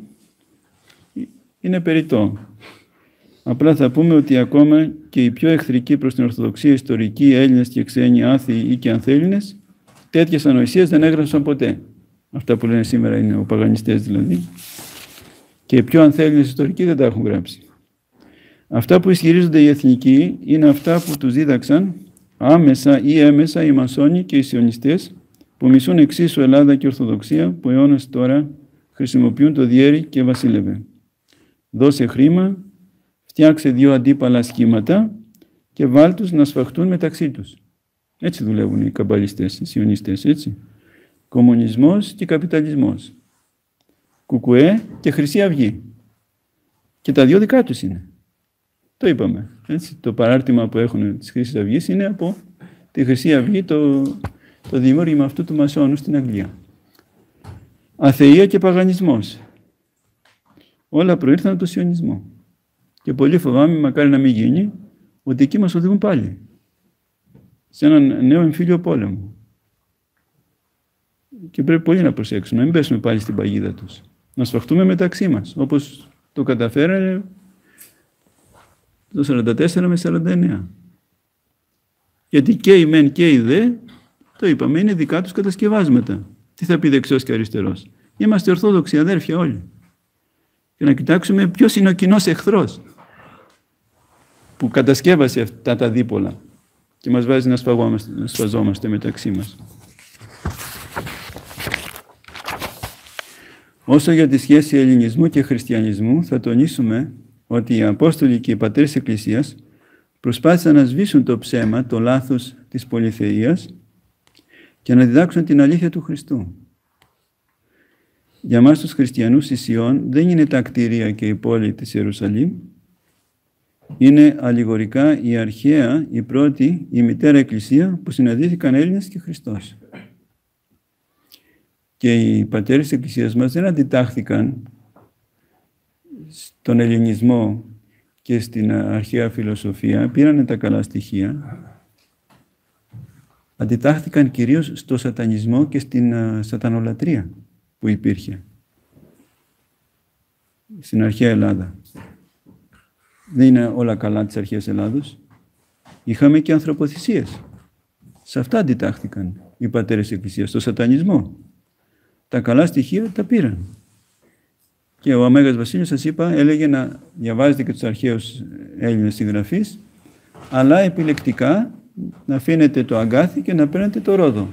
είναι περιττό. Απλά θα πούμε ότι ακόμα και οι πιο εχθρικοί προς την Ορθοδοξία ιστορικοί Έλληνες και ξένοι άθεοι ή και ανθέλληνες, τέτοιες ανοησίες δεν έγραψαν ποτέ. Αυτά που λένε σήμερα είναι ο παγανιστές δηλαδή. Και οι πιο ανθέλληνες ιστορικοί δεν τα έχουν γράψει. Αυτά που ισχυρίζονται οι εθνικοί είναι αυτά που τους δίδαξαν άμεσα ή έμεσα οι μασόνοι και οι σιωνιστές που μισούν εξίσου Ελλάδα και Ορθοδοξία που αιώνας τώρα χρησιμοποιούν το διέρη και βασίλευε. Δώσε χρήμα, φτιάξε δύο αντίπαλα σχήματα και βάλ τους να σφαχτούν μεταξύ τους. Έτσι δουλεύουν οι καμπαλιστές, οι σιωνιστές, έτσι. Κομμουνισμός και καπιταλισμός. Κουκουέ και Χρυσή Αυγή. Και τα δύο δικά τους είναι. Το είπαμε. Έτσι. Το παράρτημα που έχουν της Χρυσής Αυγής είναι από τη Χρυσή Αυγή, το, το δημιούργημα αυτού του μασόνου στην Αγγλία. Αθεία και παγανισμός. Όλα προήρθαν από το σιωνισμό. Και πολύ φοβάμαι, μακάρι να μην γίνει, ότι εκεί μας οδηγούν πάλι σε έναν νέο εμφύλιο πόλεμο. Και πρέπει πολύ να προσέξουμε, να μην πέσουμε πάλι στην παγίδα τους. Να σφαχτούμε μεταξύ μας, όπως το καταφέρανε το σαράντα τέσσερα με σαράντα εννέα. Γιατί και οι μεν και οι δε, το είπαμε, είναι δικά τους κατασκευάσματα. Τι θα πει δεξιός και αριστερός. Είμαστε ορθόδοξοι αδέρφια όλοι. Και να κοιτάξουμε ποιος είναι ο κοινός εχθρός που κατασκεύασε αυτά τα δίπολα και μας βάζει να, να σφαζόμαστε μεταξύ μας. Όσο για τη σχέση ελληνισμού και χριστιανισμού, θα τονίσουμε ότι οι Απόστολοι και οι πατέρες της Εκκλησίας προσπάθησαν να σβήσουν το ψέμα, το λάθος της πολυθεΐας και να διδάξουν την αλήθεια του Χριστού. Για μας τους χριστιανούς η Σιών δεν είναι τα κτίρια και η πόλη της Ιερουσαλήμ, είναι αλληγορικά η αρχαία, η πρώτη, η μητέρα Εκκλησία που συναντήθηκαν Έλληνες και Χριστός. Και οι πατέρες της Εκκλησίας μας δεν αντιτάχθηκαν στον ελληνισμό και στην αρχαία φιλοσοφία, πήρανε τα καλά στοιχεία, αντιτάχθηκαν κυρίως στο σατανισμό και στην σατανολατρία που υπήρχε στην αρχαία Ελλάδα. Δεν είναι όλα καλά της αρχαίας Ελλάδος. Είχαμε και ανθρωποθυσίες Σε αυτά αντιτάχθηκαν οι πατέρες της Εκκλησίας, στο σατανισμό. Τα καλά στοιχεία τα πήραν. Και ο Αμέγας Βασίλειος, σας είπα, έλεγε να διαβάζετε και τους αρχαίους Έλληνες συγγραφείς, αλλά επιλεκτικά να αφήνετε το αγκάθι και να παίρνετε το ρόδο.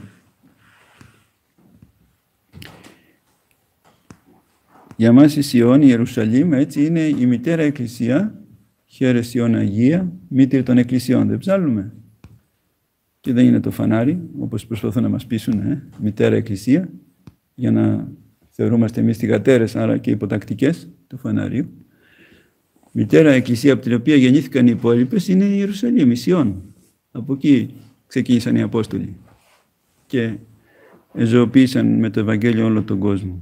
Για μας η Σιών, η Ιερουσαλήμ, έτσι είναι η μητέρα εκκλησία, χαίρε Σιών Αγία, μήτρη των εκκλησιών, δεν ψάλλουμε. Και δεν είναι το φανάρι, όπως προσπαθούν να μας πείσουν, ε, μητέρα εκκλησία, για να θεωρούμαστε εμείς θυγατέρες, άρα και υποτακτικές του φανάριου. Μητέρα εκκλησία από την οποία γεννήθηκαν οι υπόλοιπες είναι η Ιερουσαλήμ, η Σιών. Από εκεί ξεκίνησαν οι Απόστολοι και εζωοποίησαν με το Ευαγγέλιο όλο τον κόσμο.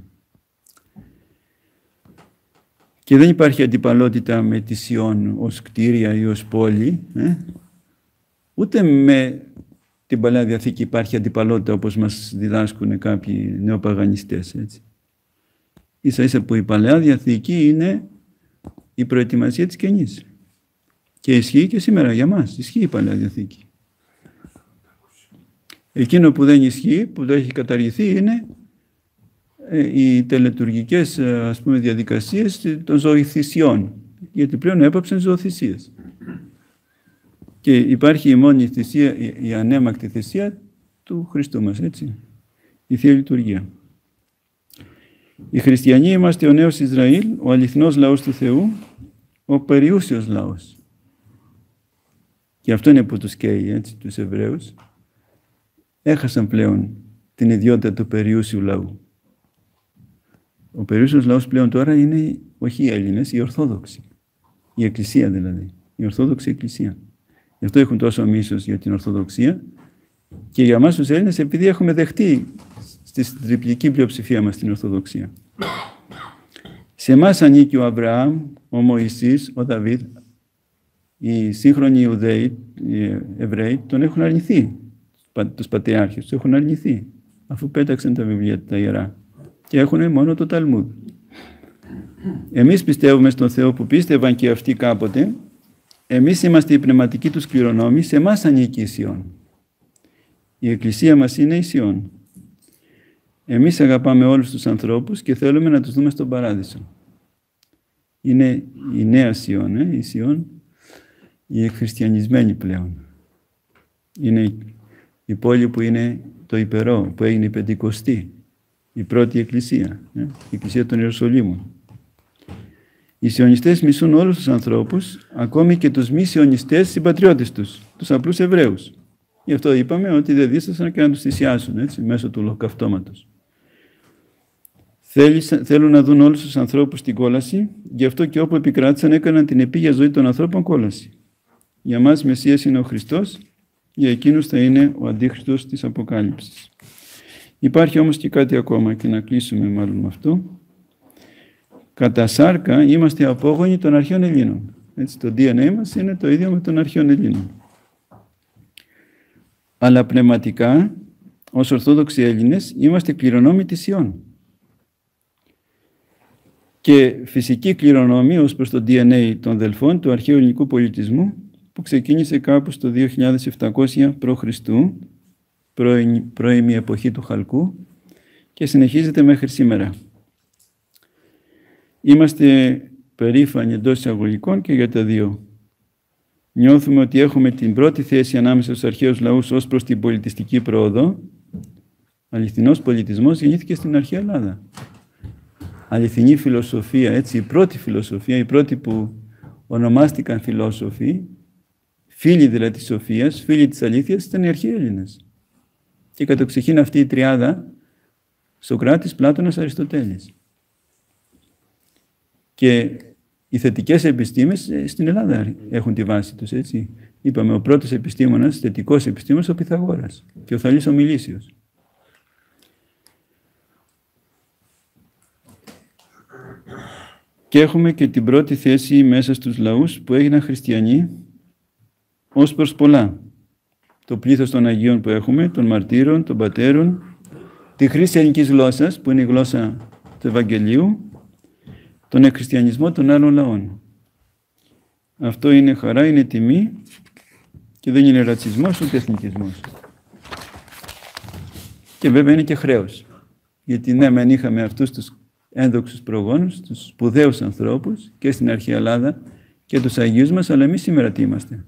Και δεν υπάρχει αντιπαλότητα με τη Σιών ως κτίρια ή ως πόλη, ε? Ούτε με την Παλαιά Διαθήκη υπάρχει αντιπαλότητα όπως μας διδάσκουν κάποιοι νεοπαγανιστές. Έτσι. Ίσα ίσα που η Παλαιά Διαθήκη είναι η προετοιμασία της Καινής. Και ισχύει και σήμερα για μας. Ισχύει η Παλαιά Διαθήκη. Εκείνο που δεν ισχύει, που δεν έχει καταργηθεί, είναι οι τελετουργικές, ας πούμε, διαδικασίες των ζωοθυσιών. Γιατί πλέον έπαψαν ζωοθυσίες. Και υπάρχει η μόνη θυσία, η ανέμακτη θυσία του Χριστού μας, έτσι. Η Θεία Λειτουργία. Οι χριστιανοί είμαστε ο νέος Ισραήλ, ο αληθινός λαός του Θεού, ο περιούσιος λαός. Και αυτό είναι που τους καίει, έτσι, τους Εβραίους. Έχασαν πλέον την ιδιότητα του περιούσιου λαού. Ο περιούσιος λαός πλέον τώρα είναι όχι οι Έλληνες, οι Ορθόδοξοι. Η Εκκλησία δηλαδή, η Ορθόδοξη Εκκλησία. Γι' αυτό έχουν τόσο μίσος για την Ορθοδοξία και για εμάς τους Έλληνες επειδή έχουμε δεχτεί στη τριπλική πλειοψηφία μας την Ορθοδοξία. Σε εμάς ανήκει ο Αβραάμ, ο Μωυσής, ο Δαβίδ. Οι σύγχρονοι Ιουδαίοι, οι Εβραίοι, τον έχουν αρνηθεί. Τους πατριάρχες τους έχουν αρνηθεί, αφού πέταξαν τα βιβλία τα ιερά και έχουν μόνο το Ταλμούδ. Εμείς πιστεύουμε στον Θεό που πίστευαν και αυτοί κάποτε. Εμείς είμαστε οι πνευματικοί τους κληρονόμοι, σε εμάς ανήκει η Σιών. Η Εκκλησία μας είναι η Σιών. Εμείς αγαπάμε όλους τους ανθρώπους και θέλουμε να τους δούμε στον Παράδεισο. Είναι η νέα Σιών, ε? η Σιών, η εκχριστιανισμένη πλέον. Είναι η πόλη που είναι το υπερό, που έγινε η Πεντηκοστή, η πρώτη εκκλησία, ε? η εκκλησία των Ιεροσολύμων. Οι σιωνιστές μισούν όλους τους ανθρώπους, ακόμη και τους μη σιωνιστές συμπατριώτες τους, τους απλούς Εβραίους. Γι' αυτό είπαμε ότι δεν δίστασαν και να τους θυσιάσουν, έτσι, μέσω του ολοκαυτώματος. Θέλουν να δουν όλους τους ανθρώπους στην κόλαση, γι' αυτό και όπου επικράτησαν έκαναν την επίγεια ζωή των ανθρώπων κόλαση. Για μας Μεσσίας είναι ο Χριστός, για εκείνους θα είναι ο Αντίχριστος της Αποκάλυψης. Υπάρχει όμως και κάτι ακόμα και να κλείσουμε μάλλον με αυτό. Κατά σάρκα είμαστε απόγονοι των αρχαίων Ελλήνων. Έτσι, το ντι εν έι μας είναι το ίδιο με των αρχαίων Ελλήνων. Αλλά πνευματικά, ως Ορθόδοξοι Έλληνες, είμαστε κληρονόμοι της Σιών. Και φυσική κληρονόμη ως προς το ντι εν έι των Δελφών του αρχαίου ελληνικού πολιτισμού, που ξεκίνησε κάπου στο δύο χιλιάδες επτακόσια προ Χριστού, πρώιμη εποχή του Χαλκού, και συνεχίζεται μέχρι σήμερα. Είμαστε περήφανοι εντός εισαγωγικών και για τα δύο. Νιώθουμε ότι έχουμε την πρώτη θέση ανάμεσα στους αρχαίους λαούς ως προς την πολιτιστική πρόοδο. Αληθινός πολιτισμός γεννήθηκε στην αρχαία Ελλάδα. Αληθινή φιλοσοφία, έτσι, η πρώτη φιλοσοφία, η πρώτη που ονομάστηκαν φιλόσοφοι, φίλοι δηλαδή της σοφίας, φίλοι της αλήθειας, ήταν οι αρχαίοι Έλληνες. Και κατεξοχήν αυτή η τριάδα, Σωκράτης, Πλάτωνας, Αριστοτέλης. Και οι θετικές επιστήμες στην Ελλάδα έχουν τη βάση τους, έτσι. Είπαμε, ο πρώτος επιστήμονας, θετικός επιστήμονας, ο Πυθαγόρας και ο Θαλής ο Μιλήσιος. Και έχουμε και την πρώτη θέση μέσα στους λαούς που έγιναν χριστιανοί ως προς πολλά. Το πλήθος των Αγίων που έχουμε, των μαρτύρων, των πατέρων, τη χρήση ελληνικής γλώσσας, που είναι η γλώσσα του Ευαγγελίου, τον εκχριστιανισμό των άλλων λαών. Αυτό είναι χαρά, είναι τιμή και δεν είναι ρατσισμός ούτε εθνικισμός. Και βέβαια είναι και χρέος. Γιατί ναι, μεν είχαμε αυτούς τους ένδοξους προγόνους, τους σπουδαίους ανθρώπους και στην αρχαία Ελλάδα και τους Αγίους μας, αλλά εμείς σήμερα τι είμαστε?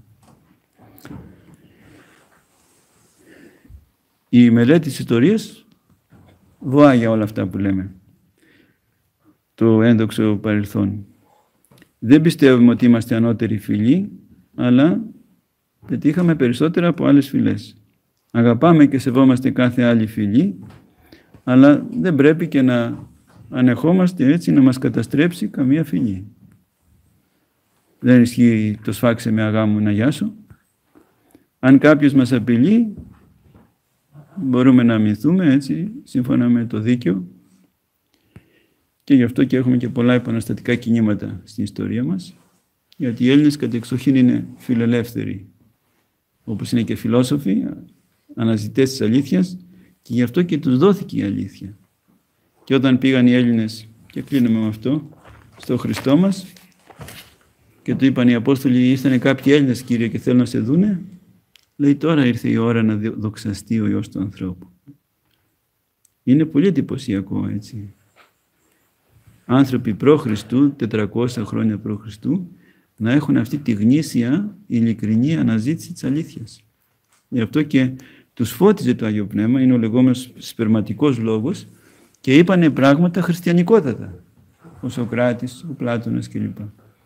Η μελέτη της ιστορίας βοά για όλα αυτά που λέμε. Το ένδοξο παρελθόν. Δεν πιστεύουμε ότι είμαστε ανώτεροι φυλοί, αλλά πετύχαμε περισσότερα από άλλες φυλές. Αγαπάμε και σεβόμαστε κάθε άλλη φυλή, αλλά δεν πρέπει και να ανεχόμαστε έτσι να μας καταστρέψει καμία φυλή. Δεν ισχύει το σφάξε με αγάμου να γιάσω. Αν κάποιος μας απειλεί, μπορούμε να αμυνθούμε έτσι, σύμφωνα με το δίκαιο. Και γι' αυτό και έχουμε και πολλά επαναστατικά κινήματα στην ιστορία μας, γιατί οι Έλληνες κατεξοχήν είναι φιλελεύθεροι, όπως είναι και φιλόσοφοι, αναζητές της αλήθειας, και γι' αυτό και τους δόθηκε η αλήθεια. Και όταν πήγαν οι Έλληνες, και κλείνουμε με αυτό, στο Χριστό μας, και του είπαν οι Απόστολοι, ήρθανε κάποιοι Έλληνες, Κύριε, και θέλουν να σε δούνε, λέει, τώρα ήρθε η ώρα να δοξαστεί ο Υιός του ανθρώπου. Είναι πολύ εντυπωσιακό, έτσι. Άνθρωποι προ Χριστού, τετρακόσια χρόνια προ Χριστού, να έχουν αυτή τη γνήσια, ειλικρινή αναζήτηση της αλήθειας. Γι' αυτό και τους φώτιζε το Άγιο Πνεύμα, είναι ο λεγόμενος σπερματικός λόγος, και είπανε πράγματα χριστιανικότατα. Ο Σωκράτης, ο Πλάτωνας κλπ.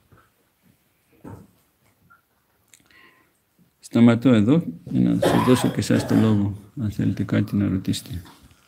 Σταματώ εδώ για να σας δώσω και εσάς το λόγο, αν θέλετε κάτι να ρωτήσετε.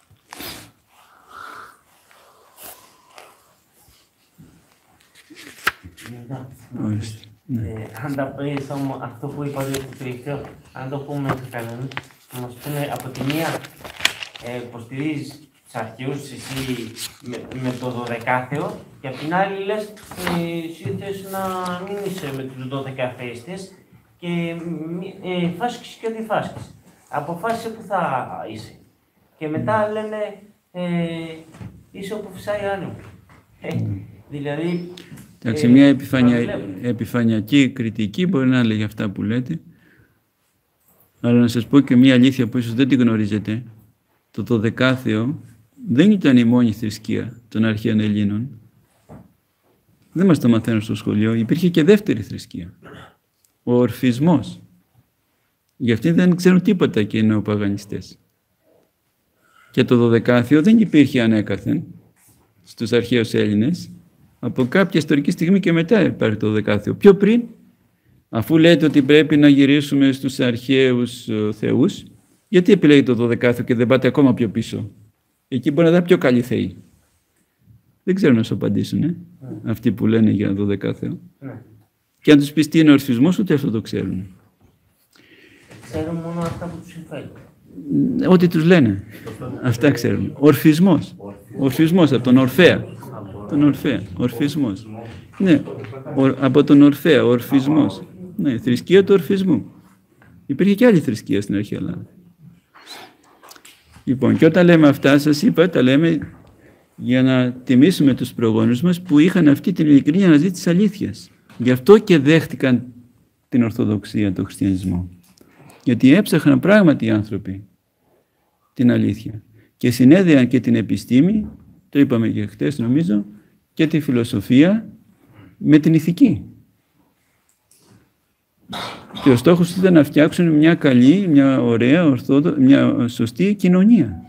Ναι. Ε, αν τα πεις όμως αυτό που είπα το τελευταίο, αν το πούμε σε κανέναν, θα μας πούνε από τη μία ε, υποστηρίζεις τους αρχαίους εσύ με, με το δωδεκάθεο, και από την άλλη λες ε, εσύ θες να μην είσαι με τους δωδεκαθέιστες και ε, φάσκεις και αντιφάσκεις. Αποφάσισε που θα είσαι. Και μετά λένε ε, είσαι όπου φυσάει άνεμο. Ε, δηλαδή... Εντάξει, μια επιφανεια... επιφανειακή κριτική μπορεί να λέει αυτά που λέτε, αλλά να σας πω και μια αλήθεια που ίσως δεν την γνωρίζετε. Το δωδεκάθεο δεν ήταν η μόνη θρησκεία των αρχαίων Ελλήνων. Δεν μας το μαθαίνουν στο σχολείο. Υπήρχε και δεύτερη θρησκεία. Ο ορφισμός. Γι' αυτοί δεν ξέρουν τίποτα και οι νεοπαγανιστές. Και το δωδεκάθεο δεν υπήρχε ανέκαθεν στους αρχαίους Έλληνες. Από κάποια ιστορική στιγμή και μετά υπάρχει το δωδεκάθεο. Πιο πριν, αφού λέτε ότι πρέπει να γυρίσουμε στους αρχαίους θεούς, γιατί επιλέγετε το δωδεκάθεο και δεν πάτε ακόμα πιο πίσω? Εκεί μπορεί να δει πιο καλοί θεοί. Δεν ξέρω να σου απαντήσουν, ε? Mm. Αυτοί που λένε για δωδεκάθεο. Mm. Και αν τους πεις τι είναι ο ορφισμός, ούτε αυτό το ξέρουν. Ξέρουν μόνο αυτά που τους συμφέρουν. Ό,τι τους λένε. Αυτά ξέρουν. Ορφισμός. Ορφισμός από τον Ορφέα. Τον Ορφέα. Ορφισμός. Ναι, ο, από τον Ορφέα. Ορφισμός. Ναι, θρησκεία του ορφισμού. Υπήρχε και άλλη θρησκεία στην αρχαία Ελλάδα. Λοιπόν, και όταν λέμε αυτά, σας είπα, τα λέμε για να τιμήσουμε τους προγόνους μας που είχαν αυτή την ειλικρινή αναζήτηση της αλήθειας. Γι' αυτό και δέχτηκαν την Ορθοδοξία, τον χριστιανισμό. Γιατί έψαχναν πράγματι οι άνθρωποι την αλήθεια. Και συνέδεαν και την επιστήμη, το είπαμε και χτες νομίζω, και τη φιλοσοφία με την ηθική. Και ο στόχος ήταν να φτιάξουν μια καλή, μια ωραία, ορθόδο, μια σωστή κοινωνία.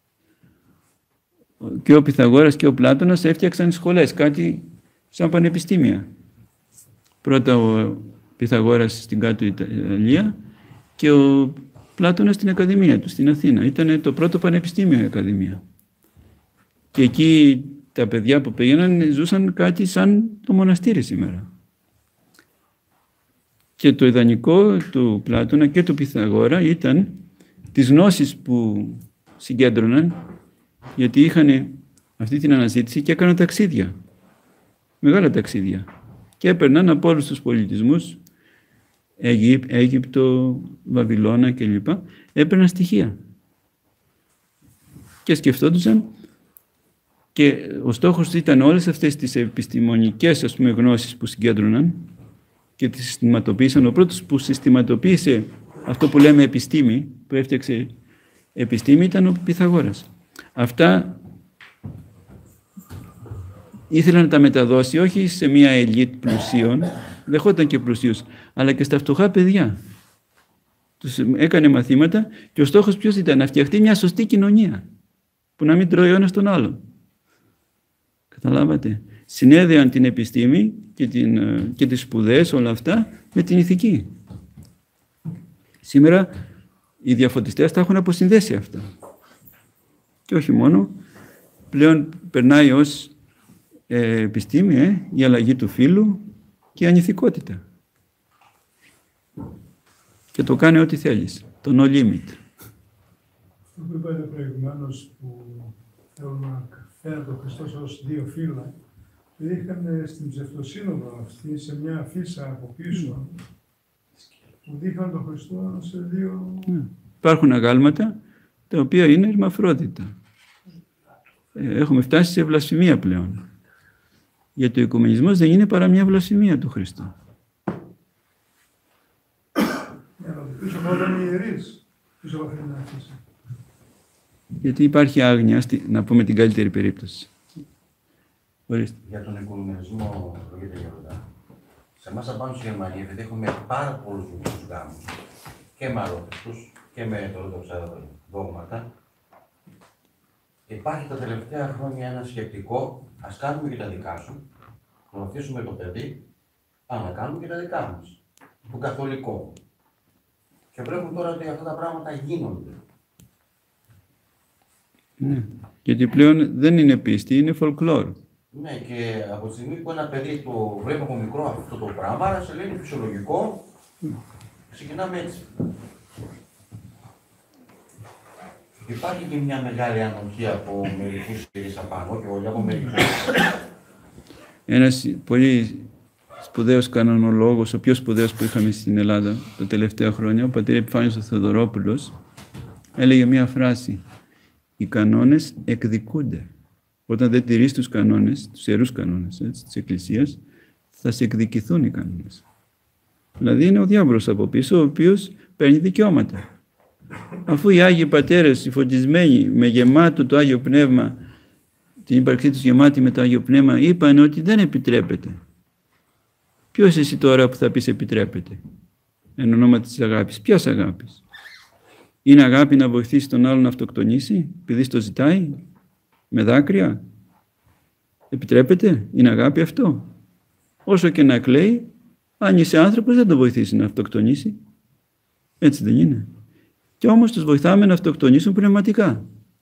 Και ο Πυθαγόρας και ο Πλάτωνας έφτιαξαν σχολές, κάτι σαν πανεπιστήμια. Πρώτα ο Πυθαγόρας στην κάτω Ιταλία και ο Πλάτωνας στην Ακαδημία του, στην Αθήνα. Ήταν το πρώτο πανεπιστήμιο η Ακαδημία. Και εκεί τα παιδιά που πήγαιναν ζούσαν κάτι σαν το μοναστήρι σήμερα. Και το ιδανικό του Πλάτωνα και του Πυθαγόρα ήταν τις γνώσεις που συγκέντρωναν, γιατί είχαν αυτή την αναζήτηση και έκαναν ταξίδια, μεγάλα ταξίδια. Και έπαιρναν από όλους τους πολιτισμούς, Αίγυπ, Αίγυπτο, Βαβυλώνα κλπ. Έπαιρναν στοιχεία. Και σκεφτόντουσαν, και ο στόχος ήταν όλες αυτές τις επιστημονικές, ας πούμε, γνώσεις που συγκέντρωναν και τις συστηματοποίησαν. Ο πρώτος που συστηματοποίησε αυτό που λέμε επιστήμη, που έφτιαξε επιστήμη ήταν ο Πυθαγόρας. Αυτά ήθελε να τα μεταδώσει όχι σε μια ελίτ πλουσίων, δεχόταν και πλουσίους, αλλά και στα φτωχά παιδιά. Τους έκανε μαθήματα και ο στόχος ποιος ήταν? Να φτιαχτεί μια σωστή κοινωνία που να μην τρώει ο ένας τον άλλον. Καταλάβατε? Συνέδεαν την επιστήμη και, την, και τις σπουδές, όλα αυτά, με την ηθική. Σήμερα οι διαφωτιστές τα έχουν αποσυνδέσει αυτά. Και όχι μόνο, πλέον περνάει ως ε, επιστήμη ε, η αλλαγή του φύλου και η ανηθικότητα. Και το κάνει ό,τι θέλεις. Το no limit. Αυτό που είπατε προηγουμένως, που θέλουν να φέρουν τον Χριστό ως δύο φύλλα, επειδή είχαν στην Ψευτοσύνοδο αυτή, σε μια αφίσα από πίσω, που δείχναν τον Χριστό σε δύο... Yeah. Υπάρχουν αγάλματα τα οποία είναι ερμαφρόδιτα. Έχουμε φτάσει σε βλασφημία πλέον. Γιατί ο οικουμενισμός δεν είναι παρά μια βλασφημία του Χριστού. Πίσω από όλα είναι ιερείς, πίσω από αυτή την αφίσα. Γιατί υπάρχει άγνοια, να πούμε την καλύτερη περίπτωση. Ορίστε. Για τον οικουμενισμό, λέγεται Γεροντά. Σε εμάς απάνω στη Γερμανία, επειδή έχουμε πάρα πολλούς μικρούς γάμους και με αρρώστους και με ορθόδοξα δόγματα, υπάρχει τα τελευταία χρόνια ένα σκεπτικό, ας κάνουμε και τα δικά σου, να αφήσουμε το παιδί, πάμε να κάνουμε και τα δικά μας, το καθολικό. Και βλέπουμε τώρα ότι αυτά τα πράγματα γίνονται. Ναι. Γιατί πλέον δεν είναι πίστη, είναι folklore. Ναι, και από τη στιγμή που ένα παιδί το βλέπει από μικρό αυτό το πράγμα, άρα σε λέει φυσιολογικό, ξεκινάμε έτσι. Υπάρχει και μια μεγάλη ανοχή από μερικούς κυρίες απάνω και όλοι από μερικούς. Ένας πολύ σπουδαίος κανονολόγος, ο πιο σπουδαίος που είχαμε στην Ελλάδα τα τελευταία χρόνια, ο πατήρ Επιφάνιος ο Θεοδωρόπουλος, έλεγε μια φράση: οι κανόνες εκδικούνται. Όταν δεν τηρείς τους κανόνες, τους ιερούς κανόνες έτσι, της Εκκλησίας, θα σε εκδικηθούν οι κανόνες. Δηλαδή είναι ο διάβολος από πίσω, ο οποίος παίρνει δικαιώματα. Αφού οι Άγιοι Πατέρες, οι φωτισμένοι, με γεμάτο το Άγιο Πνεύμα, την ύπαρξή τους γεμάτη με το Άγιο Πνεύμα, είπαν ότι δεν επιτρέπεται. Ποιος εσύ τώρα που θα πεις επιτρέπεται, εν ονόματι της αγάπης? Ποιας αγάπης? Είναι αγάπη να βοηθήσει τον άλλον να αυτοκτονήσει, επειδή στο ζητάει, με δάκρυα? Επιτρέπεται? Είναι αγάπη αυτό? Όσο και να κλαίει, αν είσαι άνθρωπος δεν το βοηθήσει να αυτοκτονήσει. Έτσι δεν είναι? Και όμως τους βοηθάμε να αυτοκτονήσουν πνευματικά.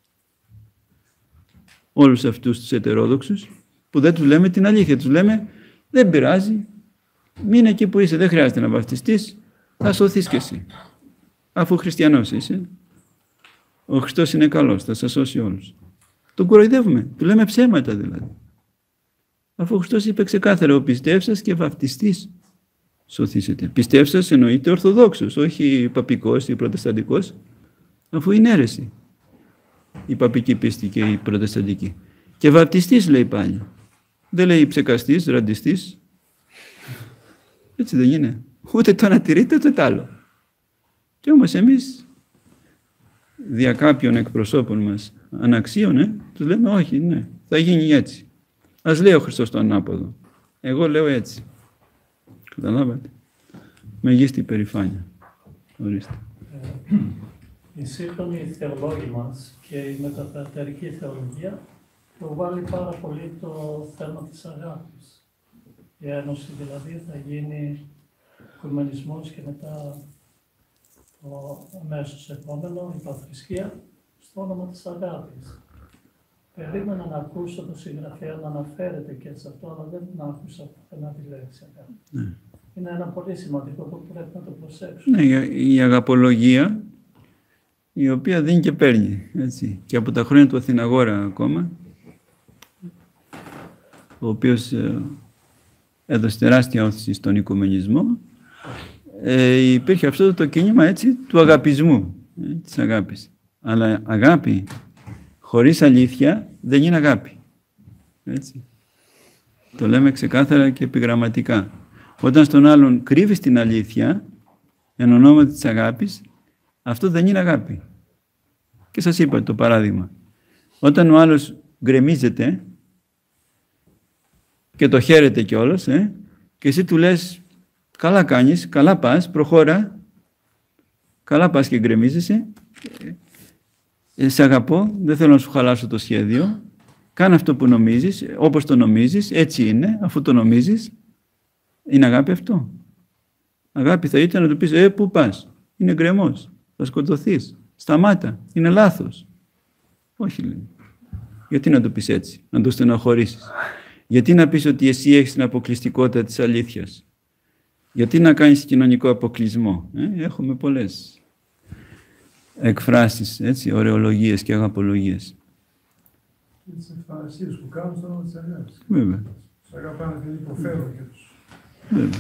Όλους αυτούς τους ετερόδοξους που δεν τους λέμε την αλήθεια. Τους λέμε δεν πειράζει, μείνε εκεί που είσαι, δεν χρειάζεται να βαφτιστείς, θα σωθείς κι εσύ. Αφού χριστιανός είσαι, ο Χριστός είναι καλός, θα σας σώσει όλους. Τον κοροϊδεύουμε, του λέμε ψέματα δηλαδή. Αφού ο Χριστός είπε ξεκάθαρα, ο πιστεύσας και βαφτιστής σωθήσετε. Πιστεύσας εννοείται ορθοδόξος, όχι παπικός ή προτεσταντικός, αφού είναι αίρεση η παπική πίστη και η προτεσταντική. Και βαπτιστής λέει πάλι. Δεν λέει ψεκαστής, ραντιστής. Έτσι δεν είναι? Ούτε το να τηρείτε ούτε το άλλο. Και όμως εμείς δια κάποιων εκπροσώπων μας αναξίων, ε, τους λέμε όχι, ναι, θα γίνει έτσι. Ας λέει ο Χριστός το ανάποδο. Εγώ λέω έτσι. Καταλάβατε? Μεγίστη περηφάνεια. Ορίστε. Οι σύγχρονοι θεολόγοι μας και η μεταφρατερική θεολογία προβάλλει πάρα πολύ το θέμα της αγάπης. Η ένωση δηλαδή θα γίνει οικουμενισμός και μετά το αμέσως επόμενο, η παθρησκεία, στο όνομα της αγάπης. Περίμενα να ακούσω το συγγραφέα να αναφέρεται και σε αυτό, αλλά δεν άκουσα πουθενά τη λέξη αγάπη. Ναι. Είναι ένα πολύ σημαντικό που πρέπει να το προσέξουμε. Ναι, η αγαπολογία, η οποία δίνει και παίρνει, έτσι. Και από τα χρόνια του Αθηναγόρα ακόμα, ο οποίος ε, έδωσε τεράστια όθηση στον οικουμενισμό, ε, υπήρχε αυτό το κίνημα έτσι του αγαπισμού, ε, της αγάπης. Αλλά αγάπη χωρίς αλήθεια δεν είναι αγάπη. Έτσι. Το λέμε ξεκάθαρα και επιγραμματικά. Όταν στον άλλον κρύβεις την αλήθεια, εν ονόματι της αγάπης, αυτό δεν είναι αγάπη. Και σας είπα το παράδειγμα. Όταν ο άλλος γκρεμίζεται και το χαίρεται κιόλας, ε, και εσύ του λες καλά κάνεις, καλά πας, προχώρα, καλά πας και γκρεμίζεσαι, ε, σε αγαπώ, δεν θέλω να σου χαλάσω το σχέδιο, κάνε αυτό που νομίζεις, όπως το νομίζεις, έτσι είναι, αφού το νομίζεις. Είναι αγάπη αυτό? Αγάπη θα ήταν να του πεις, ε, πού πας, είναι γκρεμός, θα σκοτωθείς, σταμάτα, είναι λάθος. Όχι, λέει. Γιατί να το πεις έτσι, να το στενοχωρήσεις? Γιατί να πεις ότι εσύ έχεις την αποκλειστικότητα της αλήθειας? Γιατί να κάνεις κοινωνικό αποκλεισμό? Ε, έχουμε πολλές εκφράσεις, έτσι, ωρεολογίες και αγαπολογίες. Τις εμφανισίες που κάνουν στο όνομα της αγάπης. Βέβαια. Τους αγαπάνε και υποφέρουν και τους. Βέβαια.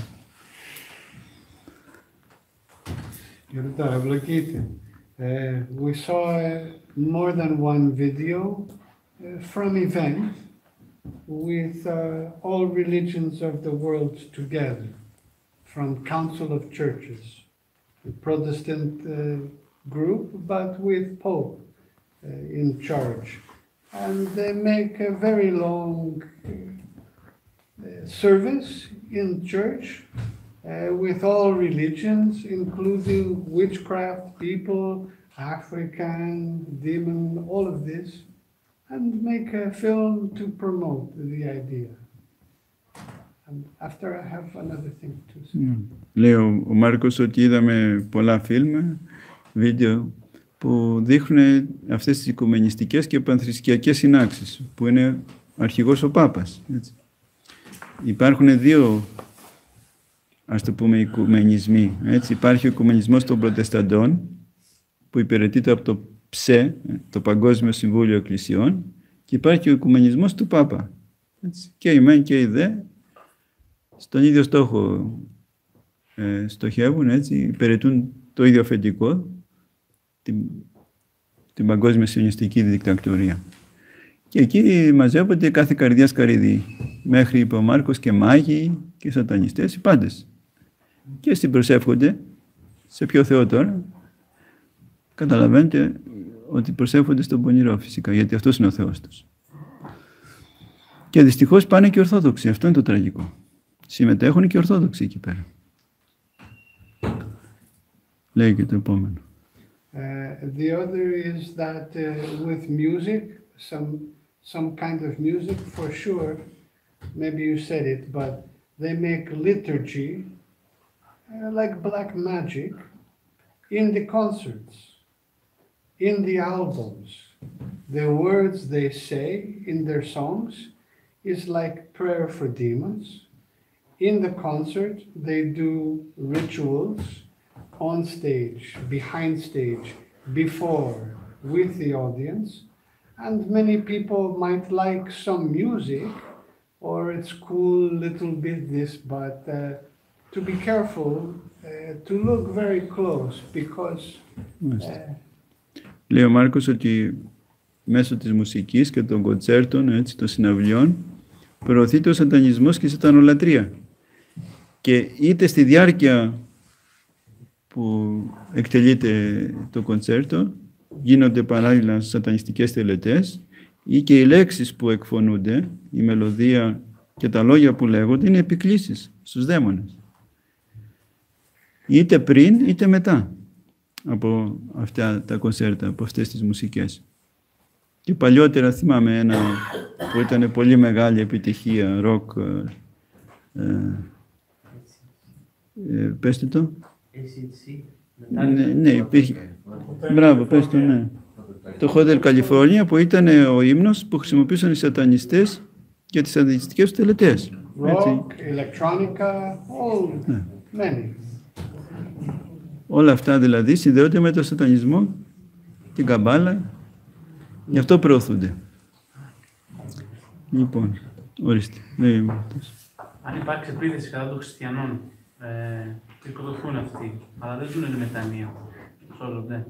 Γιώργο, ευλογείτε. Uh, we saw uh, more than one video uh, from event with uh, all religions of the world together, from Council of Churches, a Protestant uh, group, but with Pope uh, in charge. And they make a very long uh, service in church Uh, with all religions, including witchcraft people, African, demon, all of this, and make a film to promote the idea. And after I have another thing to say. Mm. Λέει ο, ο Μάρκος ότι είδαμε πολλά φιλμ, βίντεο, που δείχνουν αυτές τις οικουμενιστικές και πανθρησκειακές συνάξεις, που είναι αρχηγός ο Πάπας. Έτσι. Υπάρχουν δύο, ας το πούμε, οικουμενισμοί. Έτσι. Υπάρχει ο οικουμενισμός των Προτεσταντών, που υπηρετείται από το ΨΕ, το Παγκόσμιο Συμβούλιο Εκκλησιών, και υπάρχει ο οικουμενισμός του Πάπα. Έτσι. Και οι μεν και οι δε στον ίδιο στόχο ε, στοχεύουν, έτσι, υπηρετούν το ίδιο αφεντικό, την, την παγκόσμια σιωνιστική δικτατορία. Και εκεί μαζεύονται κάθε καρδιάς καρύδι, μέχρι, είπε ο Μάρκος, και μάγοι και σατανιστές, οι πάντες. Και συμπροσεύχονται σε ποιο Θεό τώρα? Καταλαβαίνετε ότι προσεύχονται στον πονηρό φυσικά, γιατί αυτός είναι ο Θεός τους. Και δυστυχώς πάνε και Ορθόδοξοι, αυτό είναι το τραγικό. Συμμετέχουν και Ορθόδοξοι εκεί πέρα. Λέει και το επόμενο. Uh, the other is that uh, with music, some some kind of music for sure, maybe you said it, but they make liturgy uh, like black magic in the concerts, in the albums. The words they say in their songs is like prayer for demons. In the concert, they do rituals on stage, behind stage, before, with the audience. And many people might like some music, or it's cool, little bit this, but uh, to be careful, uh, to look very close, because... Uh, Λέει ο Μάρκος ότι μέσω της μουσικής και των κοντσέρτων, έτσι, των συναυλιών, προωθείται ο σατανισμός και η σατανολατρία. Και είτε στη διάρκεια που εκτελείται το κοντσέρτο, γίνονται παράλληλα σατανιστικές τελετές, ή και οι λέξεις που εκφωνούνται, η μελωδία και τα λόγια που λέγονται, είναι επικλήσεις στους δαίμονες. Είτε πριν, είτε μετά από αυτά τα κονσέρτα, από αυτές τις μουσικές. Και παλιότερα θυμάμαι ένα που ήταν πολύ μεγάλη επιτυχία, ροκ, ε, ε, πέστε το. Ναι, ναι, υπήρχε. Μπράβο, πες το, ναι. Το Hotel California, που ήταν ο ύμνος που χρησιμοποιούσαν οι σατανιστές για τις σατανιστικές τους τελετές. Rock, electronica, all, ναι. Many. Όλα αυτά δηλαδή συνδέονται με τον σατανισμό, την καμπάλα, γι' αυτό προωθούνται. Λοιπόν, ορίστε. Αν υπάρξει επίθεση κατά των χριστιανών, ε, υποδοχούν αυτοί, αλλά δεν ζουν μετανία. Σώζονται.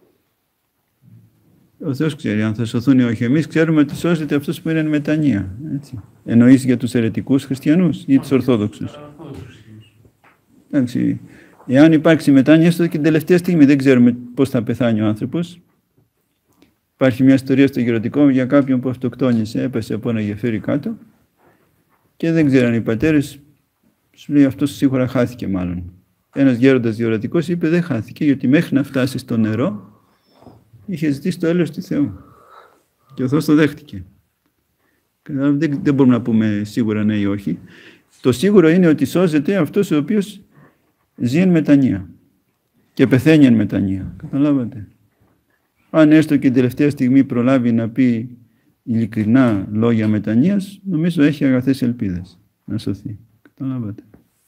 Ο Θεός ξέρει αν θα σωθούν ή όχι. Εμείς ξέρουμε ότι σώζεται αυτός που είναι μετανία. Έτσι. Εννοείς για τους αιρετικούς χριστιανούς ή τους Ορθόδοξους? Εντάξει. Εάν υπάρξει μετάνοια, έστω και την τελευταία στιγμή δεν ξέρουμε πώς θα πεθάνει ο άνθρωπος. Υπάρχει μια ιστορία στο Γεροντικό για κάποιον που αυτοκτόνησε, έπεσε από ένα γεφύρι κάτω και δεν ξέραν οι πατέρες, σου λέει αυτός σίγουρα χάθηκε μάλλον. Ένας γέροντας διορατικός είπε δεν χάθηκε, γιατί μέχρι να φτάσει στο νερό είχε ζητήσει το έλεος του Θεού. Και ο Θεός το δέχτηκε. Δεν, δεν μπορούμε να πούμε σίγουρα ναι ή όχι. Το σίγουρο είναι ότι σώζεται αυτός ο οποίος ζει εν μετανία και πεθαίνει εν μετανία. Καταλάβατε. Αν έστω και την τελευταία στιγμή προλάβει να πει ειλικρινά λόγια μετανοίας, νομίζω έχει αγαθές ελπίδες να σωθεί. Καταλάβατε.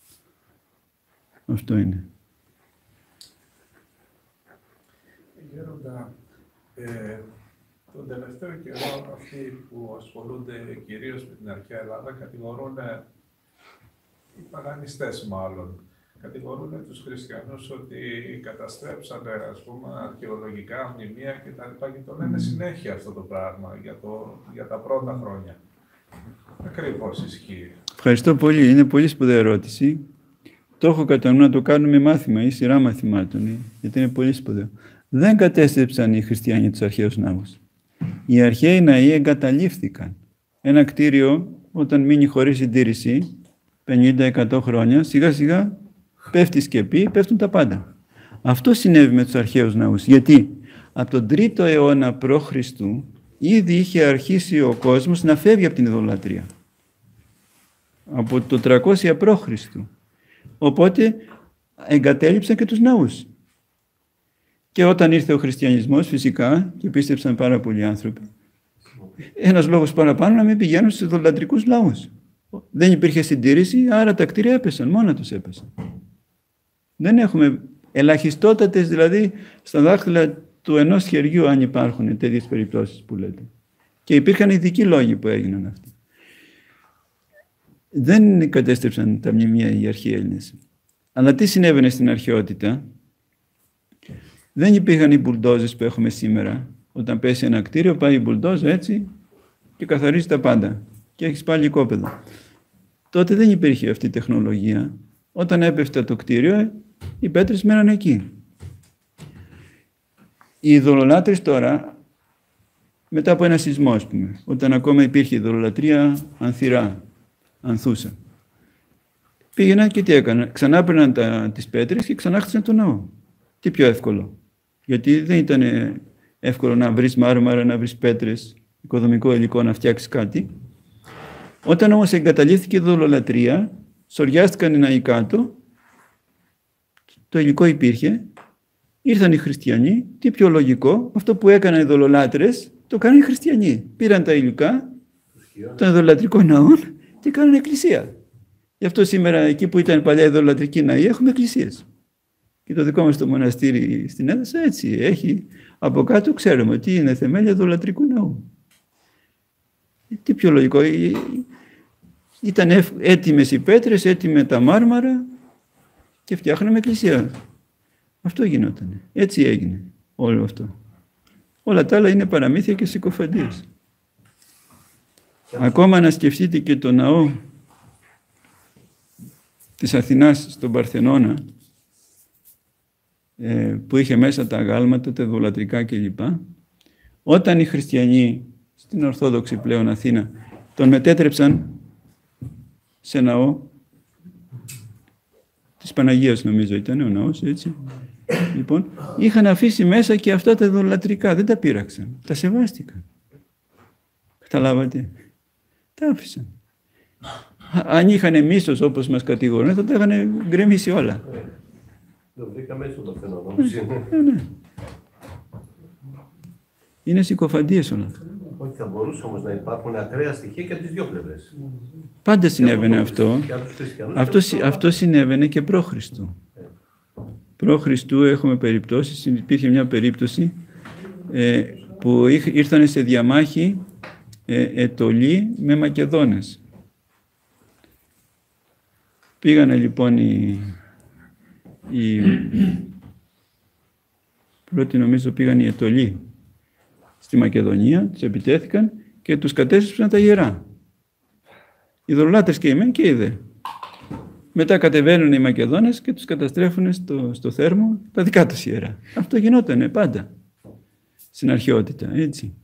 Αυτό είναι. Γέροντα, ε, τον τελευταίο καιρό αυτοί που ασχολούνται κυρίως με την αρχαία Ελλάδα κατηγορούν, οι παγανιστές μάλλον, κατηγορούν τους χριστιανούς ότι καταστρέψανε, ας πούμε, αρχαιολογικά μνημεία κτλ. Και το λένε συνέχεια αυτό το πράγμα για, το, για τα πρώτα χρόνια. Ακριβώς ισχύει. Ευχαριστώ πολύ. Είναι πολύ σπουδαία ερώτηση. Το έχω κατά νου να το κάνουμε μάθημα ή σειρά μαθημάτων, γιατί είναι πολύ σπουδαίο. Δεν κατέστρεψαν οι χριστιανοί τους αρχαίους ναούς. Οι αρχαίοι ναοί εγκαταλείφθηκαν. Ένα κτίριο, όταν μείνει χωρίς συντήρηση, πενήντα με εκατό χρόνια, σιγά σιγά πέφτει σκεπή, πέφτουν τα πάντα. Αυτό συνέβη με τους αρχαίους ναούς. Γιατί από τον τρίτο αιώνα π.Χ. ήδη είχε αρχίσει ο κόσμος να φεύγει από την ειδωλατρία. Από το τριακόσια π.Χ. Οπότε εγκατέλειψαν και τους ναούς. Και όταν ήρθε ο χριστιανισμός, φυσικά, και πίστεψαν πάρα πολλοί άνθρωποι, ένας λόγος παραπάνω να μην πηγαίνουν στους ειδωλατρικούς λαούς. Δεν υπήρχε συντήρηση, άρα τα κτίρια έπεσαν, μόνα τους έπεσαν. Δεν έχουμε ελαχιστότατες, δηλαδή, στα δάχτυλα του ενός χεριού, αν υπάρχουν τέτοιες περιπτώσεις που λέτε. Και υπήρχαν ειδικοί λόγοι που έγιναν αυτοί. Δεν κατέστρεψαν τα μνημεία οι αρχαίοι Έλληνες. Αλλά τι συνέβαινε στην αρχαιότητα? Δεν υπήρχαν οι μπουλντόζες που έχουμε σήμερα. Όταν πέσει ένα κτίριο, πάει η μπουλντόζα έτσι και καθαρίζει τα πάντα. Και έχεις πάλι οικόπεδο. Τότε δεν υπήρχε αυτή η τεχνολογία. Όταν έπεφτε το κτίριο, οι πέτρες μέναν εκεί. Οι ειδωλολάτρες τώρα, μετά από ένα σεισμό, ας πούμε, όταν ακόμα υπήρχε ειδωλολατρία ανθυρά, ανθούσα, πήγαιναν και τι έκαναν? Ξανά πήραν τα, τις πέτρες και ξανά χτίσαν το ναό. Τι πιο εύκολο? Γιατί δεν ήταν εύκολο να βρεις μάρμαρα, να βρεις πέτρες, οικοδομικό υλικό, να φτιάξεις κάτι. Όταν όμως εγκαταλείφθηκε η ειδωλολατρία, σωριάστηκαν οι ναοί κάτω, το υλικό υπήρχε, ήρθαν οι χριστιανοί, τι πιο λογικό, αυτό που έκαναν οι ειδωλολάτρες, το κάνουν οι χριστιανοί. Πήραν τα υλικά των ειδωλατρικών ναών και κάνουν εκκλησία. Γι' αυτό σήμερα εκεί που ήταν παλιά ειδωλατρική ναοί έχουμε εκκλησίες. Και το δικό μας το μοναστήρι στην Έδεσα έτσι έχει. Από κάτω ξέρουμε ότι είναι θεμέλια ειδωλατρικού ναού. Τι πιο λογικό. Ήταν έτοιμες οι πέτρες, έτοιμα τα μάρμαρα και φτιάχναμε εκκλησία. Αυτό γινόταν. Έτσι έγινε όλο αυτό. Όλα τα άλλα είναι παραμύθια και συκοφαντίες. Ακόμα να σκεφτείτε και το ναό της Αθηνάς στον Παρθενώνα, που είχε μέσα τα αγάλματα, τα ειδωλατρικά κλπ. Όταν οι χριστιανοί στην Ορθόδοξη πλέον Αθήνα τον μετέτρεψαν σε ναό της Παναγίας, νομίζω ήταν ο ναός, έτσι. Λοιπόν, είχαν αφήσει μέσα και αυτά τα ειδωλατρικά, δεν τα πείραξαν, τα σεβάστηκαν. Καταλάβατε, τα άφησαν. Αν είχαν μίσος όπως μας κατηγορούν, θα τα είχαν γκρεμίσει όλα. Το βρήκαμε στο Παρθενώνα. Ναι, ναι. Είναι συκοφαντίες όλα. Όχι, θα μπορούσε όμως να υπάρχουν ακραία στοιχεία και από τις δύο πλευρές. Πάντα συνέβαινε αυτό. Αυτό, αυτό συνέβαινε και προ Χριστού. Προ Χριστού έχουμε περιπτώσεις. Υπήρχε μια περίπτωση ε, που ήρθαν σε διαμάχη ε, Αιτωλοί με Μακεδόνες. Πήγανε λοιπόν οι, οι πρώτοι νομίζω πήγαν οι Αιτωλοί στη Μακεδονία, τους επιτέθηκαν και τους κατέστρεψαν τα ιερά. Οι ειδωλολάτρες και οι μεν και οι δε. Μετά κατεβαίνουν οι Μακεδόνες και τους καταστρέφουν στο, στο Θέρμο τα δικά τους ιερά. Αυτό γινότανε πάντα. στην αρχαιότητα, έτσι.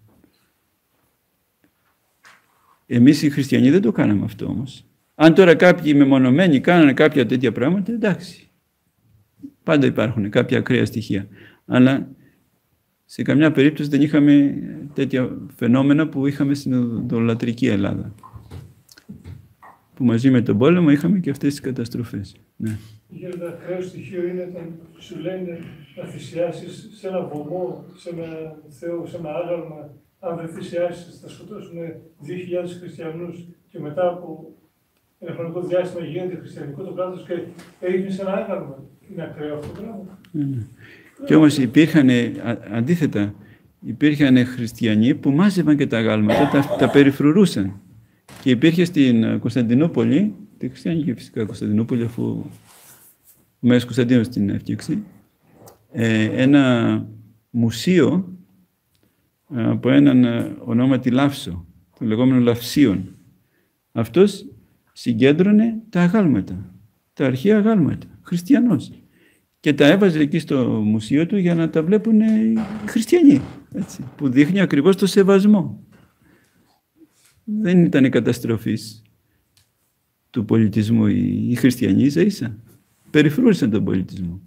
Εμείς οι χριστιανοί δεν το κάναμε αυτό όμως. Αν τώρα κάποιοι μεμονωμένοι κάνανε κάποια τέτοια πράγματα, εντάξει. Πάντα υπάρχουν κάποια ακραία στοιχεία. Αλλά σε καμιά περίπτωση δεν είχαμε τέτοια φαινόμενα που είχαμε στην ιδωλατρική Ελλάδα. Που μαζί με τον πόλεμο είχαμε και αυτές τις καταστροφές. Ναι. Για το ακραίο στοιχείο είναι όταν σου λένε να θυσιάσεις σε ένα βωμό, σε ένα θεό, σε ένα άγαλμα. Αν δεν θυσιάσεις, θα σκοτώσουν δύο χιλιάδες χριστιανούς και μετά από ένα χρονικό διάστημα γίνεται χριστιανικό το κράτος και έγινε σε ένα άγαλμα. Είναι ακραίο αυτό το πράγμα. Mm. Και όμως υπήρχαν, αντίθετα, υπήρχαν χριστιανοί που μάζευαν και τα αγάλματα, τα, τα περιφρουρούσαν. Και υπήρχε στην Κωνσταντινούπολη, τη χριστιανική φυσικά Κωνσταντινούπολη, αφού ο Μέγας Κωνσταντίνος την έφτιαξε, ένα μουσείο από έναν ονόματι Λαύσο, το λεγόμενο Λαυσίον. Αυτός συγκέντρωνε τα αγάλματα, τα αρχαία αγάλματα, χριστιανός. Και τα έβαζε εκεί στο μουσείο του για να τα βλέπουν οι χριστιανοί, έτσι, που δείχνει ακριβώς το σεβασμό. Δεν ήταν η καταστροφή του πολιτισμού οι χριστιανοί, ίσα ίσα. Περιφρούρισαν τον πολιτισμό.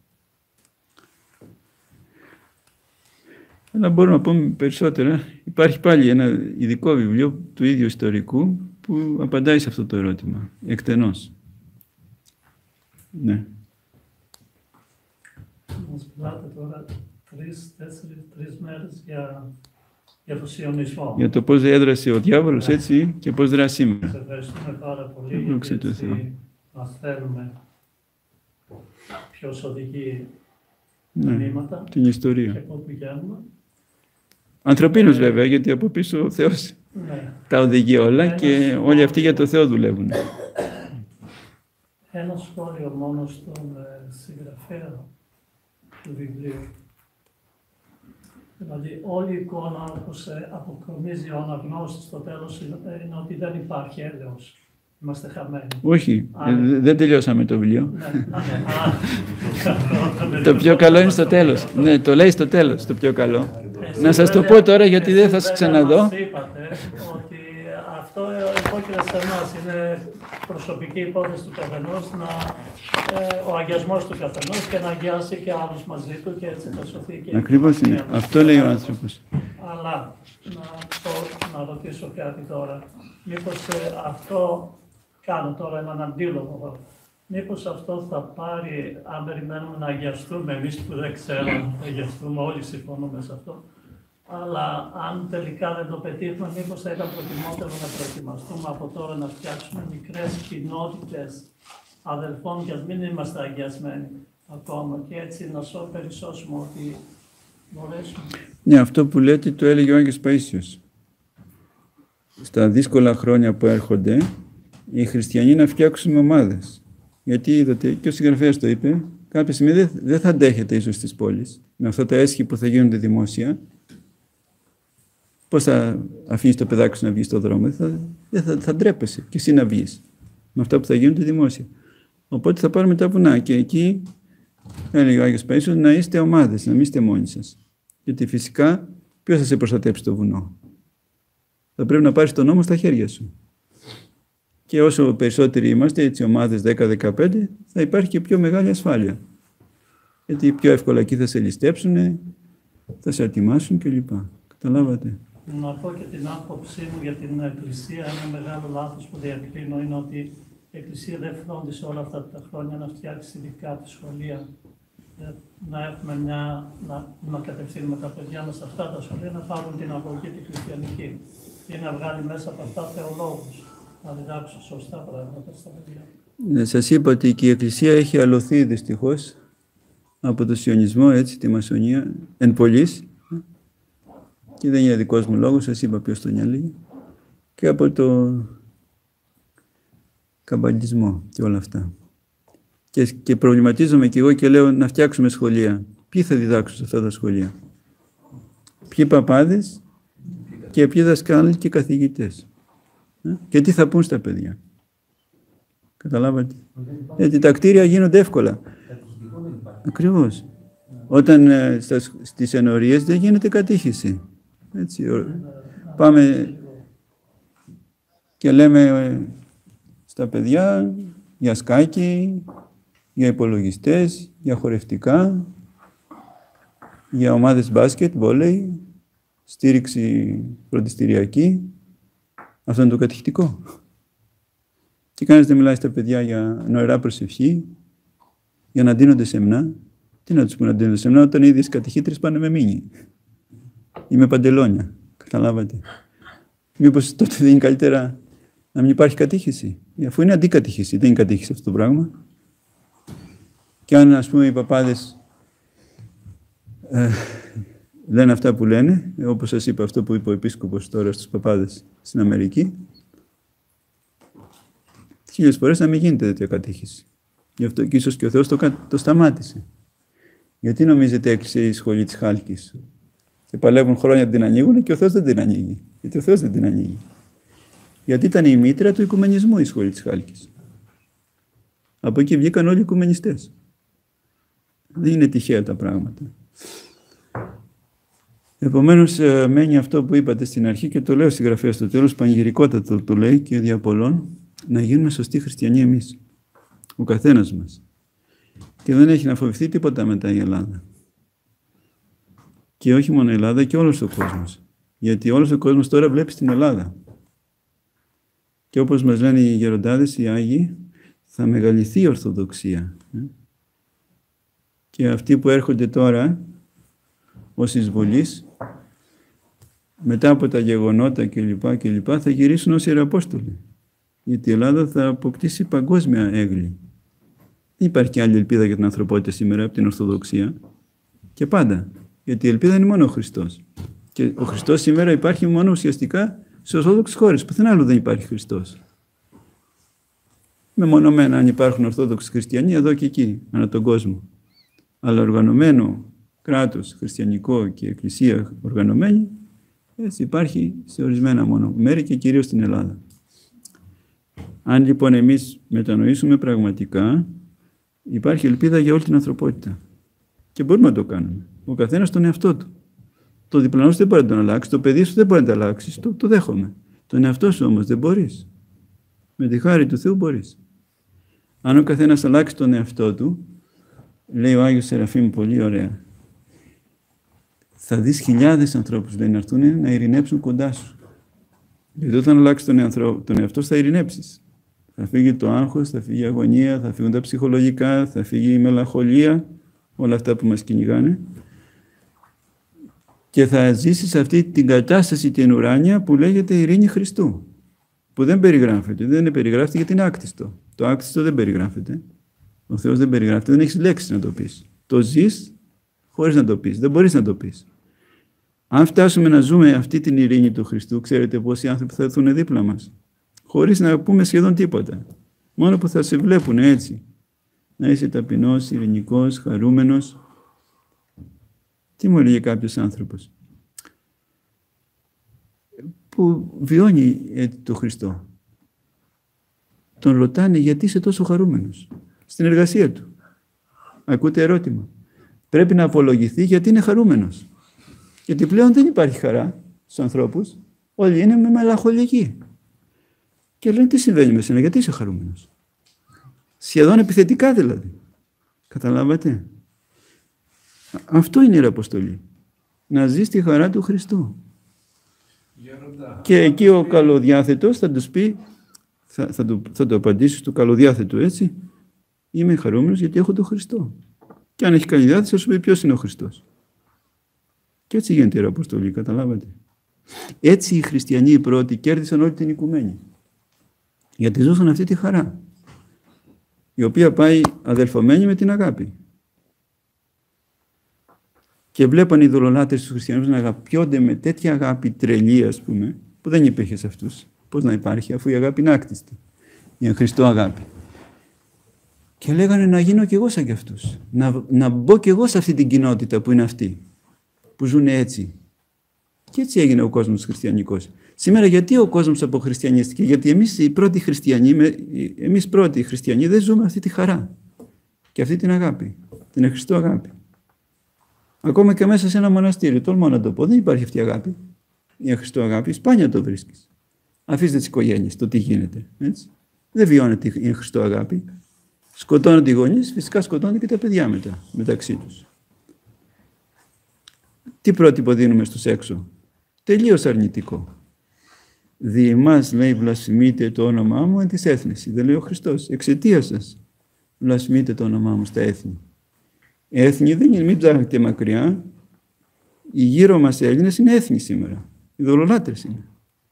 Αλλά μπορούμε να πούμε περισσότερα. Υπάρχει πάλι ένα ειδικό βιβλίο του ίδιου ιστορικού που απαντάει σε αυτό το ερώτημα, εκτενώς. Ναι. Μας μιλάτε τώρα τρεις, τέσσερις, τρεις μέρες για, για το σιωνισμό. Για το πώς έδρασε ο διάβολος, ναι, έτσι, και πώς δράσει σήμερα. Σας ευχαριστούμε πάρα πολύ γιατί έτσι μας θέλουμε ποιος οδηγεί ναι, μηνύματα την ιστορία. Και πού πηγαίνουμε. Ανθρωπίνος βέβαια, γιατί από πίσω ο Θεός ναι, τα οδηγεί όλα ένα και σχόλιο, όλοι αυτοί για το Θεό δουλεύουν. Ένα σχόλιο μόνο στον ε, συγγραφέα του βιβλίου. Δηλαδή όλη η εικόνα όπως ε, αποκομίζει ο αναγνώστης στο τέλος είναι, είναι ότι δεν υπάρχει έλεος. Είμαστε χαμένοι. Όχι, ε, δεν τελειώσαμε το βιβλίο. Ναι, ναι, το πιο καλό είναι στο τέλος. Ναι, το λέει στο τέλος το πιο καλό. Εσείς να σας το πω τώρα γιατί δεν θα σας ξαναδώ. Μας είπατε ότι αυτό υπόκειται σε εμάς. Είναι προσωπική υπόθεση του καθενός, να, ε, ο αγιασμός του καθενός και να αγιάσει και άλλους μαζί του και έτσι θα σωθεί και... Ακριβώς είναι. Αυτό λέει ο άνθρωπος. Αλλά να, το, να ρωτήσω κάτι τώρα. Μήπως ε, αυτό κάνω τώρα έναν αντίλογο. Μήπως αυτό θα πάρει, αν περιμένουμε να αγιαστούμε, εμείς που δεν ξέρουμε να αγιαστούμε, όλοι συμφωνούμε σε αυτό. Αλλά αν τελικά δεν το πετύχουμε, μήπως θα ήταν προτιμότερο να προετοιμαστούμε από τώρα να φτιάξουμε μικρές κοινότητες αδελφών και ας μην είμαστε αγιασμένοι ακόμα και έτσι να σώ, περισσώσουμε ότι μπορέσουμε. Ναι, αυτό που λέτε το έλεγε ο Άγιος Παΐσιος. Στα δύσκολα χρόνια που έρχονται, οι χριστιανοί να φτιάξουν ομάδες. Γιατί είδατε, και ο συγγραφέας το είπε, κάποια στιγμή δεν, δεν θα αντέχετε ίσως στις πόλεις, με αυτά τα έσχη που θα γίνονται δημόσια. Πώς θα αφήνεις το παιδάκι σου να βγει στον δρόμο, θα, θα, θα ντρέπεσαι και εσύ να βγεις με αυτά που θα γίνονται δημόσια. Οπότε θα πάρουμε τα βουνά και εκεί, έλεγε ο Άγιος Παΐσιος, να είστε ομάδες, να μην είστε μόνοι σας. Γιατί φυσικά ποιος θα σε προστατέψει το βουνό. Θα πρέπει να πάρεις τον νόμο στα χέρια σου. Και όσο περισσότεροι είμαστε, έτσι ομάδες δέκα δεκαπέντε, θα υπάρχει και πιο μεγάλη ασφάλεια. Γιατί πιο εύκολα εκεί θα σε ληστέψουν, θα σε ατιμάσουν κλπ. Καταλάβατε. Να πω και την άποψή μου για την Εκκλησία. Ένα μεγάλο λάθος που διακρίνω είναι ότι η Εκκλησία δεν φρόντισε όλα αυτά τα χρόνια να φτιάξει ειδικά τη σχολεία. Να έχουμε μια, να, να κατευθύνουμε τα παιδιά μας σε αυτά τα σχολεία, να πάρουν την αγωγή τη χριστιανική και να βγάλει μέσα από αυτά θεολόγους, να διδάξουν σωστά πράγματα στα παιδιά. Ναι, σας είπα ότι και η Εκκλησία έχει αλωθεί δυστυχώς από το σιωνισμό, έτσι, τη μασονία, εν πολλής. Και δεν είναι δικός μου λόγος, σας είπα ποιος τον έλεγε. Και από το καμπαλισμό και όλα αυτά. Και, και προβληματίζομαι και εγώ και λέω να φτιάξουμε σχολεία. Ποιοι θα διδάξουν σε αυτά τα σχολεία. Ποιοι παπάδες και ποιοι δασκάλοι και καθηγητές. Και τι θα πούν στα παιδιά. Καταλάβατε. Γιατί τα κτίρια γίνονται εύκολα. Ακριβώς. Όταν ε, στα, στις ενορίες δεν γίνεται κατήχηση. Έτσι, πάμε και λέμε ε, στα παιδιά για σκάκι, για υπολογιστές, για χορευτικά, για ομάδες μπάσκετ, βόλεϊ, στήριξη φροντιστηριακή. Αυτό είναι το κατηχητικό. Και κανείς δεν μιλάει στα παιδιά για νοερά προσευχή, για να ντύνονται σεμνά. Τι να τους πούνε να ντύνονται σεμνά, όταν οι ίδιες κατηχήτρες πάνε με μίνι ή με παντελόνια. Καταλάβατε. Μήπως τότε δεν είναι καλύτερα να μην υπάρχει κατήχηση, αφού είναι αντικατήχηση, δεν είναι κατήχηση αυτό το πράγμα. Και αν, ας πούμε, οι παπάδες ε, λένε αυτά που λένε, όπως σας είπα αυτό που είπε ο επίσκοπος τώρα στους παπάδες στην Αμερική, χίλιες φορές να μην γίνεται τέτοια κατήχηση. Γι' αυτό και ίσως και ο Θεός το, το σταμάτησε. Γιατί νομίζετε έκλεισε η σχολή της Χάλκης και παλεύουν χρόνια να την ανοίγουν και ο Θεός δεν την ανοίγει. Γιατί ο Θεός δεν την ανοίγει. Γιατί ήταν η μήτρα του οικουμενισμού η σχολή της Χάλκης. Από εκεί βγήκαν όλοι οι οικουμενιστές. Δεν είναι τυχαία τα πράγματα. Επομένως, μένει αυτό που είπατε στην αρχή και το λέω στη γραφεία στο τέλος, πανηγυρικότατο το λέει και δια πολλών, να γίνουμε σωστοί χριστιανοί εμείς. Ο καθένας μας. Και δεν έχει να φοβηθεί τίποτα μετά η Ελλάδα. Και όχι μόνο η Ελλάδα, και όλος ο κόσμος. Γιατί όλος ο κόσμος τώρα βλέπει στην Ελλάδα. Και όπως μας λένε οι γεροντάδες, οι Άγιοι, θα μεγαλυθεί η Ορθοδοξία. Και αυτοί που έρχονται τώρα ως εισβολείς, μετά από τα γεγονότα κλπ. κλπ. Θα γυρίσουν ως Ιεραπόστολοι. Γιατί η Ελλάδα θα αποκτήσει παγκόσμια έγκλη. Δεν υπάρχει άλλη ελπίδα για την ανθρωπότητα σήμερα από την Ορθοδοξία. Και πάντα. Γιατί η ελπίδα είναι μόνο ο Χριστός. Και ο Χριστός σήμερα υπάρχει μόνο ουσιαστικά σε Ορθόδοξες χώρες. Πουθενά άλλο δεν υπάρχει Χριστός. Μεμονωμένα αν υπάρχουν Ορθόδοξοι χριστιανοί εδώ και εκεί, ανά τον κόσμο. Αλλά οργανωμένο κράτος χριστιανικό και εκκλησία οργανωμένη, έτσι υπάρχει σε ορισμένα μόνο μέρη και κυρίως στην Ελλάδα. Αν λοιπόν εμείς μετανοήσουμε πραγματικά, υπάρχει ελπίδα για όλη την ανθρωπότητα. Και μπορούμε να το κάνουμε. Ο καθένας τον εαυτό του. Το διπλανό σου δεν μπορεί να τον αλλάξει, το παιδί σου δεν μπορεί να το αλλάξει, το, το δέχομαι. Τον εαυτό σου όμως δεν μπορείς. Με τη χάρη του Θεού μπορείς. Αν ο καθένας αλλάξει τον εαυτό του, λέει ο Άγιος Σεραφείμ πολύ ωραία, θα δεις χιλιάδες ανθρώπους λέει, να έρθουν να ειρηνέψουν κοντά σου. Γιατί όταν αλλάξεις τον, εαυτό, τον εαυτό σου θα ειρηνέψεις. Θα φύγει το άγχος, θα φύγει η αγωνία, θα φύγουν τα ψυχολογικά, θα φύγει η μελαγχολία, όλα αυτά που μας κυνηγάνε. Και θα ζήσεις αυτή την κατάσταση την ουράνια που λέγεται ειρήνη Χριστού. Που δεν περιγράφεται. Δεν είναι περιγράφεται γιατί είναι άκτιστο. Το άκτιστο δεν περιγράφεται. Ο Θεός δεν περιγράφεται. Δεν έχεις λέξεις να το πεις. Το ζεις χωρίς να το πεις. Δεν μπορείς να το πεις. Αν φτάσουμε να ζούμε αυτή την ειρήνη του Χριστού, ξέρετε πόσοι άνθρωποι θα έρθουν δίπλα μας. Χωρίς να πούμε σχεδόν τίποτα. Μόνο που θα σε βλέπουν έτσι. Να είσαι ταπεινός, ειρηνικός, χαρούμενος. Τι μου έλεγε κάποιος άνθρωπος που βιώνει το Χριστό. Τον ρωτάνε γιατί είσαι τόσο χαρούμενος στην εργασία του. Ακούτε ερώτημα. Πρέπει να απολογηθεί γιατί είναι χαρούμενος. Γιατί πλέον δεν υπάρχει χαρά στους ανθρώπους. Όλοι είναι με μελαγχολική. Και λένε τι συμβαίνει με σένα, γιατί είσαι χαρούμενος. Σχεδόν επιθετικά δηλαδή. Καταλάβατε. Αυτό είναι η Ιεραποστολή. Να ζεις τη χαρά του Χριστού. Γέροντα. Και εκεί ο καλοδιάθετος θα τους πει, θα, θα, το, θα το απαντήσει στο καλοδιάθετο έτσι, είμαι χαρούμενος γιατί έχω τον Χριστό. Και αν έχει καλή διάθεση θα σου πει ποιος είναι ο Χριστός. Και έτσι γίνεται η Ιεραποστολή, καταλάβατε. Έτσι οι χριστιανοί οι πρώτοι κέρδισαν όλη την οικουμένη. Γιατί ζούσαν αυτή τη χαρά, η οποία πάει αδελφωμένη με την αγάπη. Και βλέπαν οι ειδωλολάτρες τους χριστιανούς να αγαπιόνται με τέτοια αγάπη τρελή, ας πούμε, που δεν υπήρχε σε αυτούς. Πώς να υπάρχει, αφού η αγάπη είναι άκτιστη. Η εν Χριστώ αγάπη. Και λέγανε να γίνω κι εγώ σαν κι αυτούς. Να, να μπω κι εγώ σε αυτή την κοινότητα που είναι αυτή. Που ζουν έτσι. Και έτσι έγινε ο κόσμος χριστιανικός. Σήμερα γιατί ο κόσμος αποχριστιανίστηκε? Γιατί εμείς οι πρώτοι χριστιανοί, εμείς πρώτοι χριστιανοί δεν ζούμε αυτή τη χαρά. Και αυτή την αγάπη. Την εν Χριστώ αγάπη. Ακόμα και μέσα σε ένα μοναστήρι, τολμώ να το πω, δεν υπάρχει αυτή η αγάπη. Η Χριστό αγάπη, σπάνια το βρίσκεις. Αφήστε τις οικογένειες, το τι γίνεται. Έτσι. Δεν βιώνεται η Χριστό αγάπη. Σκοτώνονται οι γονείς, φυσικά σκοτώνονται και τα παιδιά μετά, μεταξύ τους. Τι πρότυπο δίνουμε στους έξω? Τελείως αρνητικό. Δι' εμάς, λέει, βλασφημείτε το όνομά μου εν της έθνηση. Δεν λέει ο Χριστός. Εξαιτίας σας βλασφημείτε το όνομά μου στα έθνη. Έθνη δεν είναι, μην ψάχνετε μακριά. Οι γύρω μας Έλληνες είναι έθνη σήμερα. Οι δολολάτρες είναι.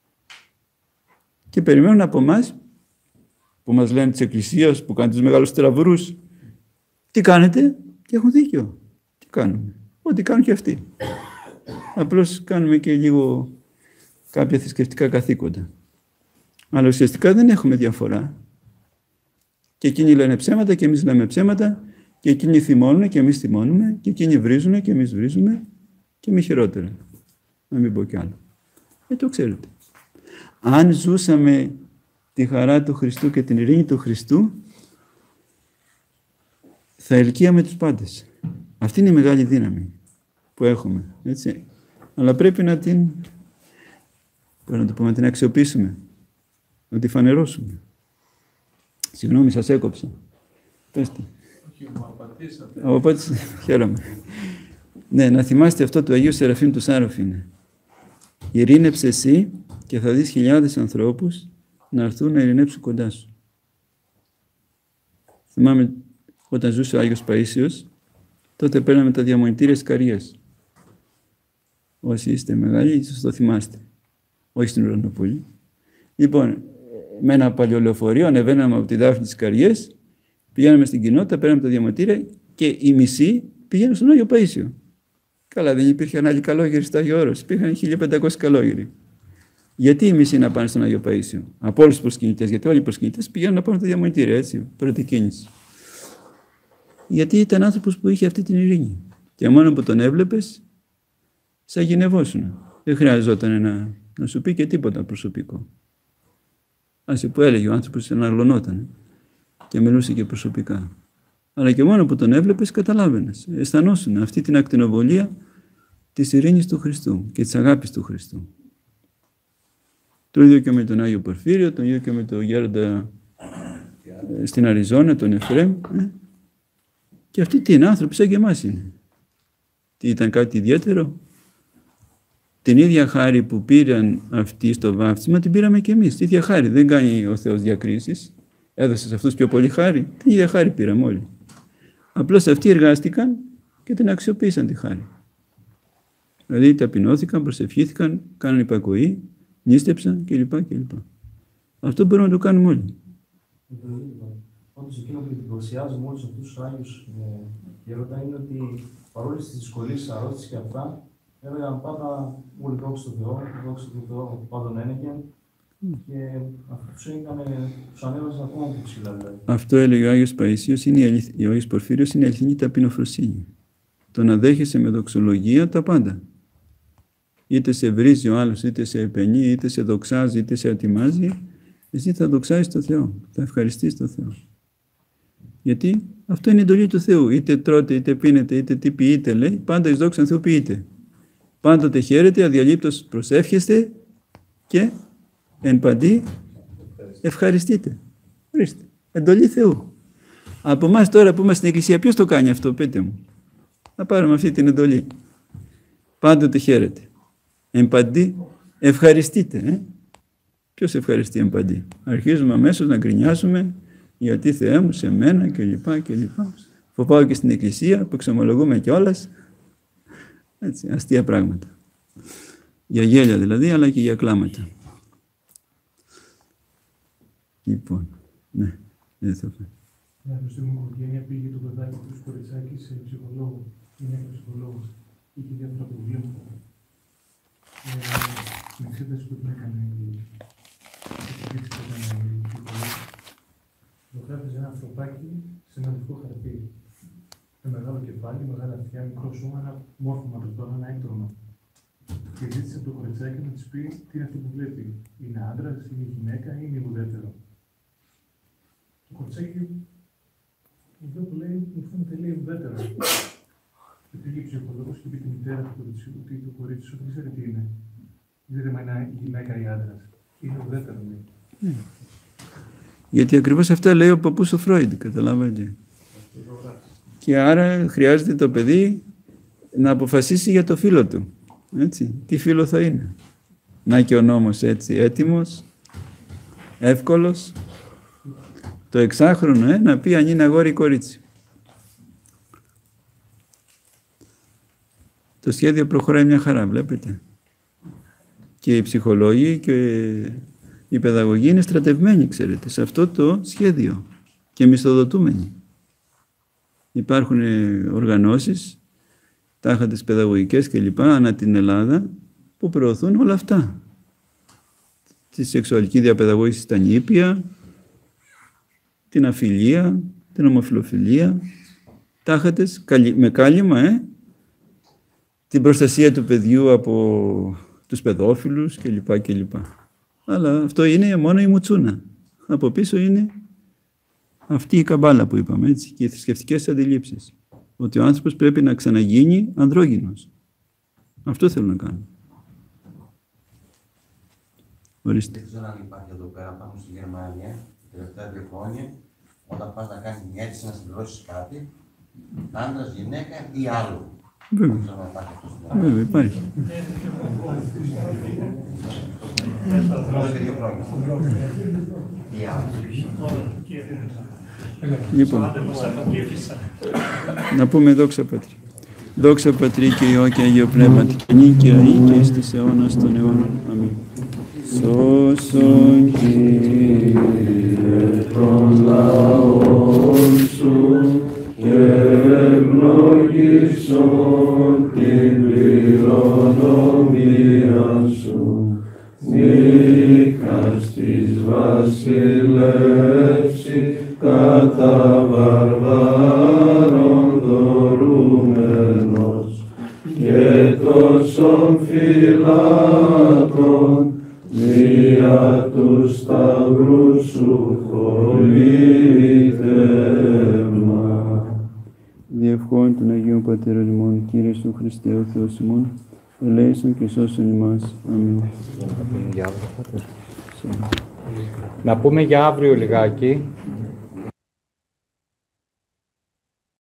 Και περιμένουν από εμάς, που μας λένε της Εκκλησίας, που κάνουν τους μεγάλους τραβρούς, τι κάνετε? Και έχουν δίκιο. Τι κάνουμε? Ό,τι κάνουν και αυτοί. Απλώς κάνουμε και λίγο κάποια θρησκευτικά καθήκοντα. Αλλά ουσιαστικά δεν έχουμε διαφορά. Και εκείνοι λένε ψέματα και εμείς λέμε ψέματα, και εκείνοι θυμώνουν και εμείς θυμώνουμε, και εκείνοι βρίζουν και εμείς βρίζουμε, και μη χειρότερα. Να μην πω κι άλλο. Ε, το ξέρετε. Αν ζούσαμε τη χαρά του Χριστού και την ειρήνη του Χριστού, θα ελκύαμε τους πάντες. Αυτή είναι η μεγάλη δύναμη που έχουμε. Έτσι. Αλλά πρέπει να την, να το πούμε, να την αξιοποιήσουμε, να τη φανερώσουμε. Συγγνώμη, σας έκοψα. Πέστε. Όχι, μου απαντήσατε. Οπότε, χαίρομαι. Ναι, να θυμάστε αυτό του Αγίου Σεραφείμ του Σάρωφιν. Ειρήνεψε εσύ και θα δεις χιλιάδες ανθρώπους να έρθουν να ειρηνέψουν κοντά σου. Θυμάμαι όταν ζούσε ο Άγιος Παΐσιος, τότε παίρναμε τα διαμονητήρια Σκαρίας. Όσοι είστε μεγάλοι, ίσως το θυμάστε. Όχι στην Ουρανοπούλη. Λοιπόν, με ένα παλιό λεωφορείο ανεβαίναμε από τη Δάφνη της Σκαριές, πηγαίναμε στην κοινότητα, παίρναμε τα διαμονητήρια και οι μισοί πήγαιναν στον Άγιο Παΐσιο. Καλά, δεν υπήρχαν άλλοι καλόγεροι στο Άγιο Όρος, υπήρχαν χίλια πεντακόσιοι καλόγεροι. Γιατί οι μισοί να πάνε στον Άγιο Παΐσιο? Από όλους τους προσκυνητές, γιατί όλοι οι προσκυνητές πηγαίνουν να πάνε τα διαμονητήρια, έτσι, πρώτη κίνηση. Γιατί ήταν άνθρωπος που είχε αυτή την ειρήνη. Και μόνο που τον έβλεπες, σαν γυνευόσουνα. Δεν χρειαζόταν να, να σου πει και τίποτα προσωπικό. Άσε που έλεγε ο άνθρωπος, αναγλωνόταν και μιλούσε και προσωπικά. Αλλά και μόνο που τον έβλεπες, καταλάβαινες. Αισθανόσουν αυτή την ακτινοβολία της ειρήνης του Χριστού και της αγάπης του Χριστού. Το ίδιο και με τον Άγιο Πορφύριο, το ίδιο και με τον Γέροντα στην Αριζόνα, τον Εφραίμ. Ε. Και αυτοί τι είναι, άνθρωποι σαν και εμάς είναι. Τι ήταν κάτι ιδιαίτερο? Την ίδια χάρη που πήραν αυτοί στο βάφτισμα, την πήραμε και εμείς. Την ίδια χάρη. Δεν κάνει ο Θεός διακρίσεις. Έδωσε σε αυτούς πιο πολύ χάρη. Την ίδια χάρη πήραμε όλοι. Απλώς αυτοί εργάστηκαν και την αξιοποίησαν τη χάρη. Δηλαδή ταπεινώθηκαν, προσευχήθηκαν, κάναν υπακοή, νήστεψαν κλπ. κλπ. Αυτό μπορούμε να το κάνουμε όλοι. Όντως, εκείνο που εντυπωσιάζει με όλους αυτούς τους Άγιους γέροντα είναι ότι παρόλες τις δυσκολίες, τις αρρώστιες και αυτά, έλεγαν πάντα όλοι δόξα τω Θεώ, δόξα τω Θεώ πάντων ένεκεν, και αυτό τους έκανε, τους ανέβαζε ακόμα πιο ψηλά δηλαδή. Αυτό έλεγε ο Άγιος Παΐσιος, είναι η αληθ... ο Άγιος Πορφύριος, είναι η αληθινή ταπεινοφροσύνη. Το να δέχεσαι με δοξολογία τα πάντα. Είτε σε βρίζει ο άλλος, είτε σε επενεί, είτε σε δοξάζει, είτε σε ατιμάζει, εσύ θα δοξάζεις τον Θεό, θα ευχαριστείς τον Θεό. Γιατί αυτό είναι η εντολή του Θεού. Είτε τρώτε, είτε πίνετε, είτε τι ποιείτε, λέει, πάντα εις δόξαν Θεού ποιείτε. Πάντοτε χαίρετε, αδιαλείπτως προσεύχεστε και εν παντή ευχαριστείτε. Ορίστε. Εντολή Θεού. Από εμάς τώρα που είμαστε στην Εκκλησία, ποιος το κάνει αυτό, πείτε μου. Θα πάρουμε αυτή την εντολή. Πάντοτε χαίρετε. Εν παντή ευχαριστείτε. Ε? Ποιος ευχαριστεί εν παντή? Αρχίζουμε αμέσως να γκρινιάζουμε γιατί Θεέ μου σε μένα κλπ. κλπ. Φοβάω και στην Εκκλησία που εξομολογούμε κιόλας. Έτσι, αστεία πράγματα. Για γέλια δηλαδή, αλλά και για κλάματα. Λοιπόν, ναι, δεν θα πω. Μια γνωστή μου οικογένεια πήγε το παιδάκι του κοριτσάκι σε ψυχολόγο. Είναι ένα ψυχολόγος. Είχε διάφορα προβλήματα. Στην εξέταση που την έκανε η ψυχολόγος, το γράφησε ένα ανθρωπάκι σε ένα λευκό χαρτί. Με μεγάλο κεφάλι, μεγάλα αυτιά, μικρό σώμα, ένα μόρφωμα τώρα, ένα έκτρωμα. Και ζήτησε από το κοριτσάκι να της πει τι είναι αυτό που βλέπει. Είναι άντρας, είναι γυναίκα ή είναι ουδέτερο. Το κοριτσάκι, εδώ που λέει, μου φαίνεται λέει ουδέτερο. Και πήγε ο ψυχολόγος και είπε τη μητέρα του ότι το κορίτσι σου δεν ξέρει τι είναι. Δεν ξέρει αν είναι γυναίκα ή άντρας. Είναι ουδέτερο. Mm. Γιατί ακριβώς αυτά λέει ο παππούς ο Φρόιντ, καταλαβαίνετε. Και άρα χρειάζεται το παιδί να αποφασίσει για το φίλο του. Έτσι, τι φίλο θα είναι. Να και ο νόμος έτσι έτοιμος, εύκολος. Το εξάχρονο, ε, να πει αν είναι αγόρι ή κορίτσι. Το σχέδιο προχωράει μια χαρά, βλέπετε. Και οι ψυχολόγοι και οι παιδαγωγοί είναι στρατευμένοι, ξέρετε, σε αυτό το σχέδιο και μισθοδοτούμενοι. Υπάρχουν οργανώσεις, τάχατες παιδαγωγικές κλπ. Ανά την Ελλάδα, που προωθούν όλα αυτά. Τη σεξουαλική διαπαιδαγώγηση στα νήπια, την αφιλία, την ομοφιλοφιλία, τάχατες με κάλυμα, ε, την προστασία του παιδιού από τους παιδόφιλους κλπ. κλπ. Αλλά αυτό είναι μόνο η μουτσούνα. Από πίσω είναι αυτή η καμπάλα που είπαμε, έτσι, και οι θρησκευτικές αντιλήψεις. Ότι ο άνθρωπος πρέπει να ξαναγίνει ανδρόγυνος. Αυτό θέλω να κάνω. Ορίστε. Δεν ξέρω αν υπάρχει εδώ πέρα πάνω στη Γερμανία, τα τελευταία δύο χρόνια, όταν πας να κάνεις μια αίτηση να συμπληρώσεις κάτι, άντρας, γυναίκα ή άλλο. Βέβαια. Βέβαια, υπάρχει. Λοιπόν, να πούμε δόξα Πατρί. Δόξα Πατρί και Υιό και Αγίο Πνεύματι, και νίκαια ή και εις της αιώνας των αιώνων. Αμήν. Σώσον Κύριε των λαών σου και ευλογήσον την κληρονομία σου. Νίκας της βασιλεύση κατά βαρβάρων δωρούμενος και τόσων φυλάκων δια του σταυρού σου χωρίτευμα. Διευχών των Αγίων Πατέρων ημών, Κύριε σου Χριστέ ο Θεός ημών, ελέησον και σώσον ημάς. Αμήν. Να πούμε για αύριο λιγάκι.